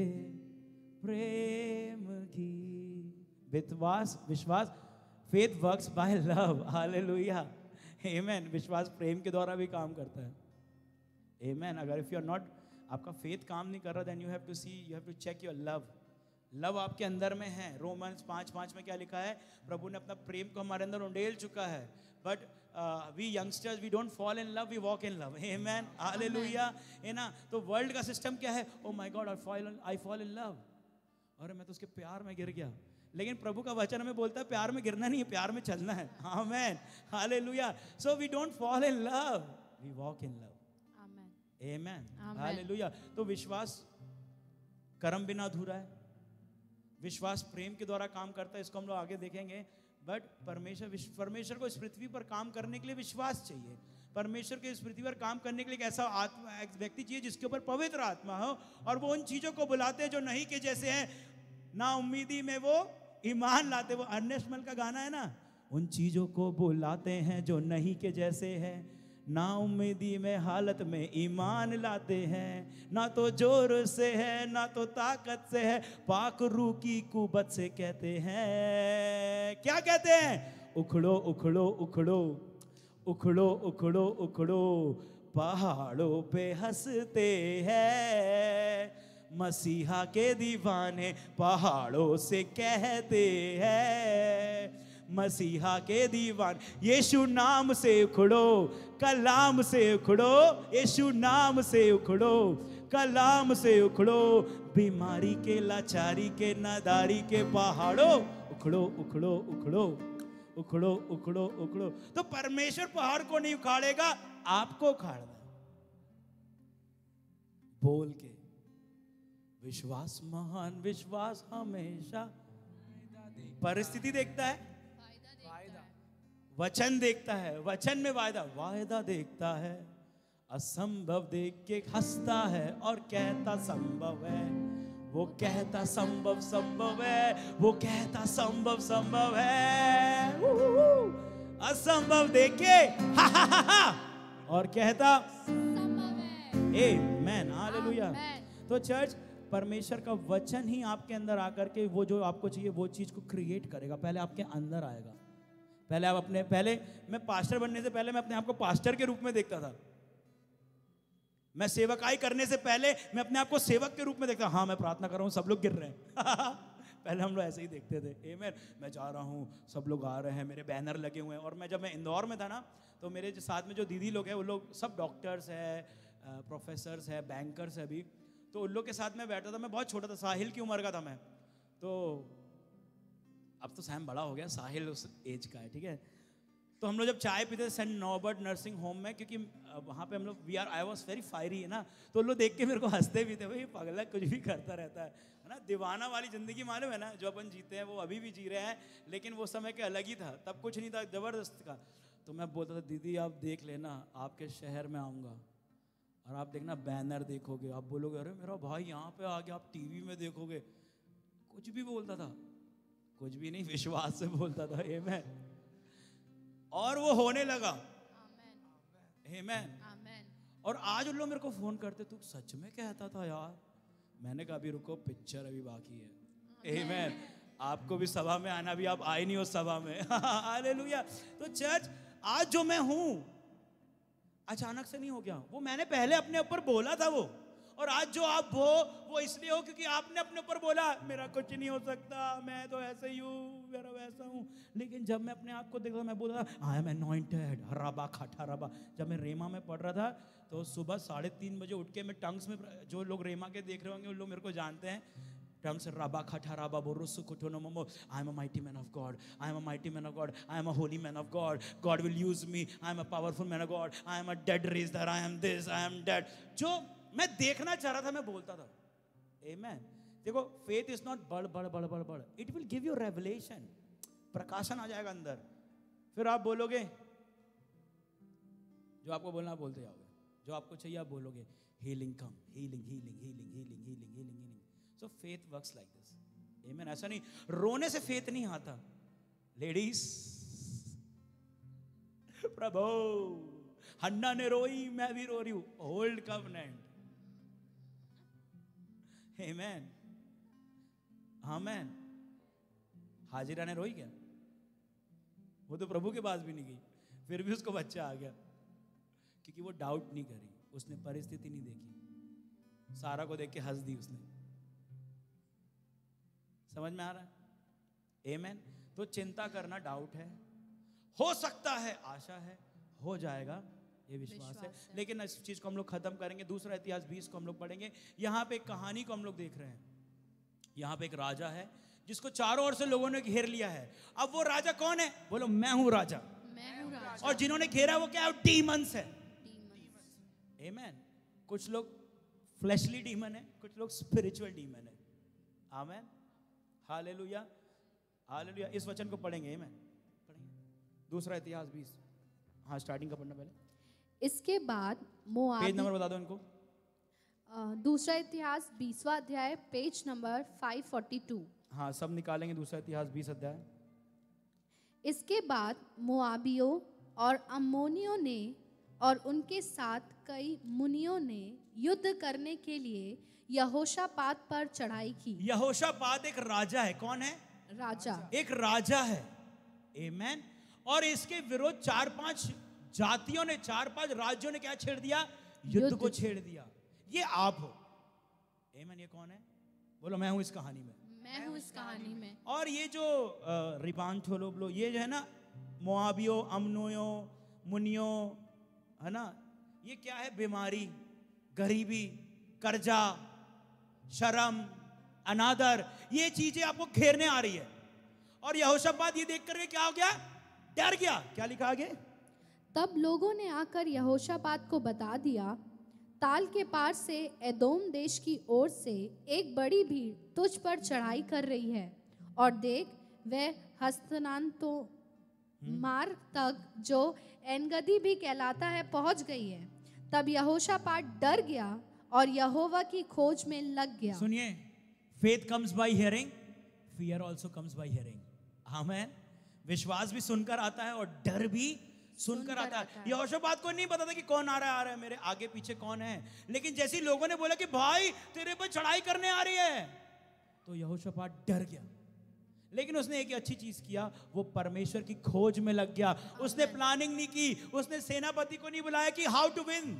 प्रेम की विश्वास विश्वास faith works by love, hallelujah, amen. विश्वास प्रेम के द्वारा भी काम करता है। आमेन। अगर इफ यू आर नॉट, आपका फेथ काम नहीं कर रहा, then you have to see, you have to check your love. Love आपके अंदर में है। रोमन्स पाँच पाँच में क्या लिखा है, प्रभु ने अपना प्रेम को हमारे अंदर उंडेल चुका है। But we youngsters we don't fall in love, we walk in love. Amen, hallelujah, है ना। तो वर्ल्ड का सिस्टम क्या है, oh my God I fall I fall in love, और मैं तो उसके प्यार में गिर गया। लेकिन प्रभु का वचन हमें बोलता है प्यार में गिरना नहीं है, प्यार में चलना है। Amen, hallelujah. So we don't fall in love, we walk in love. Amen, amen, hallelujah. तो विश्वास कर्म बिना अधूरा है, विश्वास प्रेम के द्वारा काम करता है, इसको हम लोग आगे देखेंगे। बट परमेश्वर परमेश्वर को इस पृथ्वी पर काम करने के लिए विश्वास चाहिए। परमेश्वर के इस पृथ्वी पर काम करने के लिए एक ऐसा आत्मा, एक व्यक्ति चाहिए जिसके ऊपर पवित्र आत्मा हो, और वो उन चीजों को बुलाते हैं जो नहीं के जैसे हैं, ना उम्मीदी में वो ईमान लाते। वो अर्नेस्ट मल का गाना है ना, उन चीजों को बुलाते हैं जो नहीं के जैसे हैं, ना उम्मीदी में हालत में ईमान लाते हैं, ना तो जोर से है ना तो ताकत से है, पाक रूह की कुबत से कहते हैं। क्या कहते हैं, उखड़ो उखड़ो उखड़ो उखड़ो उखड़ो उखड़ो, पहाड़ों पे हंसते हैं, मसीहा के दीवाने पहाड़ों से कहते हैं, मसीहा के दीवान। यीशु नाम से उखड़ो, कलाम से उखड़ो, यीशु नाम से उखड़ो, कलाम से उखड़ो, बीमारी के, लाचारी के, नादारी के पहाड़ों, उखड़ो उखड़ो उखड़ो उखड़ो उखड़ो उखड़ो। तो परमेश्वर पहाड़ को नहीं उखाड़ेगा, आपको उखाड़ना है बोल के। विश्वास महान, विश्वास हमेशा परिस्थिति देखता है, वचन देखता है, वचन में वायदा वायदा देखता है, असंभव देख के हंसता है और कहता संभव है, वो कहता संभव संभव है, वो कहता संभव संभव है, असंभव देख के हा हा हा हा और कहता संभव है। Amen, hallelujah. तो चर्च, परमेश्वर का वचन ही आपके अंदर आकर के वो जो आपको चाहिए वो चीज को क्रिएट करेगा। पहले आपके अंदर आएगा। पहले आप अपने पहले मैं पास्टर बनने से पहले मैं अपने आप को पास्टर के रूप में देखता था। मैं सेवकाई करने से पहले मैं अपने आप को सेवक के रूप में देखता। हाँ मैं प्रार्थना कर रहा हूँ, सब लोग गिर रहे हैं पहले हम लोग ऐसे ही देखते थे। आमेन। मैं जा रहा हूँ, सब लोग आ रहे हैं, मेरे बैनर लगे हुए हैं। और मैं जब मैं इंदौर में था ना, तो मेरे जो साथ में जो दीदी लोग हैं वो लोग सब डॉक्टर्स है, प्रोफेसर्स है, बैंकर्स है भी। तो उन लोग के साथ में बैठा था। मैं बहुत छोटा था, साहिल की उम्र का था मैं। तो अब तो सैम बड़ा हो गया, साहिल उस एज का है, ठीक है। तो हम लोग जब चाय पीते थे सेंट नॉर्बर्ट नर्सिंग होम में, क्योंकि वहाँ पे हम लोग we are I was very fiery है ना, तो लोग देख के मेरे को हंसते भी थे, भाई पगला कुछ भी करता रहता है है ना। दीवाना वाली जिंदगी मालूम है ना, जो अपन जीते हैं वो अभी भी जी रहे हैं, लेकिन वो समय के अलग ही था। तब कुछ नहीं था, जबरदस्त का। तो मैं बोलता था, दीदी आप देख लेना, आपके शहर में आऊँगा और आप देखना बैनर देखोगे, आप बोलोगे अरे मेरा भाई यहाँ पे आ गया, आप टीवी में देखोगे। कुछ भी बोलता था, कुछ भी नहीं, विश्वास से बोलता था। आमेन। और वो होने लगा। आमेन। और आज उन लोग मेरे को फोन करते, तू सच में कहता था यार। मैंने कहा अभी रुको, पिक्चर अभी बाकी है। आमेन। आपको भी सभा में आना, भी आप आए नहीं हो सभा में हालेलुया। तो चर्च, आज जो मैं हूं अचानक से नहीं हो गया, वो मैंने पहले अपने ऊपर बोला था वो। और आज जो आप हो वो इसलिए हो क्योंकि आपने अपने ऊपर बोला मेरा कुछ नहीं हो सकता, मैं तो ऐसे ही हूँ, मेरा वैसा हूँ। लेकिन जब मैं अपने आप को देखता मैं बोलता आई एम अनॉइंटेड, रबा खाठा रबा। जब मैं रेमा में पढ़ रहा था तो सुबह साढ़े तीन बजे उठ के मैं टंग्स में, जो लोग रेमा के देख रहे होंगे उन लोग मेरे को जानते हैं, टंग्स रबा खाठा रबा बोरुसु कुटोनो मोमो। I am a mighty man of God, I am a mighty man of God, I am a holy man of God, God will use me, I am a powerful man of God, I am a dead raiser, I am this, I am dead. जो मैं देखना चाह रहा था मैं बोलता था। आमेन। देखो, फेथ इज नॉट बड़ बड़ बड़ बड़ बड़, it will give you revelation, प्रकाशन आ जाएगा अंदर। फिर आप बोलोगे, जो आपको बोलना आप बोलते जाओगे, जो आपको चाहिए आप बोलोगे, healing come, healing healing healing healing healing healing healing. So faith works like this. Amen. ऐसा नहीं, रोने से फेथ नहीं आता। लेडीज प्रभु। हन्ना ने रोई, मैं भी रो रही हूं। Old covenant. आमेन, आमेन। हाजिरा ने रोई क्या? वो तो प्रभु के पास भी नहीं गई, फिर भी उसको बच्चा आ गया, क्योंकि वो डाउट नहीं करी, उसने परिस्थिति नहीं देखी। सारा को देख के हंस दी उसने। समझ में आ रहा है? आमेन। तो चिंता करना डाउट है, हो सकता है आशा है, हो जाएगा ये विश्वास, विश्वास है।, है लेकिन इस चीज को हम लोग खत्म करेंगे। दूसरा इतिहास बीस को हम लोग पढ़ेंगे। यहाँ पे एक कहानी को हम लोग देख रहे हैं। यहाँ पे एक राजा है जिसको चारों ओर से लोगों ने घेर लिया है। अब वो राजा कौन है? बोलो, मैं हूं राजा। मैं हूं राजा। और जिन्होंने घेरा वो क्या है? डीमंस है। आमेन। कुछ लोग फ्लैशली डीमन है, कुछ लोग स्पिरिचुअल डीमन है। Amen, hallelujah, hallelujah. इस वचन को पढ़ेंगे। आमेन, पढ़ेंगे। दूसरा इतिहास बीस, हाँ स्टार्टिंग का पढ़ना पहले। इसके बाद मोआबी, पेज नंबर बता दो इनको। अ, दूसरा इतिहास बीसवां अध्याय, पेज नंबर पाँच सौ बयालीस। हाँ, सब निकालेंगे। दूसरा इतिहास बीस अध्याय। इसके बाद मोआबियों और अम्मोनियों ने और उनके साथ कई मुनियों ने युद्ध करने के लिए यहोशापात पर चढ़ाई की। यहोशापात एक राजा है। कौन है? राजा, एक राजा है। आमेन। और इसके विरोध चार पांच जातियों ने, चार पांच राज्यों ने क्या छेड़ दिया? युद्ध को छेड़ दिया। ये आप हो। आमेन। ये कौन है? बोलो, मैं हूं इस कहानी में। मैं हूं इस कहानी में। और ये जो रिबांथोलोब्लो, ये जो है ना, मोआबियों, अम्नोयों, मुनियों, है ना, ये क्या है? बीमारी, गरीबी, कर्जा, शर्म, अनादर, ये चीजें आपको घेरने आ रही है। और यहोशापात ये देख करके क्या हो गया? डर गया। क्या लिखा आगे? तब लोगों ने आकर यहोशापात को बता दिया, ताल के पार से एदोम देश की ओर से एक बड़ी भीड़ तुझ पर चढ़ाई कर रही है, और देख वह हस्तनांतो मार्ग तक, जो एनगदी भी कहलाता है, पहुंच गई है। तब यहोशापात डर गया और यहोवा की खोज में लग गया। सुनिए, faith comes by hearing, fear also comes by hearing. Amen. विश्वास भी सुनकर आता है और डर भी सुनकर आता है। यहोशापात को नहीं पता था कि कौन आ रहा है, आ रहा है मेरे आगे पीछे कौन है, लेकिन जैसे ही लोगों ने बोला कि भाई तेरे पर चढ़ाई करने आ रही है, तो यहोशापात डर गया। लेकिन उसने एक अच्छी चीज किया, वो परमेश्वर की खोज में लग गया। उसने प्लानिंग नहीं की, उसने सेनापति को नहीं बुलाया कि हाउ टू विन।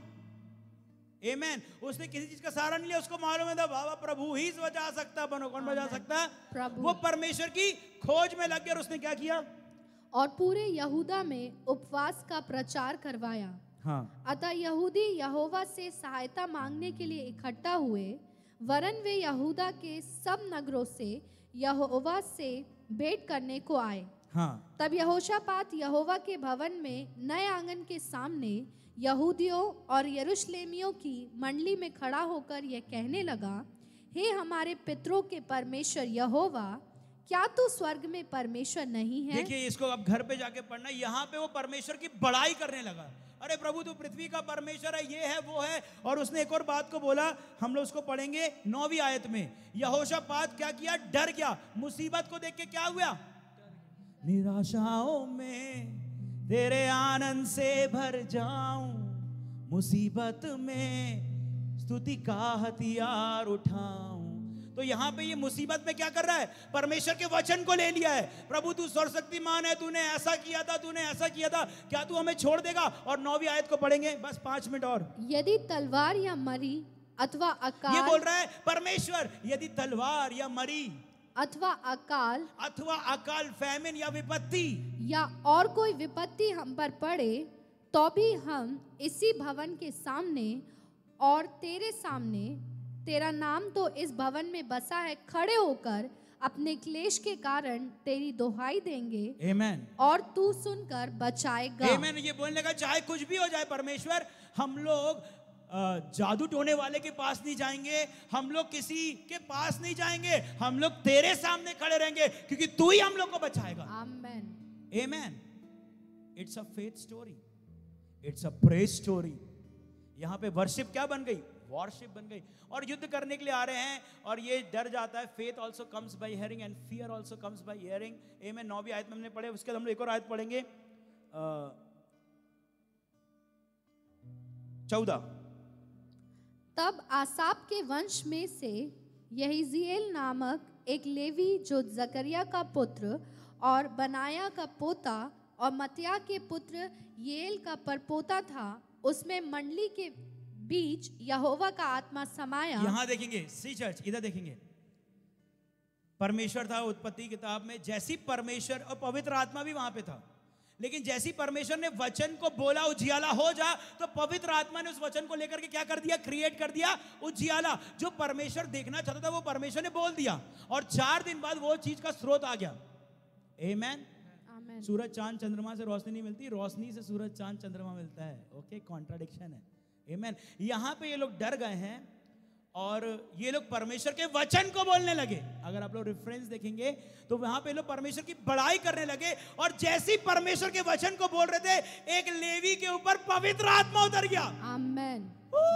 आमेन। उसने किसी चीज का सहारा नहीं लिया। उसको मालूम है था बाबा प्रभु ही बचा सकता। बनो, कौन बचा सकता? प्रभु। वो परमेश्वर की खोज में लग गया। और उसने क्या किया? और पूरे यहूदा में उपवास का प्रचार करवाया। हाँ। अतः यहूदी यहोवा से सहायता मांगने के लिए इकट्ठा हुए, वरन वे यहूदा के सब नगरों से यहोवा से भेंट करने को आए। हाँ। तब यहोशापात यहोवा के भवन में नए आंगन के सामने यहूदियों और यरूशलेमियों की मंडली में खड़ा होकर यह कहने लगा, हे हमारे पितरों के परमेश्वर यहोवा, क्या तू स्वर्ग में परमेश्वर नहीं है? देखिए, इसको अब घर पे जाके पढ़ना। यहाँ पे वो परमेश्वर की बड़ाई करने लगा। अरे प्रभु, तू पृथ्वी का परमेश्वर है, ये है वो है। और उसने एक और बात को बोला, हम लोग उसको पढ़ेंगे नौवीं आयत में। यहोशापात क्या किया? डर गया। मुसीबत को देख के क्या हुआ? निराशाओं में तेरे आनंद से भर जाऊं, मुसीबत में स्तुति का हथियार उठाऊं। तो यहाँ पे ये मुसीबत में क्या कर रहा है? परमेश्वर के वचन को ले लिया है। प्रभु तू सर्वशक्तिमान है, तूने ऐसा किया था, तूने ऐसा किया था, क्या तू हमें छोड़ देगा? और नौवीं आयत को पढ़ेंगे, बस पांच मिनट और। यदि तलवार या मरी अथवा अकाल, ये बोल रहा है परमेश्वर, यदि तलवार या मरी अथवा अकाल अथवा अकाल, फैमिन या विपत्ति या और कोई विपत्ति हम पर पड़े, तो भी हम इसी भवन के सामने और तेरे सामने, तेरा नाम तो इस भवन में बसा है, खड़े होकर अपने क्लेश के कारण तेरी दोहाई देंगे। आमेन। और तू सुनकर बचाएगा। आमेन। ये बोलने का, चाहे कुछ भी हो जाए परमेश्वर, हम लोग जादू टोने वाले के पास नहीं जाएंगे, हम लोग किसी के पास नहीं जाएंगे, हम लोग तेरे सामने खड़े रहेंगे, क्योंकि तू ही हम लोग को बचाएगा। Amen. Amen. It's a faith story, it's a praise story. यहाँ पे वर्शिप क्या बन गई? वॉरशिप बन गई। और युद्ध करने के लिए आ रहे हैं, और ये डर जाता है। Faith also comes by hearing and fear also comes by hearing. Amen. नौवीं आयत में हमने पढ़े, उसके बाद हम लोग एक और आयत पढ़ेंगे, चौदह। तब आसाप के वंश में से यहीजीएल नामक एक लेवी जो जकरिया का पुत्र और बनाया का पोता और मत्तिया के पुत्र येल का परपोता था, उसमें मंडली के बीच यहोवा का आत्मा समाया। यहां देखेंगे, सी चर्च इधर देखेंगे, परमेश्वर था उत्पत्ति किताब में, जैसी परमेश्वर और पवित्र आत्मा भी वहां पे था, लेकिन जैसी परमेश्वर ने वचन को बोला उजियाला हो जा, तो पवित्र आत्मा ने उस वचन को लेकर के क्या कर दिया, क्रिएट कर दिया उजियाला। जो परमेश्वर देखना चाहता था वो परमेश्वर ने बोल दिया, और चार दिन बाद वो चीज का स्रोत आ गया। आमेन। आमेन। सूरज चांद चंद्रमा से रोशनी नहीं मिलती, रोशनी से सूरज चांद चंद्रमा मिलता है। ओके, कॉन्ट्राडिक्शन है। आमेन। यहां पे ये लोग डर गए हैं और ये लोग परमेश्वर के वचन को बोलने लगे। अगर आप लोग रेफरेंस देखेंगे तो वहां पे लोग परमेश्वर की बड़ाई करने लगे, और जैसे ही परमेश्वर के वचन को बोल रहे थे, एक लेवी के ऊपर पवित्र आत्मा उतर गया। आमेन।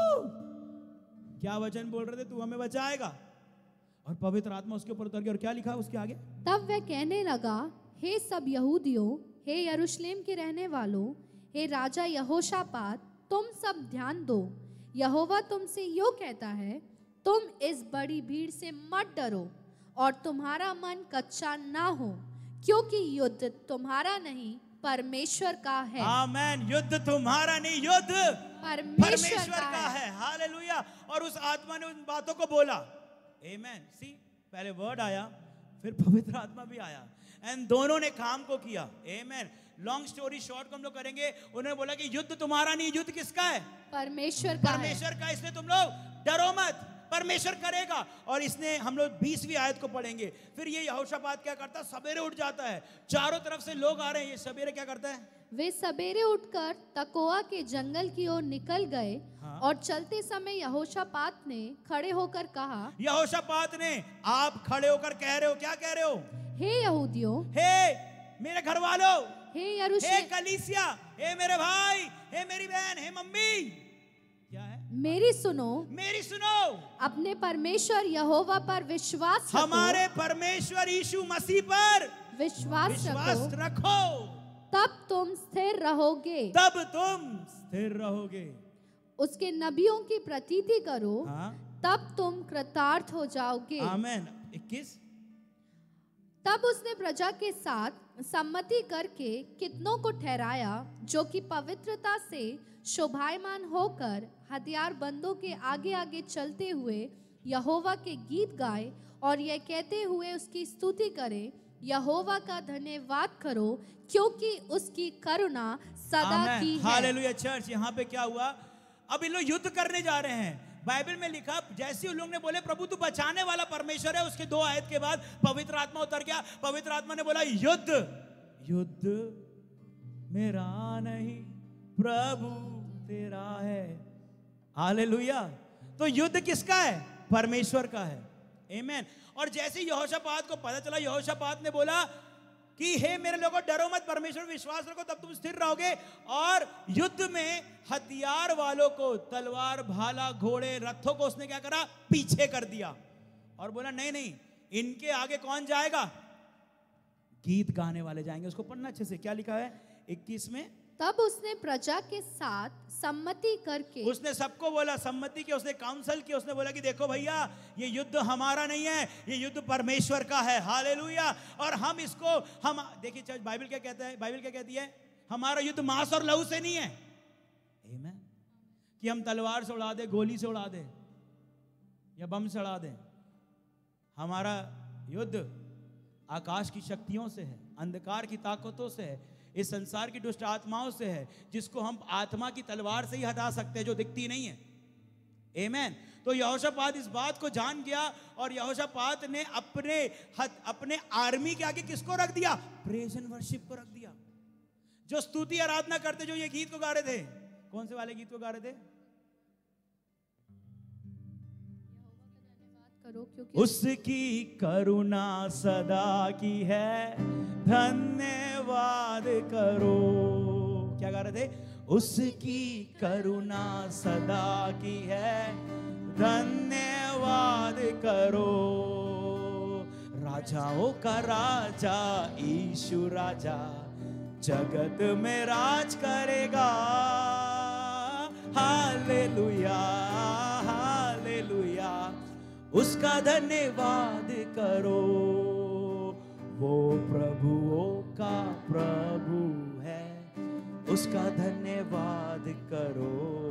क्या वचन बोल रहे थे, तू हमें बचाएगा, और पवित्र आत्मा उसके ऊपर उतर गया। और क्या लिखा उसके आगे, तब वह कहने लगा, हे सब यहूदियों, हे यरूशलेम के रहने वालों, हे राजा यहोशापात, तुम सब ध्यान दो। यहोवा तुमसे यो कहता है, तुम इस बड़ी भीड़ से मत डरो और तुम्हारा मन कच्चा ना हो, क्योंकि युद्ध तुम्हारा नहीं परमेश्वर का है। आमेन। युद्ध तुम्हारा नहीं, युद्ध परमेश्वर, परमेश्वर का, का है। हालेलुया। और उस आत्मा ने उन बातों को बोला। आमेन। सी, पहले वर्ड आया, फिर पवित्र आत्मा भी आया, एंड दोनों ने काम को किया। आमेन। लॉन्ग स्टोरी शॉर्ट को हम लोग करेंगे। उन्होंने बोला कि युद्ध तुम्हारा नहीं, युद्ध किसका है, परमेश्वर का, परमेश्वर का, इसलिए तुम लोग डरो मत, परमेश्वर करेगा। और इसने हम लोग बीसवीं आयत को पढ़ेंगे। फिर ये यहोशापात क्या करता है, सवेरे उठ जाता है, चारों तरफ से लोग आ रहे हैं, ये सवेरे क्या करता है, वे सवेरे उठकर तकोआ के जंगल की ओर निकल गए। हाँ। और चलते समय यहोशापात ने खड़े होकर कहा, यहोशापात ने, आप खड़े होकर कह रहे हो, क्या कह रहे हो, हे यहूदियों, हे मेरे घर वालों, हे हे यरूशलेम, कलीसिया, हे मेरे भाई, हे मेरी बहन, हे मम्मी, क्या है, मेरी सुनो, मेरी सुनो, अपने परमेश्वर यहोवा पर विश्वास रखो, हमारे परमेश्वर यीशु मसीह पर विश्वास, विश्वास रखो, रखो, तब तुम स्थिर रहोगे, तब तुम स्थिर रहोगे। उसके नबियों की प्रतीति करो, हाँ? तब तुम कृतार्थ हो जाओगे। आमेन। इक्कीस। तब उसने प्रजा के साथ सम्मति करके कितनों को ठहराया, जो कि पवित्रता से शोभायमान होकर हथियार बंदों के आगे आगे चलते हुए यहोवा के गीत गाए, और यह कहते हुए उसकी स्तुति करे, यहोवा का धन्यवाद करो, क्योंकि उसकी करुणा सदा की है। हालेलुया। चर्च, यहाँ पे क्या हुआ, अब इन लोग युद्ध करने जा रहे हैं। बाइबल में लिखा, जैसे उन लोग ने बोले प्रभु तू बचाने वाला परमेश्वर है, उसके दो आयत के बाद पवित्र आत्मा उतर गया। पवित्र आत्मा ने बोला, युद्ध युद्ध मेरा नहीं, प्रभु तेरा है। हालेलुया। तो युद्ध किसका है, परमेश्वर का है। आमेन। और जैसे यहोशापात को पता चला, यहोशापात ने बोला कि हे मेरे लोगों, डरो मत, परमेश्वर विश्वास रखो, तब तुम स्थिर रहोगे। और युद्ध में हथियार वालों को, तलवार, भाला, घोड़े, रथों को उसने क्या करा, पीछे कर दिया, और बोला नहीं नहीं, इनके आगे कौन जाएगा, गीत गाने वाले जाएंगे। उसको पढ़ना अच्छे से, क्या लिखा है इक्कीस में, तब उसने प्रजा के साथ सम्मति करके, उसने सबको बोला, सम्मति की, उसने काउंसिल की, उसने बोला कि देखो भैया, ये युद्ध हमारा नहीं है, ये युद्ध परमेश्वर का है। हालेलुया। और हम इसको, हम देखिए चर्च, बाइबल क्या कहता है, बाइबल क्या कहती है, हमारा युद्ध मांस और लहू से नहीं है। आमेन। कि हम तलवार से उड़ा दे, गोली से उड़ा दे, या बम से उड़ा दे। हमारा युद्ध आकाश की शक्तियों से है, अंधकार की ताकतों से है, इस संसार की दुष्ट आत्माओं से है, जिसको हम आत्मा की तलवार से ही हटा सकते हैं, जो दिखती नहीं है। आमेन। तो यहोशापात इस बात को जान गया, और यहोशापात ने अपने अपने आर्मी के आगे किसको रख दिया, प्रेज एंड वर्शिप को रख दिया, जो स्तुति आराधना करते, जो ये गीत को गा रहे थे। कौन से वाले गीत को गा रहे थे, करो, क्योंकि उसकी करुणा सदा की है, धन्यवाद करो। क्या गा रहे थे, उसकी करुणा सदा की है, धन्यवाद करो। राजाओं का राजा यीशु राजा, जगत में राज करेगा। Hallelujah hallelujah. उसका धन्यवाद करो, वो प्रभुओं का प्रभु है, उसका धन्यवाद करो।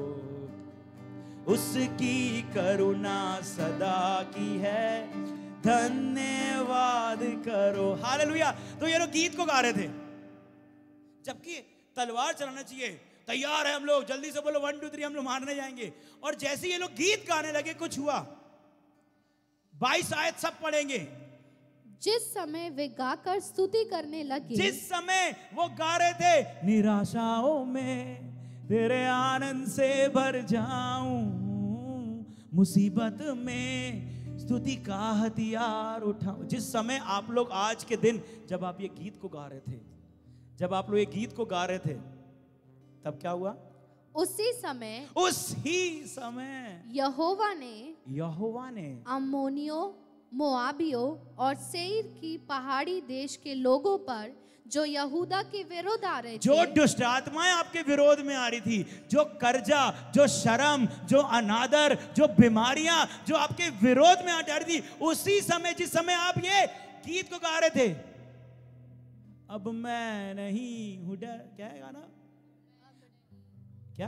उसकी करुणा सदा की है, धन्यवाद करो। हालेलुया। तो ये लोग गीत को गा रहे थे, जबकि तलवार चलाना चाहिए। तैयार है हम लोग, जल्दी से बोलो वन टू थ्री, हम लोग मारने जाएंगे। और जैसे ये लोग गीत गाने लगे, कुछ हुआ। बाईस आयत सब पढ़ेंगे। जिस समय वे गाकर स्तुति करने लगे, जिस समय वो गा रहे थे, निराशाओं में तेरे आनंद से भर जाऊं, मुसीबत में स्तुति का हथियार उठाऊं। जिस समय आप लोग आज के दिन, जब आप ये गीत को गा रहे थे, जब आप लोग ये गीत को गा रहे थे, तब क्या हुआ? उसी समय उसी समय यहोवा ने यहोवा ने अम्मोनियों, मोआबियों और सेईर की पहाड़ी देश के लोगों पर, जो यहूदा के विरोध आ रहे थे, जो दुष्ट आत्माएं आपके विरोध में आ रही थी, जो कर्जा, जो शर्म, जो अनादर, जो बीमारियां जो आपके विरोध में आ रही थी, उसी समय, जिस समय आप ये गीत को गा रहे थे, अब मैं नहीं हूं डर, क्या है गाना? क्या?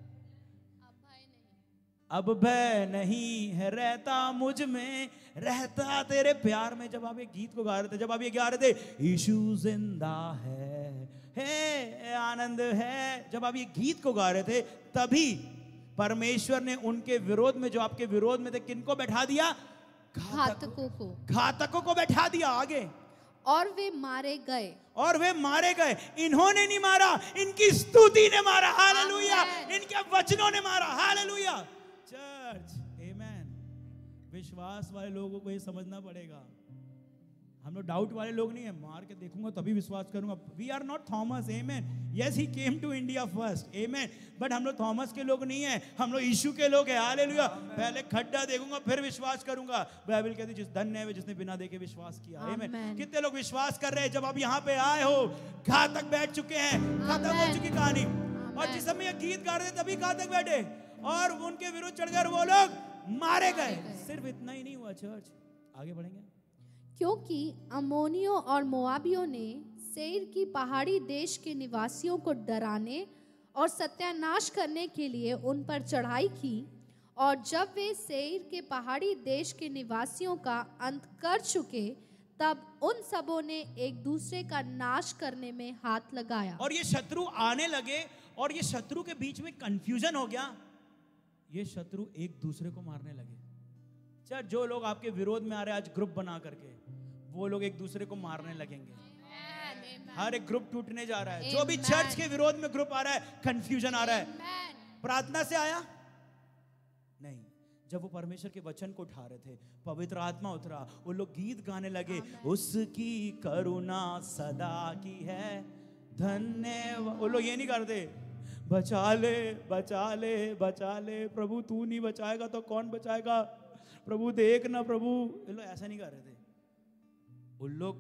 अब भय नहीं है रहता मुझ में, रहता तेरे प्यार में। जब आप ये गीत को गा रहे थे, जब आप ये गा रहे थे, यीशु जिंदा है, हे आनंद है, जब आप ये गीत को गा रहे थे, तभी परमेश्वर ने उनके विरोध में, जो आपके विरोध में थे, किनको बैठा दिया? घातकों को घातकों को बैठा दिया आगे, और वे मारे गए। और वे मारे गए। इन्होंने नहीं मारा, इनकी स्तुति ने मारा। हालेलुया। इनके वचनों ने मारा। हालेलुया। Church, amen. विश्वास वाले लोगों को ये समझना पड़ेगा। हम लोग डाउट वाले लोग नहीं है, मार के देखूंगा तभी विश्वास करूंगा। We are not Thomas, amen. Yes, he came to India first, amen, but हम लोग थॉमस के लोग नहीं है, हम लोग यीशु के लोग हैं। हालेलुया। पहले खड्डा देखूंगा फिर विश्वास करूंगा। बाइबल कहती है जिस धन्य है जिसने बिना देखे विश्वास किया, आमेन। कितने लोग विश्वास कर रहे हैं? जब आप यहाँ पे आए हो, घातक बैठ चुके हैं, खत्म हो चुकी कहानी। और जिस समय ये गीत गा रहे थे, तभी घातक बैठे और उनके विरुद्ध चढ़ गए, वो लोग मारे गए। सिर्फ इतना ही नहीं हुआ चर्च, आगे बढ़ेंगे। क्योंकि अम्मोनियों और मोआबियों ने सेईर की पहाड़ी देश के निवासियों को डराने और सत्यानाश करने के लिए उन पर चढ़ाई की, और जब वे सेईर के पहाड़ी देश के निवासियों का अंत कर चुके, तब उन सबों ने एक दूसरे का नाश करने में हाथ लगाया। और ये शत्रु आने लगे, और ये शत्रु के बीच में कंफ्यूजन हो गया। ये शत्रु एक दूसरे को मारने लगे। चल, जो लोग आपके विरोध में आ रहे हैं, आज ग्रुप बना करके, वो लोग एक दूसरे को मारने लगेंगे। हर एक ग्रुप टूटने जा रहा है। जो भी चर्च के विरोध में ग्रुप आ रहा है, कंफ्यूजन आ रहा है, प्रार्थना से आया नहीं। जब वो परमेश्वर के वचन को उठा रहे थे, पवित्र आत्मा उतरा, वो लोग गीत गाने लगे, उसकी करुणा सदा की है, धन्यवाद। वो लोग ये नहीं करते, बचा ले बचा ले बचा ले, प्रभु तू नहीं बचाएगा तो कौन बचाएगा, प्रभु देख ना प्रभु। ये लोग ऐसा नहीं कर रहे थे। उन लोग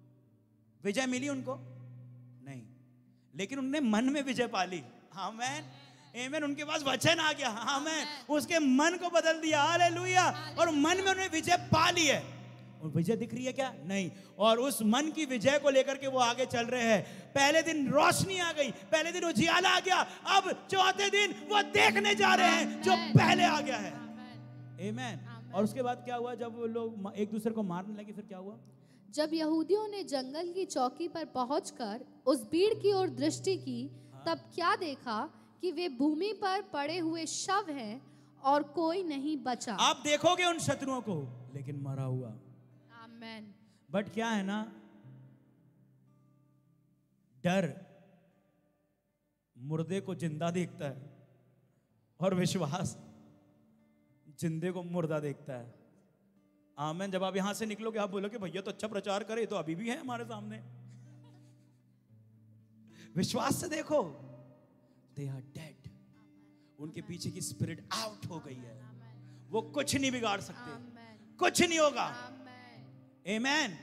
विजय मिली उनको नहीं, लेकिन उन्होंने मन में विजय पाली। आमेन, आमेन। उनके पास वचन आ गया, आमेन। उसके मन को बदल दिया, हालेलुया। और मन में उन्होंने विजय पा ली है। और विजय दिख रही है क्या? नहीं। और उस मन की विजय को लेकर के वो आगे चल रहे हैं। पहले दिन रोशनी आ गई, पहले दिन उजियाला आ गया, अब चौथे दिन वो देखने जा रहे हैं जो पहले आ गया है। आमेन। और उसके बाद क्या हुआ? जब वो लोग एक दूसरे को मारने लगे, फिर क्या हुआ? जब यहूदियों ने जंगल की चौकी पर पहुंचकर उस भीड़ की ओर दृष्टि की, तब क्या देखा कि वे भूमि पर पड़े हुए शव हैं और कोई नहीं बचा। आप देखोगे उन शत्रुओं को, लेकिन मरा हुआ। आमेन। बट क्या है ना, डर मुर्दे को जिंदा देखता है और विश्वास जिंदे को मुर्दा देखता है। आमेन। जब आप यहां से निकलोगे, आप बोलोगे भैया तो अच्छा प्रचार करे, तो अभी भी है हमारे सामने। विश्वास से देखो, दे आर डेड। उनके पीछे की स्पिरिट आउट हो गई है, वो कुछ नहीं बिगाड़ सकते, कुछ नहीं होगा। Amen,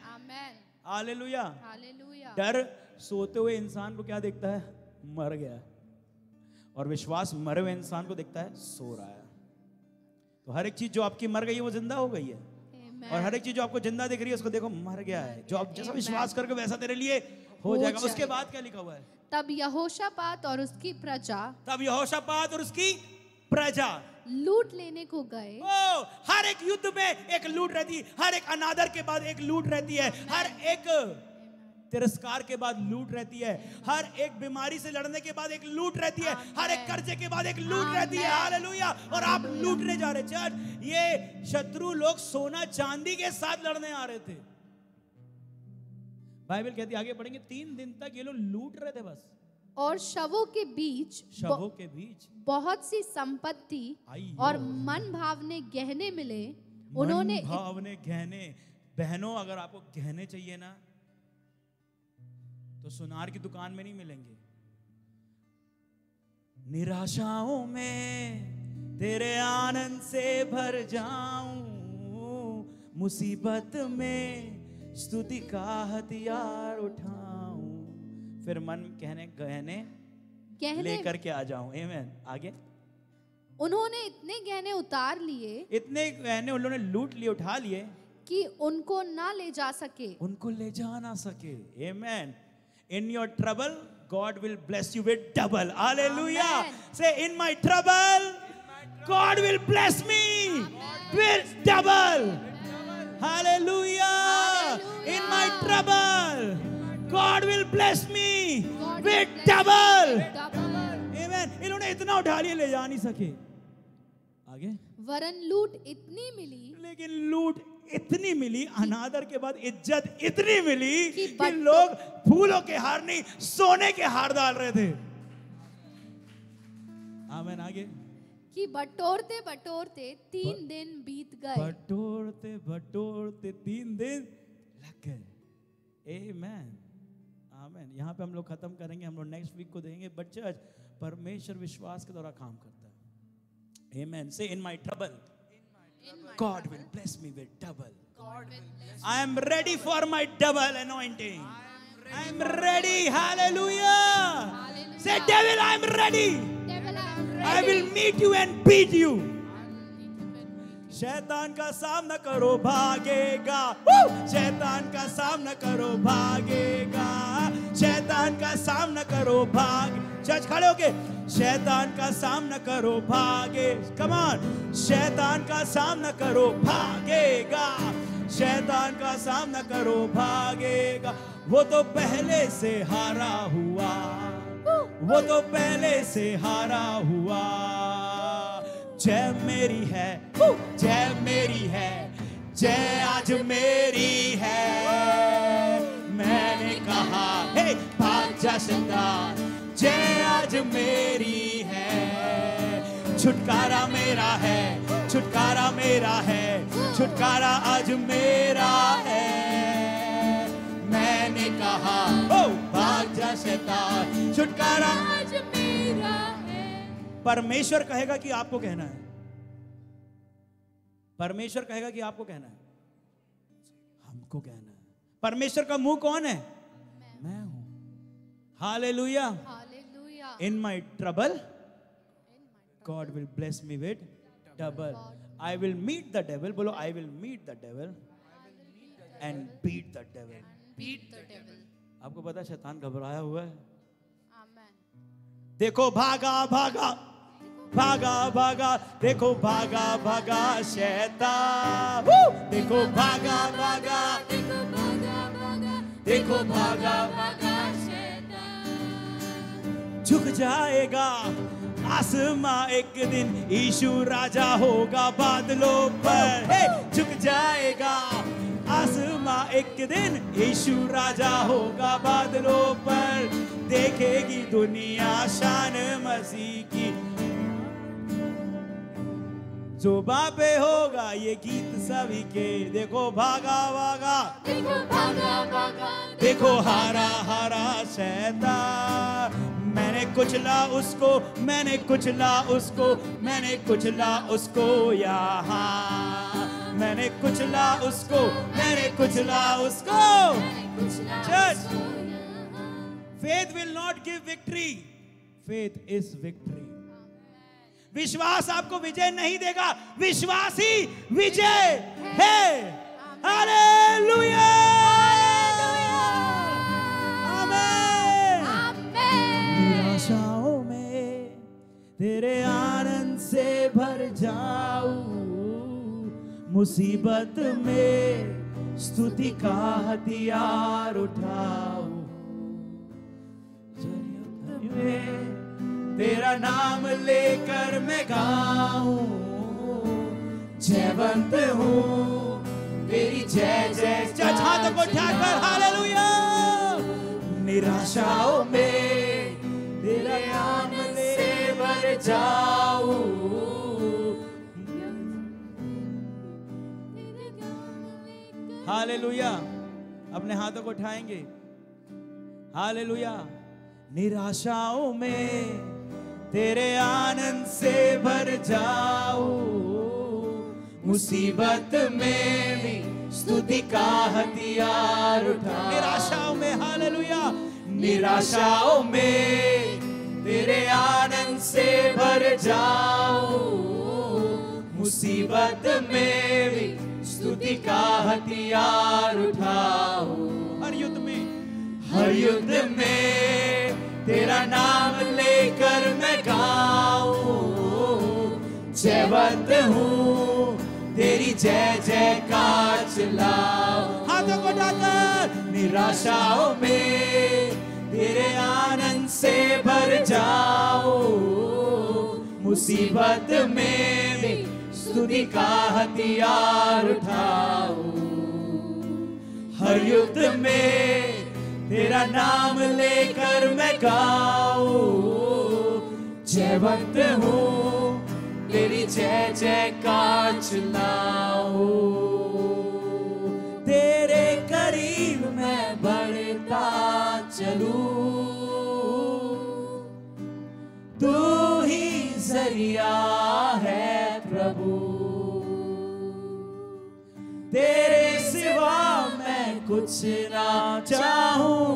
hallelujah. डर सोते हुए इंसान को क्या देखता है? मर गया। और विश्वास मरे हुए इंसान को दिखता है सो रहा है। तो हर एक चीज जो आपकी मर गई है वो जिंदा हो गई है, और हर एक चीज जो आपको जिंदा दिख रही है उसको देखो मर गया है। जो आप जैसा विश्वास करके वैसा तेरे लिए हो जाएगा। उसके बाद क्या लिखा हुआ है? तब यहोशापात और उसकी प्रजा तब यहोशापात और उसकी प्रजा लूट लेने को गए। ओ, हर एक युद्ध में एक लूट रहती है, हर एक अनादर के बाद एक लूट रहती है, हर एक तिरस्कार के बाद लूट रहती है, हर एक बीमारी से लड़ने के बाद एक लूट रहती है, हर एक कर्जे के बाद एक लूट रहती है। हालेलुया। और आप लूटने जा रहे। चर्च, ये शत्रु लोग सोना चांदी के साथ लड़ने आ रहे थे। बाइबल कहती है, आगे पढ़ेंगे, तीन दिन तक ये लोग लूट रहे थे बस। और शवों के बीच शवों के बीच बहुत सी संपत्ति और मन भावने गहने मिले। उन्होंने मन भावने गहने। बहनों, अगर आपको गहने चाहिए ना तो सुनार की दुकान में नहीं मिलेंगे। निराशाओं में तेरे आनंद से भर जाऊं, मुसीबत में स्तुति का हथियार उठाऊं, फिर मन कहने गहने गहने लेकर के आ जाऊं। आमीन। आगे, उन्होंने इतने गहने उतार लिए, इतने गहने उन्होंने लूट लिए, उठा लिए कि उनको ना ले जा सके, उनको ले जा ना सके। आमीन। In your trouble, God will bless you with double. Hallelujah. Amen. Say, in my trouble, God will bless me with double. Hallelujah. Hallelujah. In my trouble, God will bless me God with will bless double. you with double. Amen. इन्होंने इतना उठा लिया, ले जा नहीं सके। आगे, वरन लूट इतनी मिली, लेकिन लूट इतनी मिली, अनादर के बाद इज्जत इतनी मिली कि कि बट- लोग फूलों के हार नहीं सोने के हार डाल रहे थे। आमीन। आगे, कि बटोरते बटोरते तीन दिन बीत गए। बटोरते बटोरते तीन दिन लग गए। आमीन। आमीन। यहाँ पे हम लोग खत्म करेंगे, हम लोग नेक्स्ट वीक को देंगे। बट चर्च, परमेश्वर विश्वास के द्वारा काम करता है। Amen. Say in my trouble God will bless me with double. I am ready for my double anointing. I am ready. Hallelujah. Hallelujah. Say, devil, I am ready. Devil, I am I ready. will meet you and beat you. शैतान का सामना करो, भागेगा। Woo! शैतान का सामना करो, भागेगा। शैतान का सामना करो, भाग। चर्च खड़े होके, शैतान का सामना करो, भागे। Come on. शैतान का सामना करो, भागेगा। शैतान का सामना करो, भागेगा। वो तो पहले से हारा हुआ, वो तो पहले से हारा हुआ। जय मेरी है, जय मेरी है, जय आज मेरी है। मैंने कहा, हे भाग जा शैतान, जय आज मेरी है। छुटकारा मेरा है, छुटकारा मेरा है, छुटकारा आज मेरा है। मैंने कहा, ओ भाग जा शैतान, छुटकारा आज मेरा है। परमेश्वर कहेगा कि आपको कहना है। परमेश्वर कहेगा कि आपको कहना है, हमको कहना है। परमेश्वर का मुंह कौन है? मैं हूं। Hallelujah. Hallelujah. In my trouble, God will bless me with double. I will meet the devil. बोलो, I will meet the devil and beat the devil. Beat the devil. आपको पता है शैतान घबराया हुआ है। Amen. देखो भागा भागा भागा भागा, देखो भागा भागा शैतान। देखो भागा भागा, देखो भागा भागा, देखो भागा भागा शैतान। झुक जाएगा आसमां एक दिन, यीशु राजा होगा बादलों पर। हे, झुक जाएगा आसमां एक दिन, यीशु राजा होगा बादलों पर। देखेगी दुनिया शान मसीह की। जुबां पे होगा ये गीत सभी के। देखो भागा भागा, देखो भागा भागा, देखो हारा हारा शैतान। मैंने कुचला उसको, मैंने कुचला उसको, मैंने कुचला उसको यहाँ। मैंने कुचला उसको, मैंने कुचला उसको। Church, faith will not give victory. Faith is victory. विश्वास आपको विजय नहीं देगा, विश्वास ही विजय है। हालेलुया, आमीन। निराशाओं में तेरे आनंद से भर जाऊं, मुसीबत में स्तुति का हथियार उठाऊं, तेरा नाम लेकर मैं गाऊं, जयवंत हूँ तेरी जय जय। हाथों को उठाकर हालेलुया। निराशाओं में तेरा नाम से भर जाऊं, हालेलुया। अपने हाथों को उठाएंगे, हालेलुया। निराशाओं में तेरे आनंद से भर जाऊं, मुसीबत में भी स्तुति का हथियार उठा। निराशाओं में, हालेलुया। निराशाओं में तेरे आनंद से भर जाऊं, मुसीबत में भी स्तुति का हथियार उठाऊं। हर युद्ध में, हर युद्ध में तेरा नाम लेकर मैं गाऊं, जयवंत हूँ तेरी जय जय का चिल्लाऊं। हाथों को उठाकर निराशाओं में तेरे आनंद से भर जाऊं, मुसीबत में भी स्तुति का हथियार उठाऊं। हर युद्ध में तेरा नाम लेकर मैं गाऊं, जयवंत हूँ तेरी जय जय का चिल्लाऊं। तेरे करीब मैं बढ़ता चलूं, तू ही जरिया है प्रभु, तेरे सिवा मैं कुछ ना चाहूं,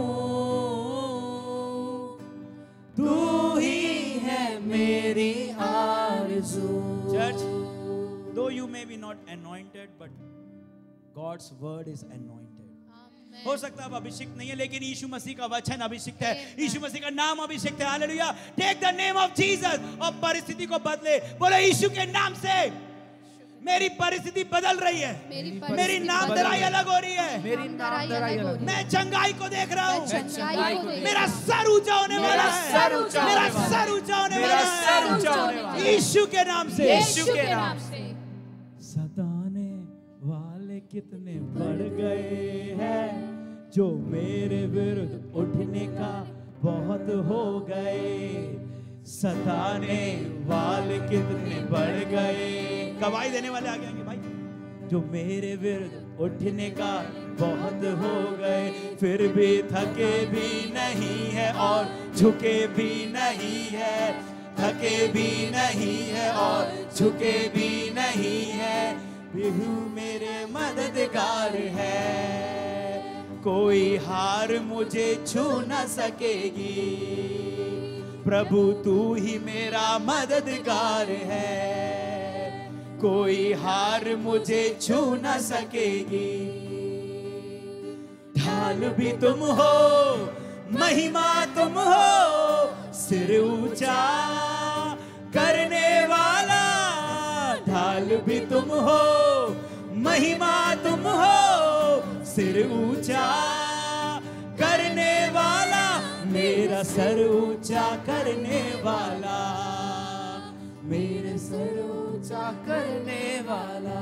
तू ही है मेरी आरज़ू। Church, though you may be not anointed, but God's word is anointed. हो सकता है अब अभिषिक्त नहीं है, लेकिन यीशु मसीह का वचन अभिषिक्त है, यीशु मसीह का नाम अभिषिक्त है। Hallelujah. Take the name of Jesus और परिस्थिति को बदले। बोले यीशु के नाम से मेरी परिस्थिति बदल रही है, मेरी, मेरी नामधराई अलग हो रही है, मेरी नामधराई अलग। मैं चंगाई को देख रहा हूँ, मेरा सर ऊंचा होने वाला है, मेरा सर ऊंचा होने वाला है यीशु के नाम से, यीशु के नाम से। सताने वाले कितने बढ़ गए हैं, जो मेरे विरुद्ध उठने का बहुत हो गए। सताने वाले कितने बढ़ गए। गवाही देने वाले आगे आएंगे भाई। जो मेरे विरुद्ध उठने का बहुत हो गए, फिर भी थके भी नहीं है और झुके भी नहीं है, थके भी नहीं है और झुके भी नहीं है। प्रभु मेरे मददगार है, कोई हार मुझे छू न सकेगी। प्रभु तू ही मेरा मददगार है, कोई हार मुझे छू न सकेगी। ढाल भी तुम हो, महिमा तुम हो, सिर ऊंचा करने वाला। ढाल भी तुम हो, महिमा तुम हो, सिर ऊंचा करने वाला। मेरा सर ऊंचा करने वाला, मेरे सर ऊंचा करने वाला।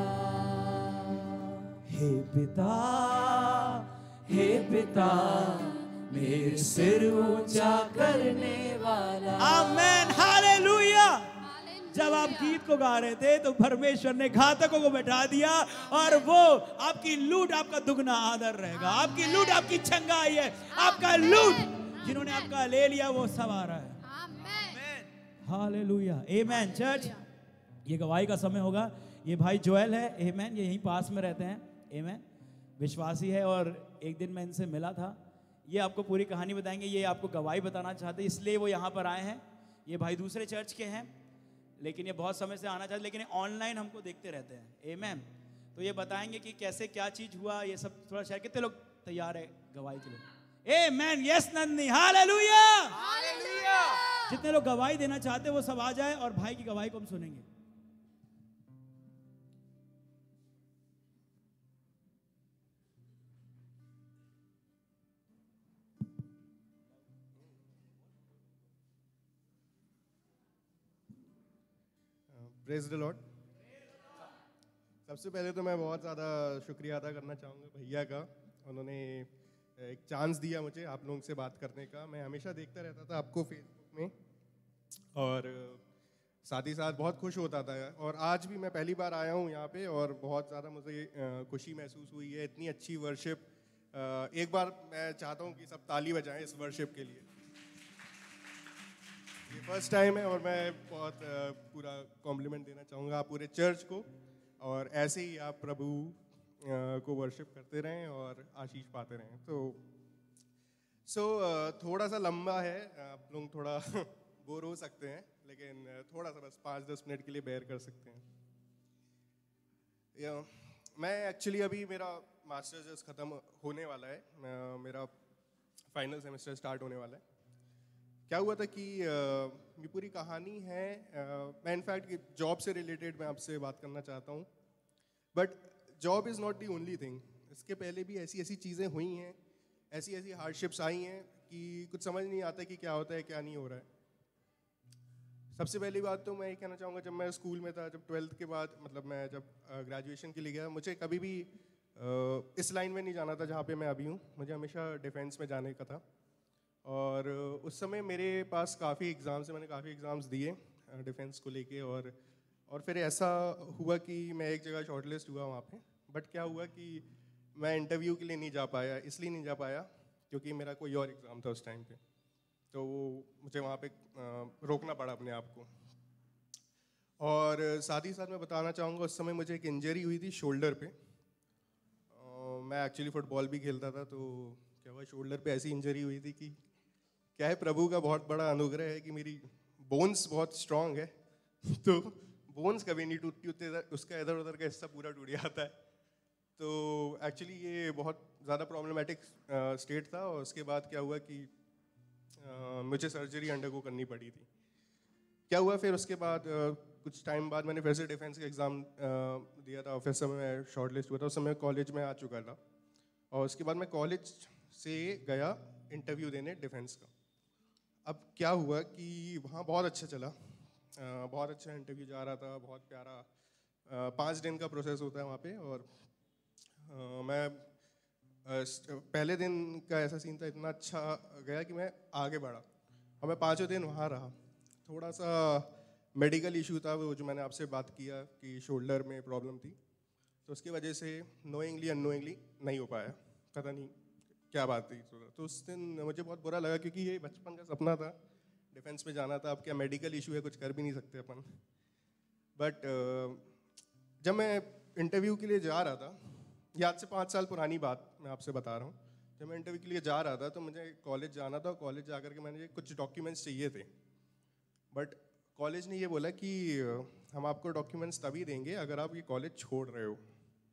हे पिता, हे पिता, मेरे सिर ऊंचा करने वाला। Amen, hallelujah. जब आप गीत को गा रहे थे तो परमेश्वर ने घातकों को बैठा दिया और वो आपकी लूट आपका दुगना आदर रहेगा। आपकी लूट आपकी छंगाई है, आपका लूट जिन्होंने आपका ले लिया वो सब आ रहा है। Hallelujah, amen. चर्च, ये गवाही का समय होगा। ये भाई जोएल है, आमेन, ये यहीं पास में रहते हैं, आमेन, विश्वासी है। और एक दिन मैं इनसे मिला था, ये आपको पूरी कहानी बताएंगे। ये आपको गवाही बताना चाहते हैं, इसलिए वो यहाँ पर आए हैं। ये भाई दूसरे चर्च के हैं, लेकिन ये बहुत समय से आना चाहते, लेकिन ऑनलाइन हमको देखते रहते हैं। आमेन। तो ये बताएंगे कि कैसे क्या चीज हुआ, ये सब थोड़ा शेयर। कितने लोग तैयार है गवाही के लिए? Amen. Yes Nandini, hallelujah. Hallelujah. जितने लोग गवाही देना चाहते हैं वो सब आ जाए और भाई की गवाही को हम सुनेंगे। Praise the lord. सबसे पहले तो मैं बहुत ज़्यादा शुक्रिया अदा करना चाहूँगा भैया का। उन्होंने एक चांस दिया मुझे आप लोगों से बात करने का। मैं हमेशा देखता रहता था आपको फेसबुक में, और साथ ही साथ बहुत खुश होता था। और आज भी मैं पहली बार आया हूँ यहाँ पे, और बहुत ज़्यादा मुझे खुशी महसूस हुई है। इतनी अच्छी वर्शिप। एक बार मैं चाहता हूँ कि सब ताली बजाएं इस वर्शिप के लिए। ये फर्स्ट टाइम है, और मैं बहुत पूरा कॉम्प्लीमेंट देना चाहूँगा आप पूरे चर्च को। और ऐसे ही आप प्रभु को वर्शिप करते रहें और आशीष पाते रहें। तो सो so, थोड़ा सा लंबा है, आप लोग थोड़ा बोर हो सकते हैं, लेकिन थोड़ा सा बस पाँच दस मिनट के लिए बेयर कर सकते हैं। या, मैं एक्चुअली अभी मेरा मास्टर्स जस्ट ख़त्म होने वाला है, मेरा फाइनल सेमेस्टर स्टार्ट होने वाला है। क्या हुआ था कि ये पूरी कहानी है, मैं इनफैक्ट जॉब से रिलेटेड मैं आपसे बात करना चाहता हूँ। But job is not the only thing. इसके पहले भी ऐसी ऐसी चीज़ें हुई हैं, ऐसी ऐसी हार्डशिप्स आई हैं कि कुछ समझ नहीं आता कि क्या होता है क्या नहीं हो रहा है। सबसे पहली बात तो मैं ये कहना चाहूँगा, जब मैं स्कूल में था, जब ट्वेल्थ के बाद, मतलब मैं जब ग्रेजुएशन के लिए गया, मुझे कभी भी इस लाइन में नहीं जाना था जहाँ पे मैं अभी हूँ। मुझे हमेशा डिफेंस में जाने का था। और उस समय मेरे पास काफ़ी एग्ज़ाम्स हैं, मैंने काफ़ी एग्ज़ाम्स दिए डिफेंस को लेके। और और फिर ऐसा हुआ कि मैं एक जगह शॉर्टलिस्ट हुआ वहाँ पे। बट क्या हुआ कि मैं इंटरव्यू के लिए नहीं जा पाया। इसलिए नहीं जा पाया क्योंकि मेरा कोई और एग्ज़ाम था उस टाइम पे, तो मुझे वहाँ पे रोकना पड़ा अपने आप को। और साथ ही साथ मैं बताना चाहूँगा, उस समय मुझे एक इंजरी हुई थी शोल्डर पे। मैं एक्चुअली फ़ुटबॉल भी खेलता था, तो क्या हुआ, शोल्डर पे ऐसी इंजरी हुई थी कि क्या है, प्रभु का बहुत बड़ा अनुग्रह है कि मेरी बोन्स बहुत स्ट्रांग है। तो बोन्स कभी नहीं टूटती, उसका इधर उधर का हिस्सा पूरा टूट जाता है। तो एक्चुअली ये बहुत ज़्यादा प्रॉब्लमेटिक स्टेट था। और उसके बाद क्या हुआ कि आ, मुझे सर्जरी अंडरगो करनी पड़ी थी। क्या हुआ फिर उसके बाद आ, कुछ टाइम बाद मैंने फिर से डिफेंस का एग्ज़ाम दिया था। फिर समय मैं शॉर्टलिस्ट हुआ था, उस समय कॉलेज में आ चुका था। और उसके बाद मैं कॉलेज से गया इंटरव्यू देने डिफेंस का। अब क्या हुआ कि वहाँ बहुत अच्छा चला, आ, बहुत अच्छा इंटरव्यू जा रहा था, बहुत प्यारा। आ, पाँच दिन का प्रोसेस होता है वहाँ पे। और आ, मैं आ, पहले दिन का ऐसा सीन था, इतना अच्छा गया कि मैं आगे बढ़ा और मैं पाँचों दिन वहाँ रहा। थोड़ा सा मेडिकल इशू था, वो जो मैंने आपसे बात किया कि शोल्डर में प्रॉब्लम थी, तो उसकी वजह से नोइंगली अननोइंगली नहीं हो पाया। पता नहीं क्या बात थी। तो उस दिन मुझे बहुत बुरा लगा, क्योंकि ये बचपन का सपना था, डिफेंस में जाना था। अब क्या मेडिकल इशू है, कुछ कर भी नहीं सकते अपन। बट जब मैं इंटरव्यू के लिए जा रहा था, ये आज से पाँच साल पुरानी बात मैं आपसे बता रहा हूँ। जब मैं इंटरव्यू के लिए जा रहा था तो मुझे कॉलेज जाना था। कॉलेज जा कर के मैंने कुछ डॉक्यूमेंट्स चाहिए थे। बट कॉलेज ने ये बोला कि हम आपको डॉक्यूमेंट्स तभी देंगे अगर आप ये कॉलेज छोड़ रहे हो।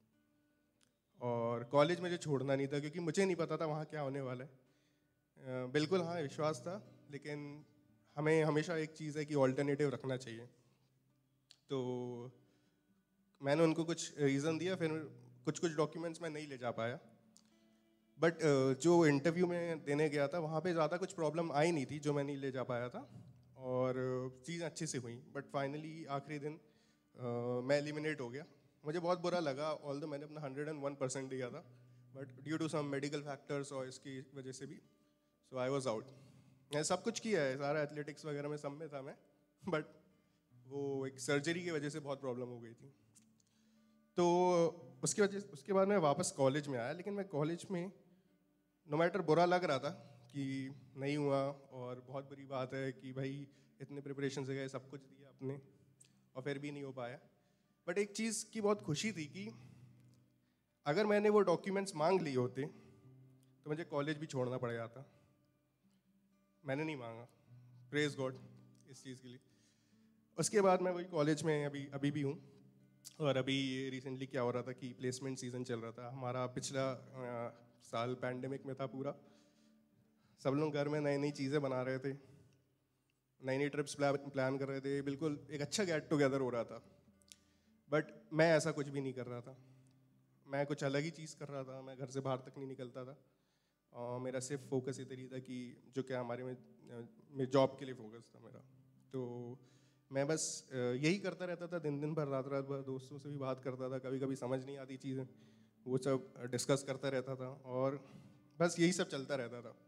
और कॉलेज मुझे छोड़ना नहीं था, क्योंकि मुझे नहीं पता था वहाँ क्या होने वाला है। बिल्कुल हाँ, विश्वास था, लेकिन हमें हमेशा एक चीज़ है कि ऑल्टरनेटिव रखना चाहिए। तो मैंने उनको कुछ रीज़न दिया, फिर कुछ कुछ डॉक्यूमेंट्स मैं नहीं ले जा पाया। बट जो इंटरव्यू में देने गया था वहाँ पे ज़्यादा कुछ प्रॉब्लम आई नहीं थी जो मैं नहीं ले जा पाया था, और चीज़ अच्छे से हुई। बट फाइनली आखिरी दिन uh, मैं एलिमिनेट हो गया। मुझे बहुत बुरा लगा, ऑल्दो मैंने अपना हंड्रेड एंड वन परसेंट दिया था, but due to some medical factors और इसकी वजह से भी सो आई वाज आउट। मैंने सब कुछ किया है, सारा एथलेटिक्स वगैरह में सब में था मैं, बट वो एक सर्जरी की वजह से बहुत प्रॉब्लम हो गई थी। तो उसकी वजह उसके बाद मैं वापस कॉलेज में आया। लेकिन मैं कॉलेज में नो मैटर बुरा लग रहा था कि नहीं हुआ, और बहुत बुरी बात है कि भाई इतने प्रिपरेशन से गए, सब कुछ दिया आपने और फिर भी नहीं हो पाया। बट एक चीज़ की बहुत खुशी थी कि अगर मैंने वो डॉक्यूमेंट्स मांग लिए होते तो मुझे कॉलेज भी छोड़ना पड़ जाता। मैंने नहीं मांगा, प्रेज गॉड इस चीज़ के लिए। उसके बाद मैं वही कॉलेज में अभी अभी भी हूँ। और अभी रिसेंटली क्या हो रहा था कि प्लेसमेंट सीज़न चल रहा था हमारा। पिछला आ, साल पैंडेमिक में था पूरा, सब लोग घर में नई नई चीज़ें बना रहे थे, नई नई ट्रिप्स प्लान कर रहे थे, बिल्कुल एक अच्छा गेट टुगेदर हो रहा था। बट मैं ऐसा कुछ भी नहीं कर रहा था, मैं कुछ अलग ही चीज़ कर रहा था। मैं घर से बाहर तक नहीं निकलता था और मेरा सिर्फ फोकस इधर ही था कि जो क्या हमारे में, में जॉब के लिए फोकस था मेरा। तो मैं बस यही करता रहता था दिन दिन भर, रात रात भर। दोस्तों से भी बात करता था, कभी कभी समझ नहीं आती चीज़ें, वो सब डिस्कस करता रहता था और बस यही सब चलता रहता था।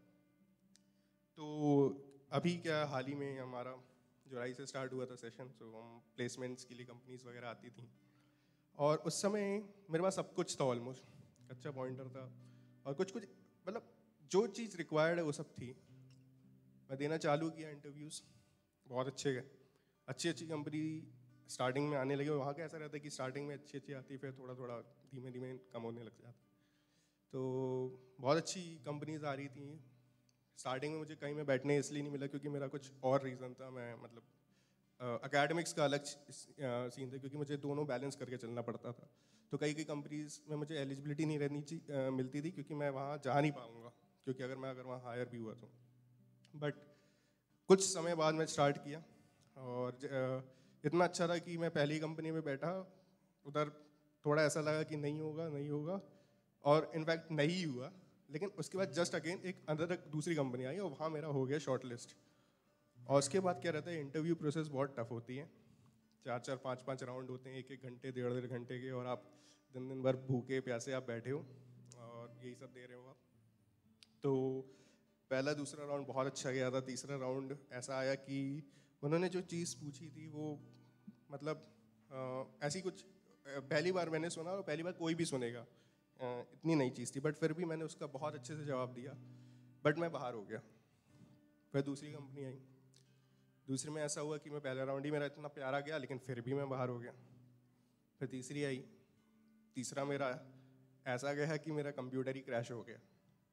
तो अभी क्या हाल ही में हमारा जुलाई से स्टार्ट हुआ था सेशन, सो हम प्लेसमेंट्स के लिए कंपनीज वगैरह आती थी और उस समय मेरे पास सब कुछ था ऑलमोस्ट। अच्छा पॉइंटर था और कुछ कुछ मतलब जो चीज़ रिक्वायर्ड है वो सब थी। मैं देना चालू किया इंटरव्यूज़, बहुत अच्छे गए, अच्छी अच्छी कंपनी स्टार्टिंग में आने लगी। वहाँ का ऐसा रहता है कि स्टार्टिंग में अच्छी अच्छी आती, फिर थोड़ा थोड़ा धीमे धीमे कम होने लग जाता। तो बहुत अच्छी कंपनीज आ रही थी। स्टार्टिंग में मुझे कहीं में बैठने इसलिए नहीं मिला क्योंकि मेरा कुछ और रीज़न था। मैं मतलब एकेडमिक्स uh, का अलग सीन था क्योंकि मुझे दोनों बैलेंस करके चलना पड़ता था। तो कई कई कंपनीज में मुझे एलिजिबिलिटी नहीं रहनी चाहिए uh, मिलती थी क्योंकि मैं वहाँ जा नहीं पाऊँगा, क्योंकि अगर मैं अगर वहाँ हायर भी हुआ तो। बट कुछ समय बाद मैं स्टार्ट किया और uh, इतना अच्छा था कि मैं पहली कंपनी में बैठा, उधर थोड़ा ऐसा लगा कि नहीं होगा नहीं होगा और इनफैक्ट नहीं हुआ। लेकिन उसके बाद जस्ट अगेन एक अंदर दूसरी कंपनी आई और वहाँ मेरा हो गया शॉर्ट लिस्ट। और उसके बाद क्या रहता है, इंटरव्यू प्रोसेस बहुत टफ होती है, चार चार पाँच पाँच राउंड होते हैं, एक एक घंटे डेढ़ डेढ़ घंटे के, और आप दिन दिन भर भूखे प्यासे आप बैठे हो और यही सब दे रहे हो आप। तो पहला दूसरा राउंड बहुत अच्छा गया था। तीसरा राउंड ऐसा आया कि उन्होंने जो चीज़ पूछी थी वो मतलब आ, ऐसी कुछ पहली बार मैंने सुना और पहली बार कोई भी सुनेगा, आ, इतनी नई चीज़ थी। बट फिर भी मैंने उसका बहुत अच्छे से जवाब दिया, बट मैं बाहर हो गया। फिर दूसरी कंपनी आई, दूसरे में ऐसा हुआ कि मैं पहला राउंड ही मेरा इतना प्यारा गया लेकिन फिर भी मैं बाहर हो गया। फिर तीसरी आई, तीसरा मेरा ऐसा गया कि मेरा कंप्यूटर ही क्रैश हो गया,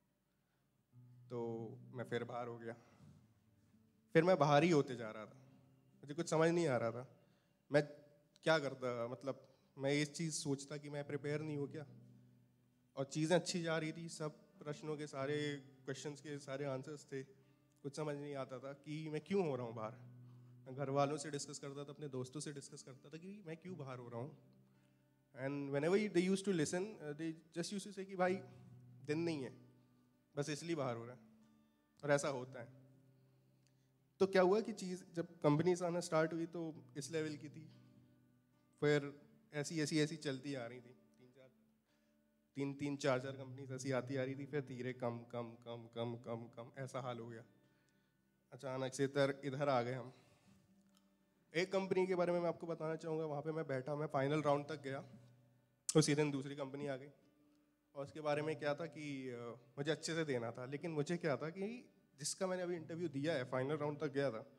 तो मैं फिर बाहर हो गया। फिर मैं बाहर ही होते जा रहा था, मुझे कुछ समझ नहीं आ रहा था मैं क्या करता। मतलब मैं इस चीज़ सोचता कि मैं प्रिपेयर नहीं हो क्या, और चीज़ें अच्छी जा रही थी, सब प्रश्नों के सारे क्वेश्चंस के सारे आंसर्स थे। कुछ समझ नहीं आता था कि मैं क्यों हो रहा हूँ बाहर। मैं घर वालों से डिस्कस करता था, अपने दोस्तों से डिस्कस करता था कि मैं क्यों बाहर हो रहा हूँ। And whenever they used to listen, they just used to say कि भाई दिन नहीं है, बस इसलिए बाहर हो रहा है, और ऐसा होता है। तो क्या हुआ कि चीज़ जब कंपनीज आना स्टार्ट हुई तो इस लेवल की थी, फिर ऐसी ऐसी ऐसी चलती आ रही थी, तीन चार तीन तीन चार चार कंपनीज ऐसी आती आ रही थी, फिर धीरे कम कम कम कम कम कम ऐसा हाल हो गया। अचानक से इधर इधर आ गए हम। एक कंपनी के बारे में मैं आपको बताना चाहूँगा, वहाँ पे मैं बैठा, मैं फाइनल राउंड तक गया, उसी दिन दूसरी कंपनी आ गई। और उसके बारे में क्या था कि मुझे अच्छे से देना था, लेकिन मुझे क्या था कि जिसका मैंने अभी इंटरव्यू दिया है, फाइनल राउंड तक गया था,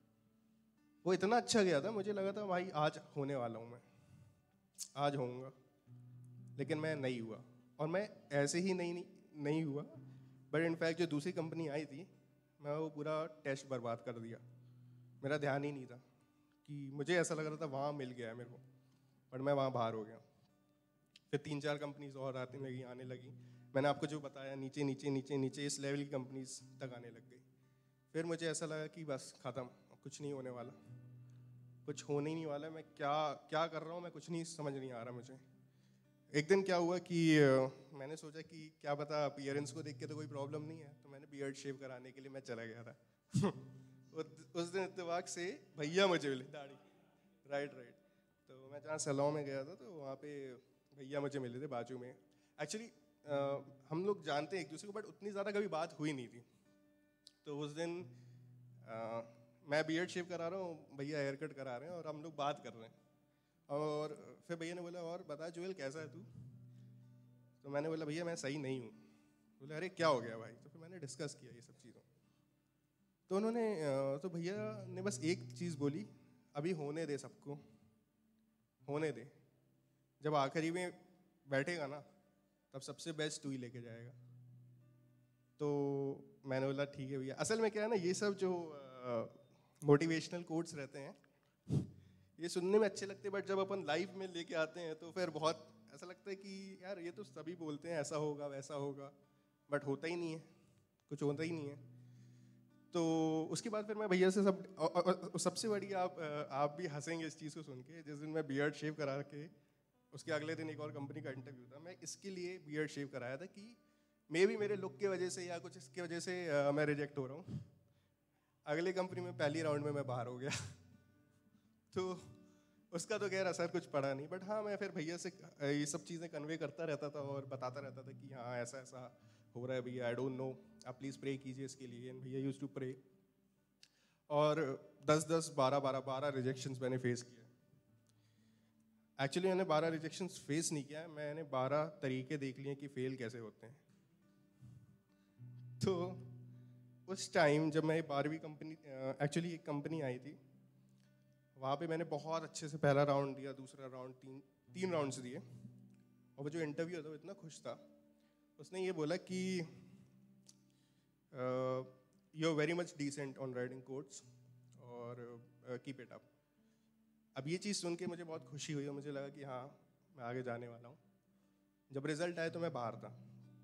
वो इतना अच्छा गया था, मुझे लगा था भाई आज होने वाला हूँ मैं, आज होऊंगा, लेकिन मैं नहीं हुआ। और मैं ऐसे ही नहीं नहीं, नहीं हुआ, बट इनफैक्ट जो दूसरी कंपनी आई थी, मैं वो पूरा टेस्ट बर्बाद कर दिया। मेरा ध्यान ही नहीं था कि मुझे ऐसा लग रहा था वहाँ मिल गया है मेरे को, बट मैं वहाँ बाहर हो गया। फिर तीन चार कंपनीज और आने लगी आने लगी मैंने आपको जो बताया, नीचे नीचे नीचे नीचे इस लेवल की कंपनीज तक आने लग गई। फिर मुझे ऐसा लगा कि बस ख़त्म, कुछ नहीं होने वाला, कुछ होने ही नहीं वाला। मैं क्या क्या कर रहा हूँ, मैं कुछ नहीं समझ नहीं आ रहा मुझे। एक दिन क्या हुआ कि मैंने सोचा कि क्या पता अपीयरेंस को देख के तो कोई प्रॉब्लम नहीं है, तो मैंने बियर्ड शेव कराने के लिए मैं चला गया था। उस दिन इत्तेफाक से भैया मुझे मिले, दाढ़ी, राइट राइट तो मैं जहाँ सैलून में गया था, तो वहाँ पे भैया मुझे मिले थे बाजू में। एक्चुअली हम लोग जानते हैं एक दूसरे को, बट उतनी ज़्यादा कभी बात हुई नहीं थी। तो उस दिन आ, मैं बियर्ड शेव करा रहा हूँ, भैया हेयर कट करा रहे हैं, और हम लोग बात कर रहे हैं। और फिर भैया ने बोला, और बता जुएल कैसा है तू? तो मैंने बोला भैया मैं सही नहीं हूँ। बोले अरे क्या हो गया भाई? तो फिर मैंने डिस्कस किया ये सब चीज़ों। तो उन्होंने तो भैया ने बस एक चीज़ बोली, अभी होने दे, सबको होने दे, जब आखिरी में बैठेगा ना तब सबसे बेस्ट तू ही लेके जाएगा। तो मैंने बोला ठीक है भैया। असल में क्या है ना, ये सब जो मोटिवेशनल कोट्स रहते हैं ये सुनने में अच्छे लगते हैं, बट जब अपन लाइव में लेके आते हैं तो फिर बहुत ऐसा लगता है कि यार ये तो सभी बोलते हैं ऐसा होगा वैसा होगा, बट होता ही नहीं है, कुछ होता ही नहीं है। तो उसके बाद फिर मैं भैया से सब और, और, और सबसे बड़ी आप आप भी हंसेंगे इस चीज़ को सुन के, जिस दिन मैं बियर्ड शेव करा के उसके अगले दिन एक और कंपनी का इंटरव्यू था, मैं इसके लिए बियर्ड शेव कराया था कि मे भी मेरे लुक की वजह से या कुछ इसकी वजह से uh, मैं रिजेक्ट हो रहा हूँ। अगली कंपनी में पहली राउंड में मैं बाहर हो गया तो उसका तो खैर असर कुछ पड़ा नहीं, बट हाँ मैं फिर भैया से ये सब चीज़ें कन्वे करता रहता था और बताता रहता था कि हाँ ऐसा ऐसा हो रहा है भैया, आई डोंट नो, आप प्लीज़ प्रे कीजिए इसके लिए। एंड भैया यूज्ड टू प्रे, और दस दस बारह बारह बारह रिजेक्शंस मैंने फेस किया। एक्चुअली मैंने बारह रिजेक्शंस फेस नहीं किया, मैंने बारह तरीके देख लिए कि फेल कैसे होते हैं। तो उस टाइम जब मैं बारहवीं कंपनी, एक्चुअली एक कंपनी आई थी, वहाँ पे मैंने बहुत अच्छे से पहला राउंड दिया, दूसरा राउंड, तीन तीन राउंड्स दिए, और वो जो इंटरव्यू था वो इतना खुश था, उसने ये बोला कि you are very much decent on writing codes और कीप इट अप। अब ये चीज़ सुन के मुझे बहुत खुशी हुई और मुझे लगा कि हाँ मैं आगे जाने वाला हूँ। जब रिज़ल्ट आया तो मैं बाहर था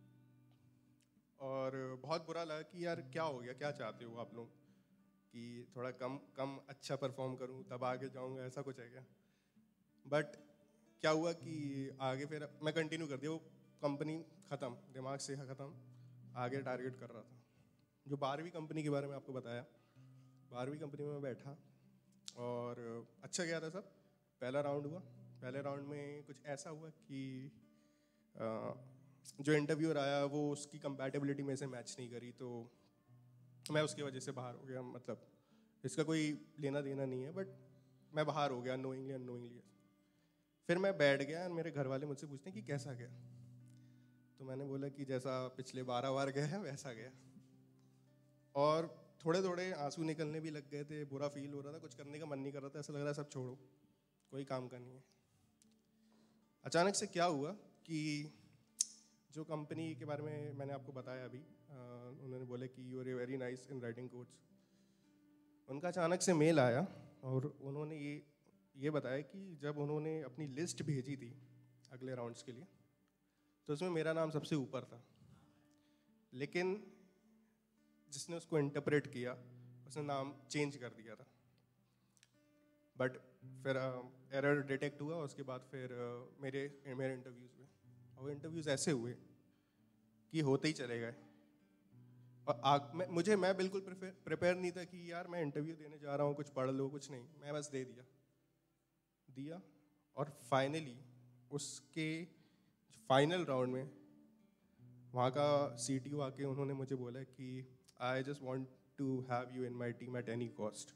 और बहुत बुरा लगा कि यार क्या हो गया, क्या चाहते हो आप लोग कि थोड़ा कम कम अच्छा परफॉर्म करूँ तब आगे जाऊँगा, ऐसा कुछ है क्या? बट क्या हुआ कि आगे फिर मैं कंटिन्यू कर दिया, वो कंपनी ख़त्म, दिमाग से ख़त्म, आगे टारगेट कर रहा था। जो बारहवीं कंपनी के बारे में आपको बताया, बारहवीं कंपनी में मैं बैठा और अच्छा गया था सब। पहला राउंड हुआ, पहले राउंड में कुछ ऐसा हुआ कि आ, जो इंटरव्यूअर आया वो उसकी कंपैटिबिलिटी में से मैच नहीं करी, तो मैं उसकी वजह से बाहर हो गया। मतलब इसका कोई लेना देना नहीं है, बट मैं बाहर हो गया नोइंगली अननोइंगली। फिर मैं बैठ गया, मेरे घर वाले मुझसे पूछते हैं कि कैसा गया, तो मैंने बोला कि जैसा पिछले बारह बार गया है वैसा गया। और थोड़े थोड़े आंसू निकलने भी लग गए थे, बुरा फील हो रहा था, कुछ करने का मन नहीं कर रहा था, ऐसा लग रहा है सब छोड़ो, कोई काम का नहीं है। अचानक से क्या हुआ कि जो कंपनी के बारे में मैंने आपको बताया अभी, आ, उन्होंने बोले कि you are a very nice in writing codes, उनका अचानक से मेल आया और उन्होंने ये ये बताया कि जब उन्होंने अपनी लिस्ट भेजी थी अगले राउंड्स के लिए, तो उसमें मेरा नाम सबसे ऊपर था, लेकिन जिसने उसको इंटरप्रेट किया उसने नाम चेंज कर दिया था। बट फिर एरर डिटेक्ट हुआ, उसके बाद फिर uh, मेरे मेरे इंटरव्यूज़ हुए, और वो इंटरव्यूज़ ऐसे हुए कि होते ही चले गए। और आग मैं मुझे मैं बिल्कुल प्रिपेयर नहीं था कि यार मैं इंटरव्यू देने जा रहा हूँ, कुछ पढ़ लो, कुछ नहीं, मैं बस दे दिया दिया और फाइनली उसके फाइनल राउंड में वहाँ का सी टी ओ आके उन्होंने मुझे बोला कि I just want to have you in my team at any cost.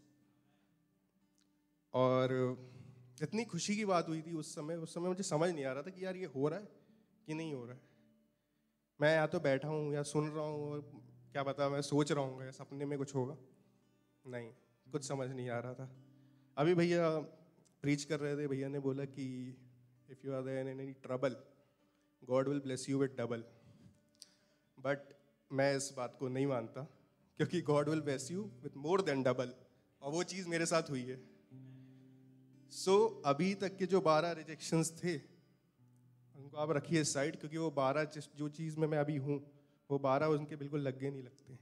और इतनी खुशी की बात हुई थी उस समय उस समय मुझे समझ नहीं आ रहा था कि यार ये हो रहा है कि नहीं हो रहा है। मैं या तो बैठा हूँ या सुन रहा हूँ, और क्या पता मैं सोच रहा हूँ या सपने में कुछ होगा, नहीं, कुछ समझ नहीं आ रहा था। अभी भैया प्रीच कर रहे थे, भैया ने बोला कि if you are there in any trouble God will bless you with double. But मैं इस बात को नहीं मानता, क्योंकि God will bless you with more than double, और वो चीज़ मेरे साथ हुई है। सो so, अभी तक के जो बारह रिजेक्शंस थे उनको आप रखिए साइड, क्योंकि वो बारह जो चीज़ में मैं अभी हूँ वो बारह उनके बिल्कुल लगे नहीं लगते,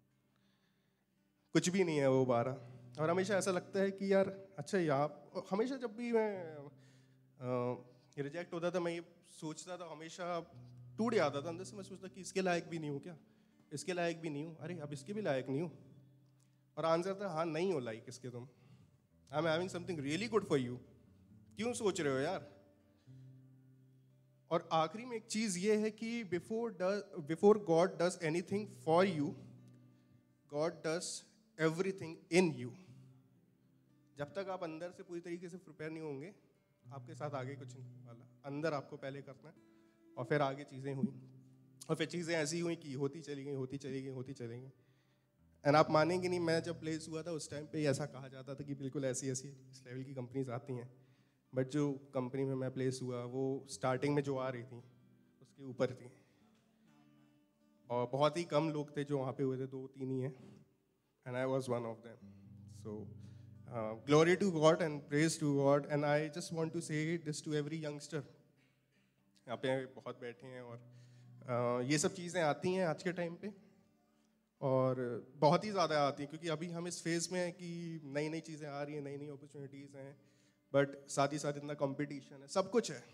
कुछ भी नहीं है वो बारह। और हमेशा ऐसा लगता है कि यार अच्छा, यहाँ हमेशा जब भी मैं रिजेक्ट होता था मैं ये सोचता था, हमेशा टूट जाता था अंदर से, मैं सोचता कि इसके लायक भी नहीं हूँ क्या, इसके लायक भी नहीं हूँ, अरे अब इसके भी लायक नहीं हूँ। और आंसर था हाँ नहीं हो लायक इसके तुम, I am having something really good for you, क्यों सोच रहे हो यार। और आखिरी में एक चीज़ ये है कि before does before God does anything for you, God does everything in you. जब तक आप अंदर से पूरी तरीके से प्रिपेयर नहीं होंगे, आपके साथ आगे कुछ नहीं वाला। अंदर आपको पहले करना है और फिर आगे चीज़ें हुई, और फिर चीज़ें ऐसी हुई कि होती चली गई होती चली गई होती चली गई। एंड आप मानेंगे नहीं, मैं जब प्लेस हुआ था उस टाइम पे ऐसा कहा जाता था कि बिल्कुल ऐसी ऐसी इस लेवल की कंपनीज आती हैं, बट जो कंपनी में मैं प्लेस हुआ वो स्टार्टिंग में जो आ रही थी उसके ऊपर थी, और बहुत ही कम लोग थे जो वहाँ पे हुए थे, दो तीन ही हैं, and I was one of them. So Uh, glory to God and praise to God. And I just want to say this to every youngster. यहाँ पे बहुत बैठे हैं और uh, ये सब चीज़ें आती हैं आज के टाइम पे और बहुत ही ज़्यादा आती हैं क्योंकि अभी हम इस फेज़ में हैं कि नई नई चीज़ें आ रही हैं, नई नई अपॉर्चुनिटीज़ हैं, बट साथ ही साथ इतना कंपटीशन है, सब कुछ है.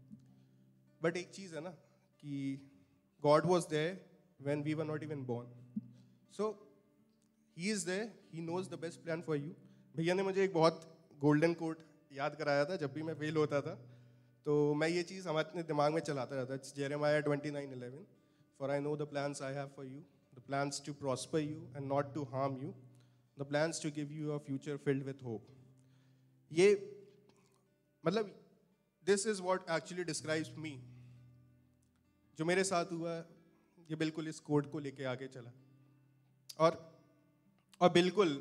बट एक चीज़ है ना कि God was there when we were not even born. So He is there. He knows the best plan for you. भैया ने मुझे एक बहुत गोल्डन कोट याद कराया था जब भी मैं फेल होता था, तो मैं ये चीज़ हमारे दिमाग में चलाता रहता. It's Jeremiah twenty nine eleven. For I know the plans I have for you, the plans to prosper you and not to harm you, the plans to give you a future filled with hope. ये मतलब this is what actually describes me. जो मेरे साथ हुआ ये बिल्कुल इस code को लेके आगे चला. और और बिल्कुल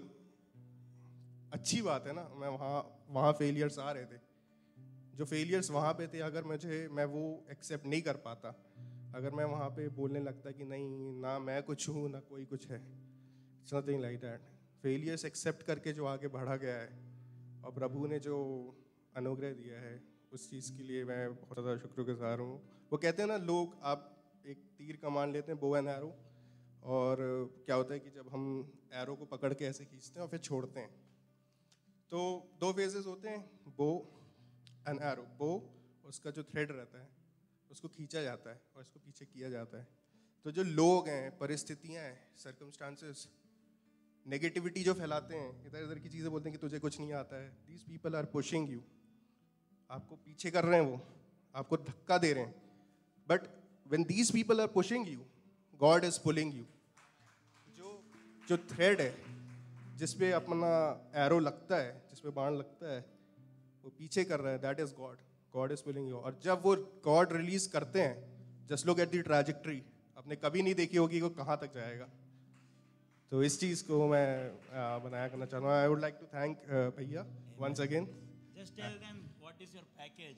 अच्छी बात है ना, मैं वहाँ वहाँ फेलियर्स आ रहे थे. जो फेलियर्स वहाँ पे थे, अगर मुझे मैं वो एक्सेप्ट नहीं कर पाता, अगर मैं वहाँ पे बोलने लगता कि नहीं ना मैं कुछ हूँ ना कोई कुछ है, it's nothing like that. Failures accept करके जो आगे बढ़ा गया है और प्रभु ने जो अनुग्रह दिया है उस चीज़ के लिए मैं बहुत ज़्यादा शुक्रगुजार हूँ. वो कहते हैं ना लोग, आप एक तीर कमान लेते हैं, बो एंड एरो, और क्या होता है कि जब हम एरो को पकड़ के ऐसे खींचते हैं और फिर छोड़ते हैं, तो दो फेजेस होते हैं, बो एंड एरो. बो उसका जो थ्रेड रहता है उसको खींचा जाता है और इसको पीछे किया जाता है. तो जो लोग हैं, परिस्थितियाँ हैं, सर्कमस्टांसेस, नेगेटिविटी जो फैलाते हैं, इधर इधर की चीज़ें बोलते हैं कि तुझे कुछ नहीं आता है, these people are pushing you. आपको पीछे कर रहे हैं, वो आपको धक्का दे रहे हैं. But when these people are pushing you, God is pulling you. जो जो थ्रेड है जिस पे अपना एरो लगता है, जिस पे बाण लगता है, वो पीछे कर रहा है, that is God. God is pulling you. और जब वो गॉड रिलीज करते हैं, just look at the trajectory, आपने कभी नहीं देखी होगी वो कहाँ तक जाएगा. तो इस चीज़ को मैं आ, बनाया करना चाहता हूँ. I would like to thank भैया once again. Just tell them what is your package.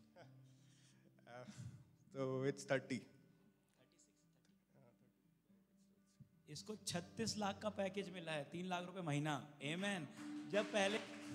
तो इट्स थर्टी. इसको छत्तीस लाख का पैकेज मिला है, तीन लाख रुपए महीना. आमेन. जब पहले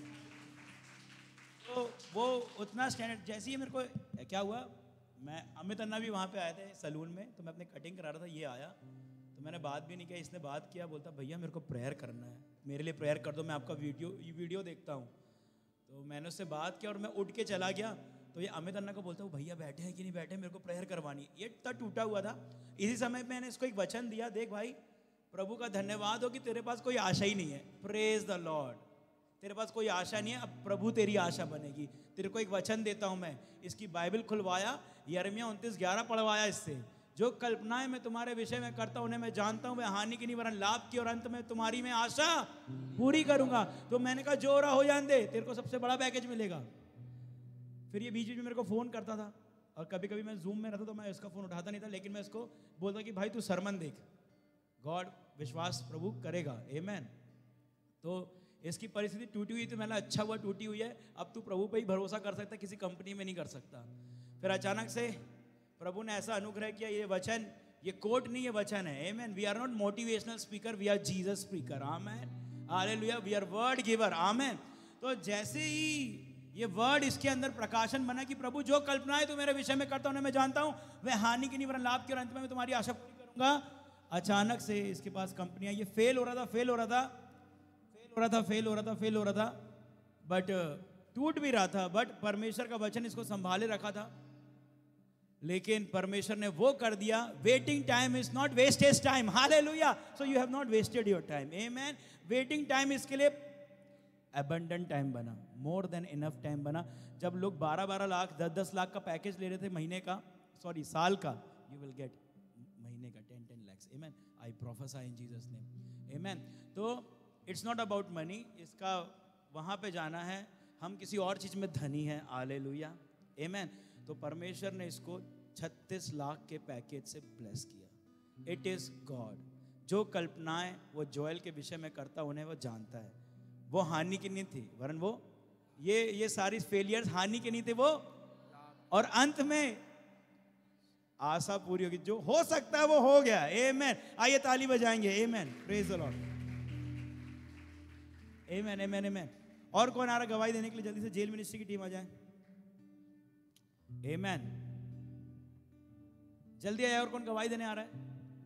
तो वो उतना स्टैंडर्ड, जैसे ही मेरे को क्या हुआ, मैं अमित अन्ना भी वहाँ पे आए थे सलून में, तो मैं अपने कटिंग करा रहा था, ये आया तो मैंने बात भी नहीं किया, इसने बात किया, बोलता भैया मेरे को प्रेयर करना है, मेरे लिए प्रेयर कर दो, मैं आपका वीडियो ये वीडियो देखता हूँ. तो मैंने उससे बात किया और मैं उठ के चला गया. तो ये अमित अन्ना को बोलता हूँ भैया बैठे हैं कि नहीं बैठे, मेरे को प्रेयर करवानी. ये इतना टूटा हुआ था. इसी समय मैंने इसको एक वचन दिया, देख भाई प्रभु का धन्यवाद हो कि तेरे पास कोई आशा ही नहीं है. Praise the lord. तेरे पास कोई आशा नहीं है, अब प्रभु तेरी आशा बनेगी. तेरे को एक वचन देता हूं मैं. इसकी बाइबल खुलवाया, यिर्मयाह उनतीस ग्यारह पढ़वाया इससे. जो कल्पनाएं मैं तुम्हारे विषय में करता हूं उन्हें मैं जानता हूं, वे हानि की नहीं वरन लाभ की, और अंत में तुम्हारी मैं आशा पूरी करूंगा. तो मैंने कहा जो रहा हो जान दे, तेरे को सबसे बड़ा पैकेज मिलेगा. फिर ये बीच बीच में मेरे को फोन करता था, और कभी कभी मैं जूम में रहता तो मैं इसका फोन उठाता नहीं था, लेकिन मैं इसको बोलता कि भाई तू सरमन देख, गॉड विश्वास प्रभु करेगा. आमेन. तो इसकी परिस्थिति टूटी हुई थी, मैंने अच्छा हुआ टूटी हुई है, अब तू प्रभु पे ही भरोसा कर सकता है, किसी कंपनी में नहीं कर सकता. फिर अचानक से प्रभु ने ऐसा अनुग्रह किया. ये वचन, ये कोट नहीं, ये वचन है. Amen. We are not motivational speaker, we are Jesus speaker. Amen. Hallelujah. We are word giver. Amen. तो जैसे ही ये वर्ड इसके अंदर प्रकाशन बना कि प्रभु जो कल्पनाएं तू मेरे विषय में करता हूं मैं जानता हूं, वह हानि की नहीं वरन लाभ की, और अंत में मैं तुम्हारी आशा पूरी करूंगा. अचानक से इसके पास कंपनियां, ये फेल हो रहा था फेल हो रहा था फेल हो रहा था फेल हो रहा था फेल हो रहा था बट टूट भी रहा था. बट परमेश्वर का वचन इसको संभाले रखा था. लेकिन परमेश्वर ने वो कर दिया. Waiting time is not wastage time. Hallelujah. So you have not wasted your time. Amen. Waiting time इसके लिए अबंडेंट टाइम बना, मोर देन इनफ टाइम बना. जब लोग बारह बारह लाख दस दस लाख का पैकेज ले रहे थे महीने का, सॉरी साल का, यू विल गेट महीने का ten ten lakhs. Amen. I prophesy in Jesus name. Amen. तो इट्स नॉट अबाउट मनी. इसका वहाँ पे जाना है, हम किसी और चीज़ में धनी हैं. हालेलुया. आमेन. तो परमेश्वर ने इसको छत्तीस लाख के पैकेज से ब्लेस किया. It is God. जो कल्पनाएं वो जोएल के विषय में करता उन्हें वो जानता है. वो हानि की नहीं थी, वरन वो ये ये सारी फेलियर्स हानि के नहीं थे वो, और अंत में आशा पूरी होगी. जो हो सकता है वो हो गया. आमेन. आइए ताली बजाएंगे. Amen. Praise the lord. Amen. Amen. Amen. और कौन आ रहा है गवाही देने के लिए? जल्दी से जेल मिनिस्ट्री की टीम आ जाए। आमेन। जल्दी आए। और कौन गवाही देने आ रहा है?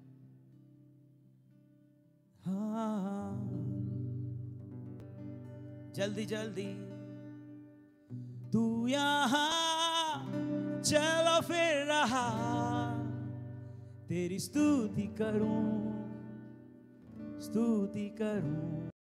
हाँ, जल्दी जल्दी। तू यहाँ चलो फिर रहा, तेरी स्तुति करूं, स्तुति करूं।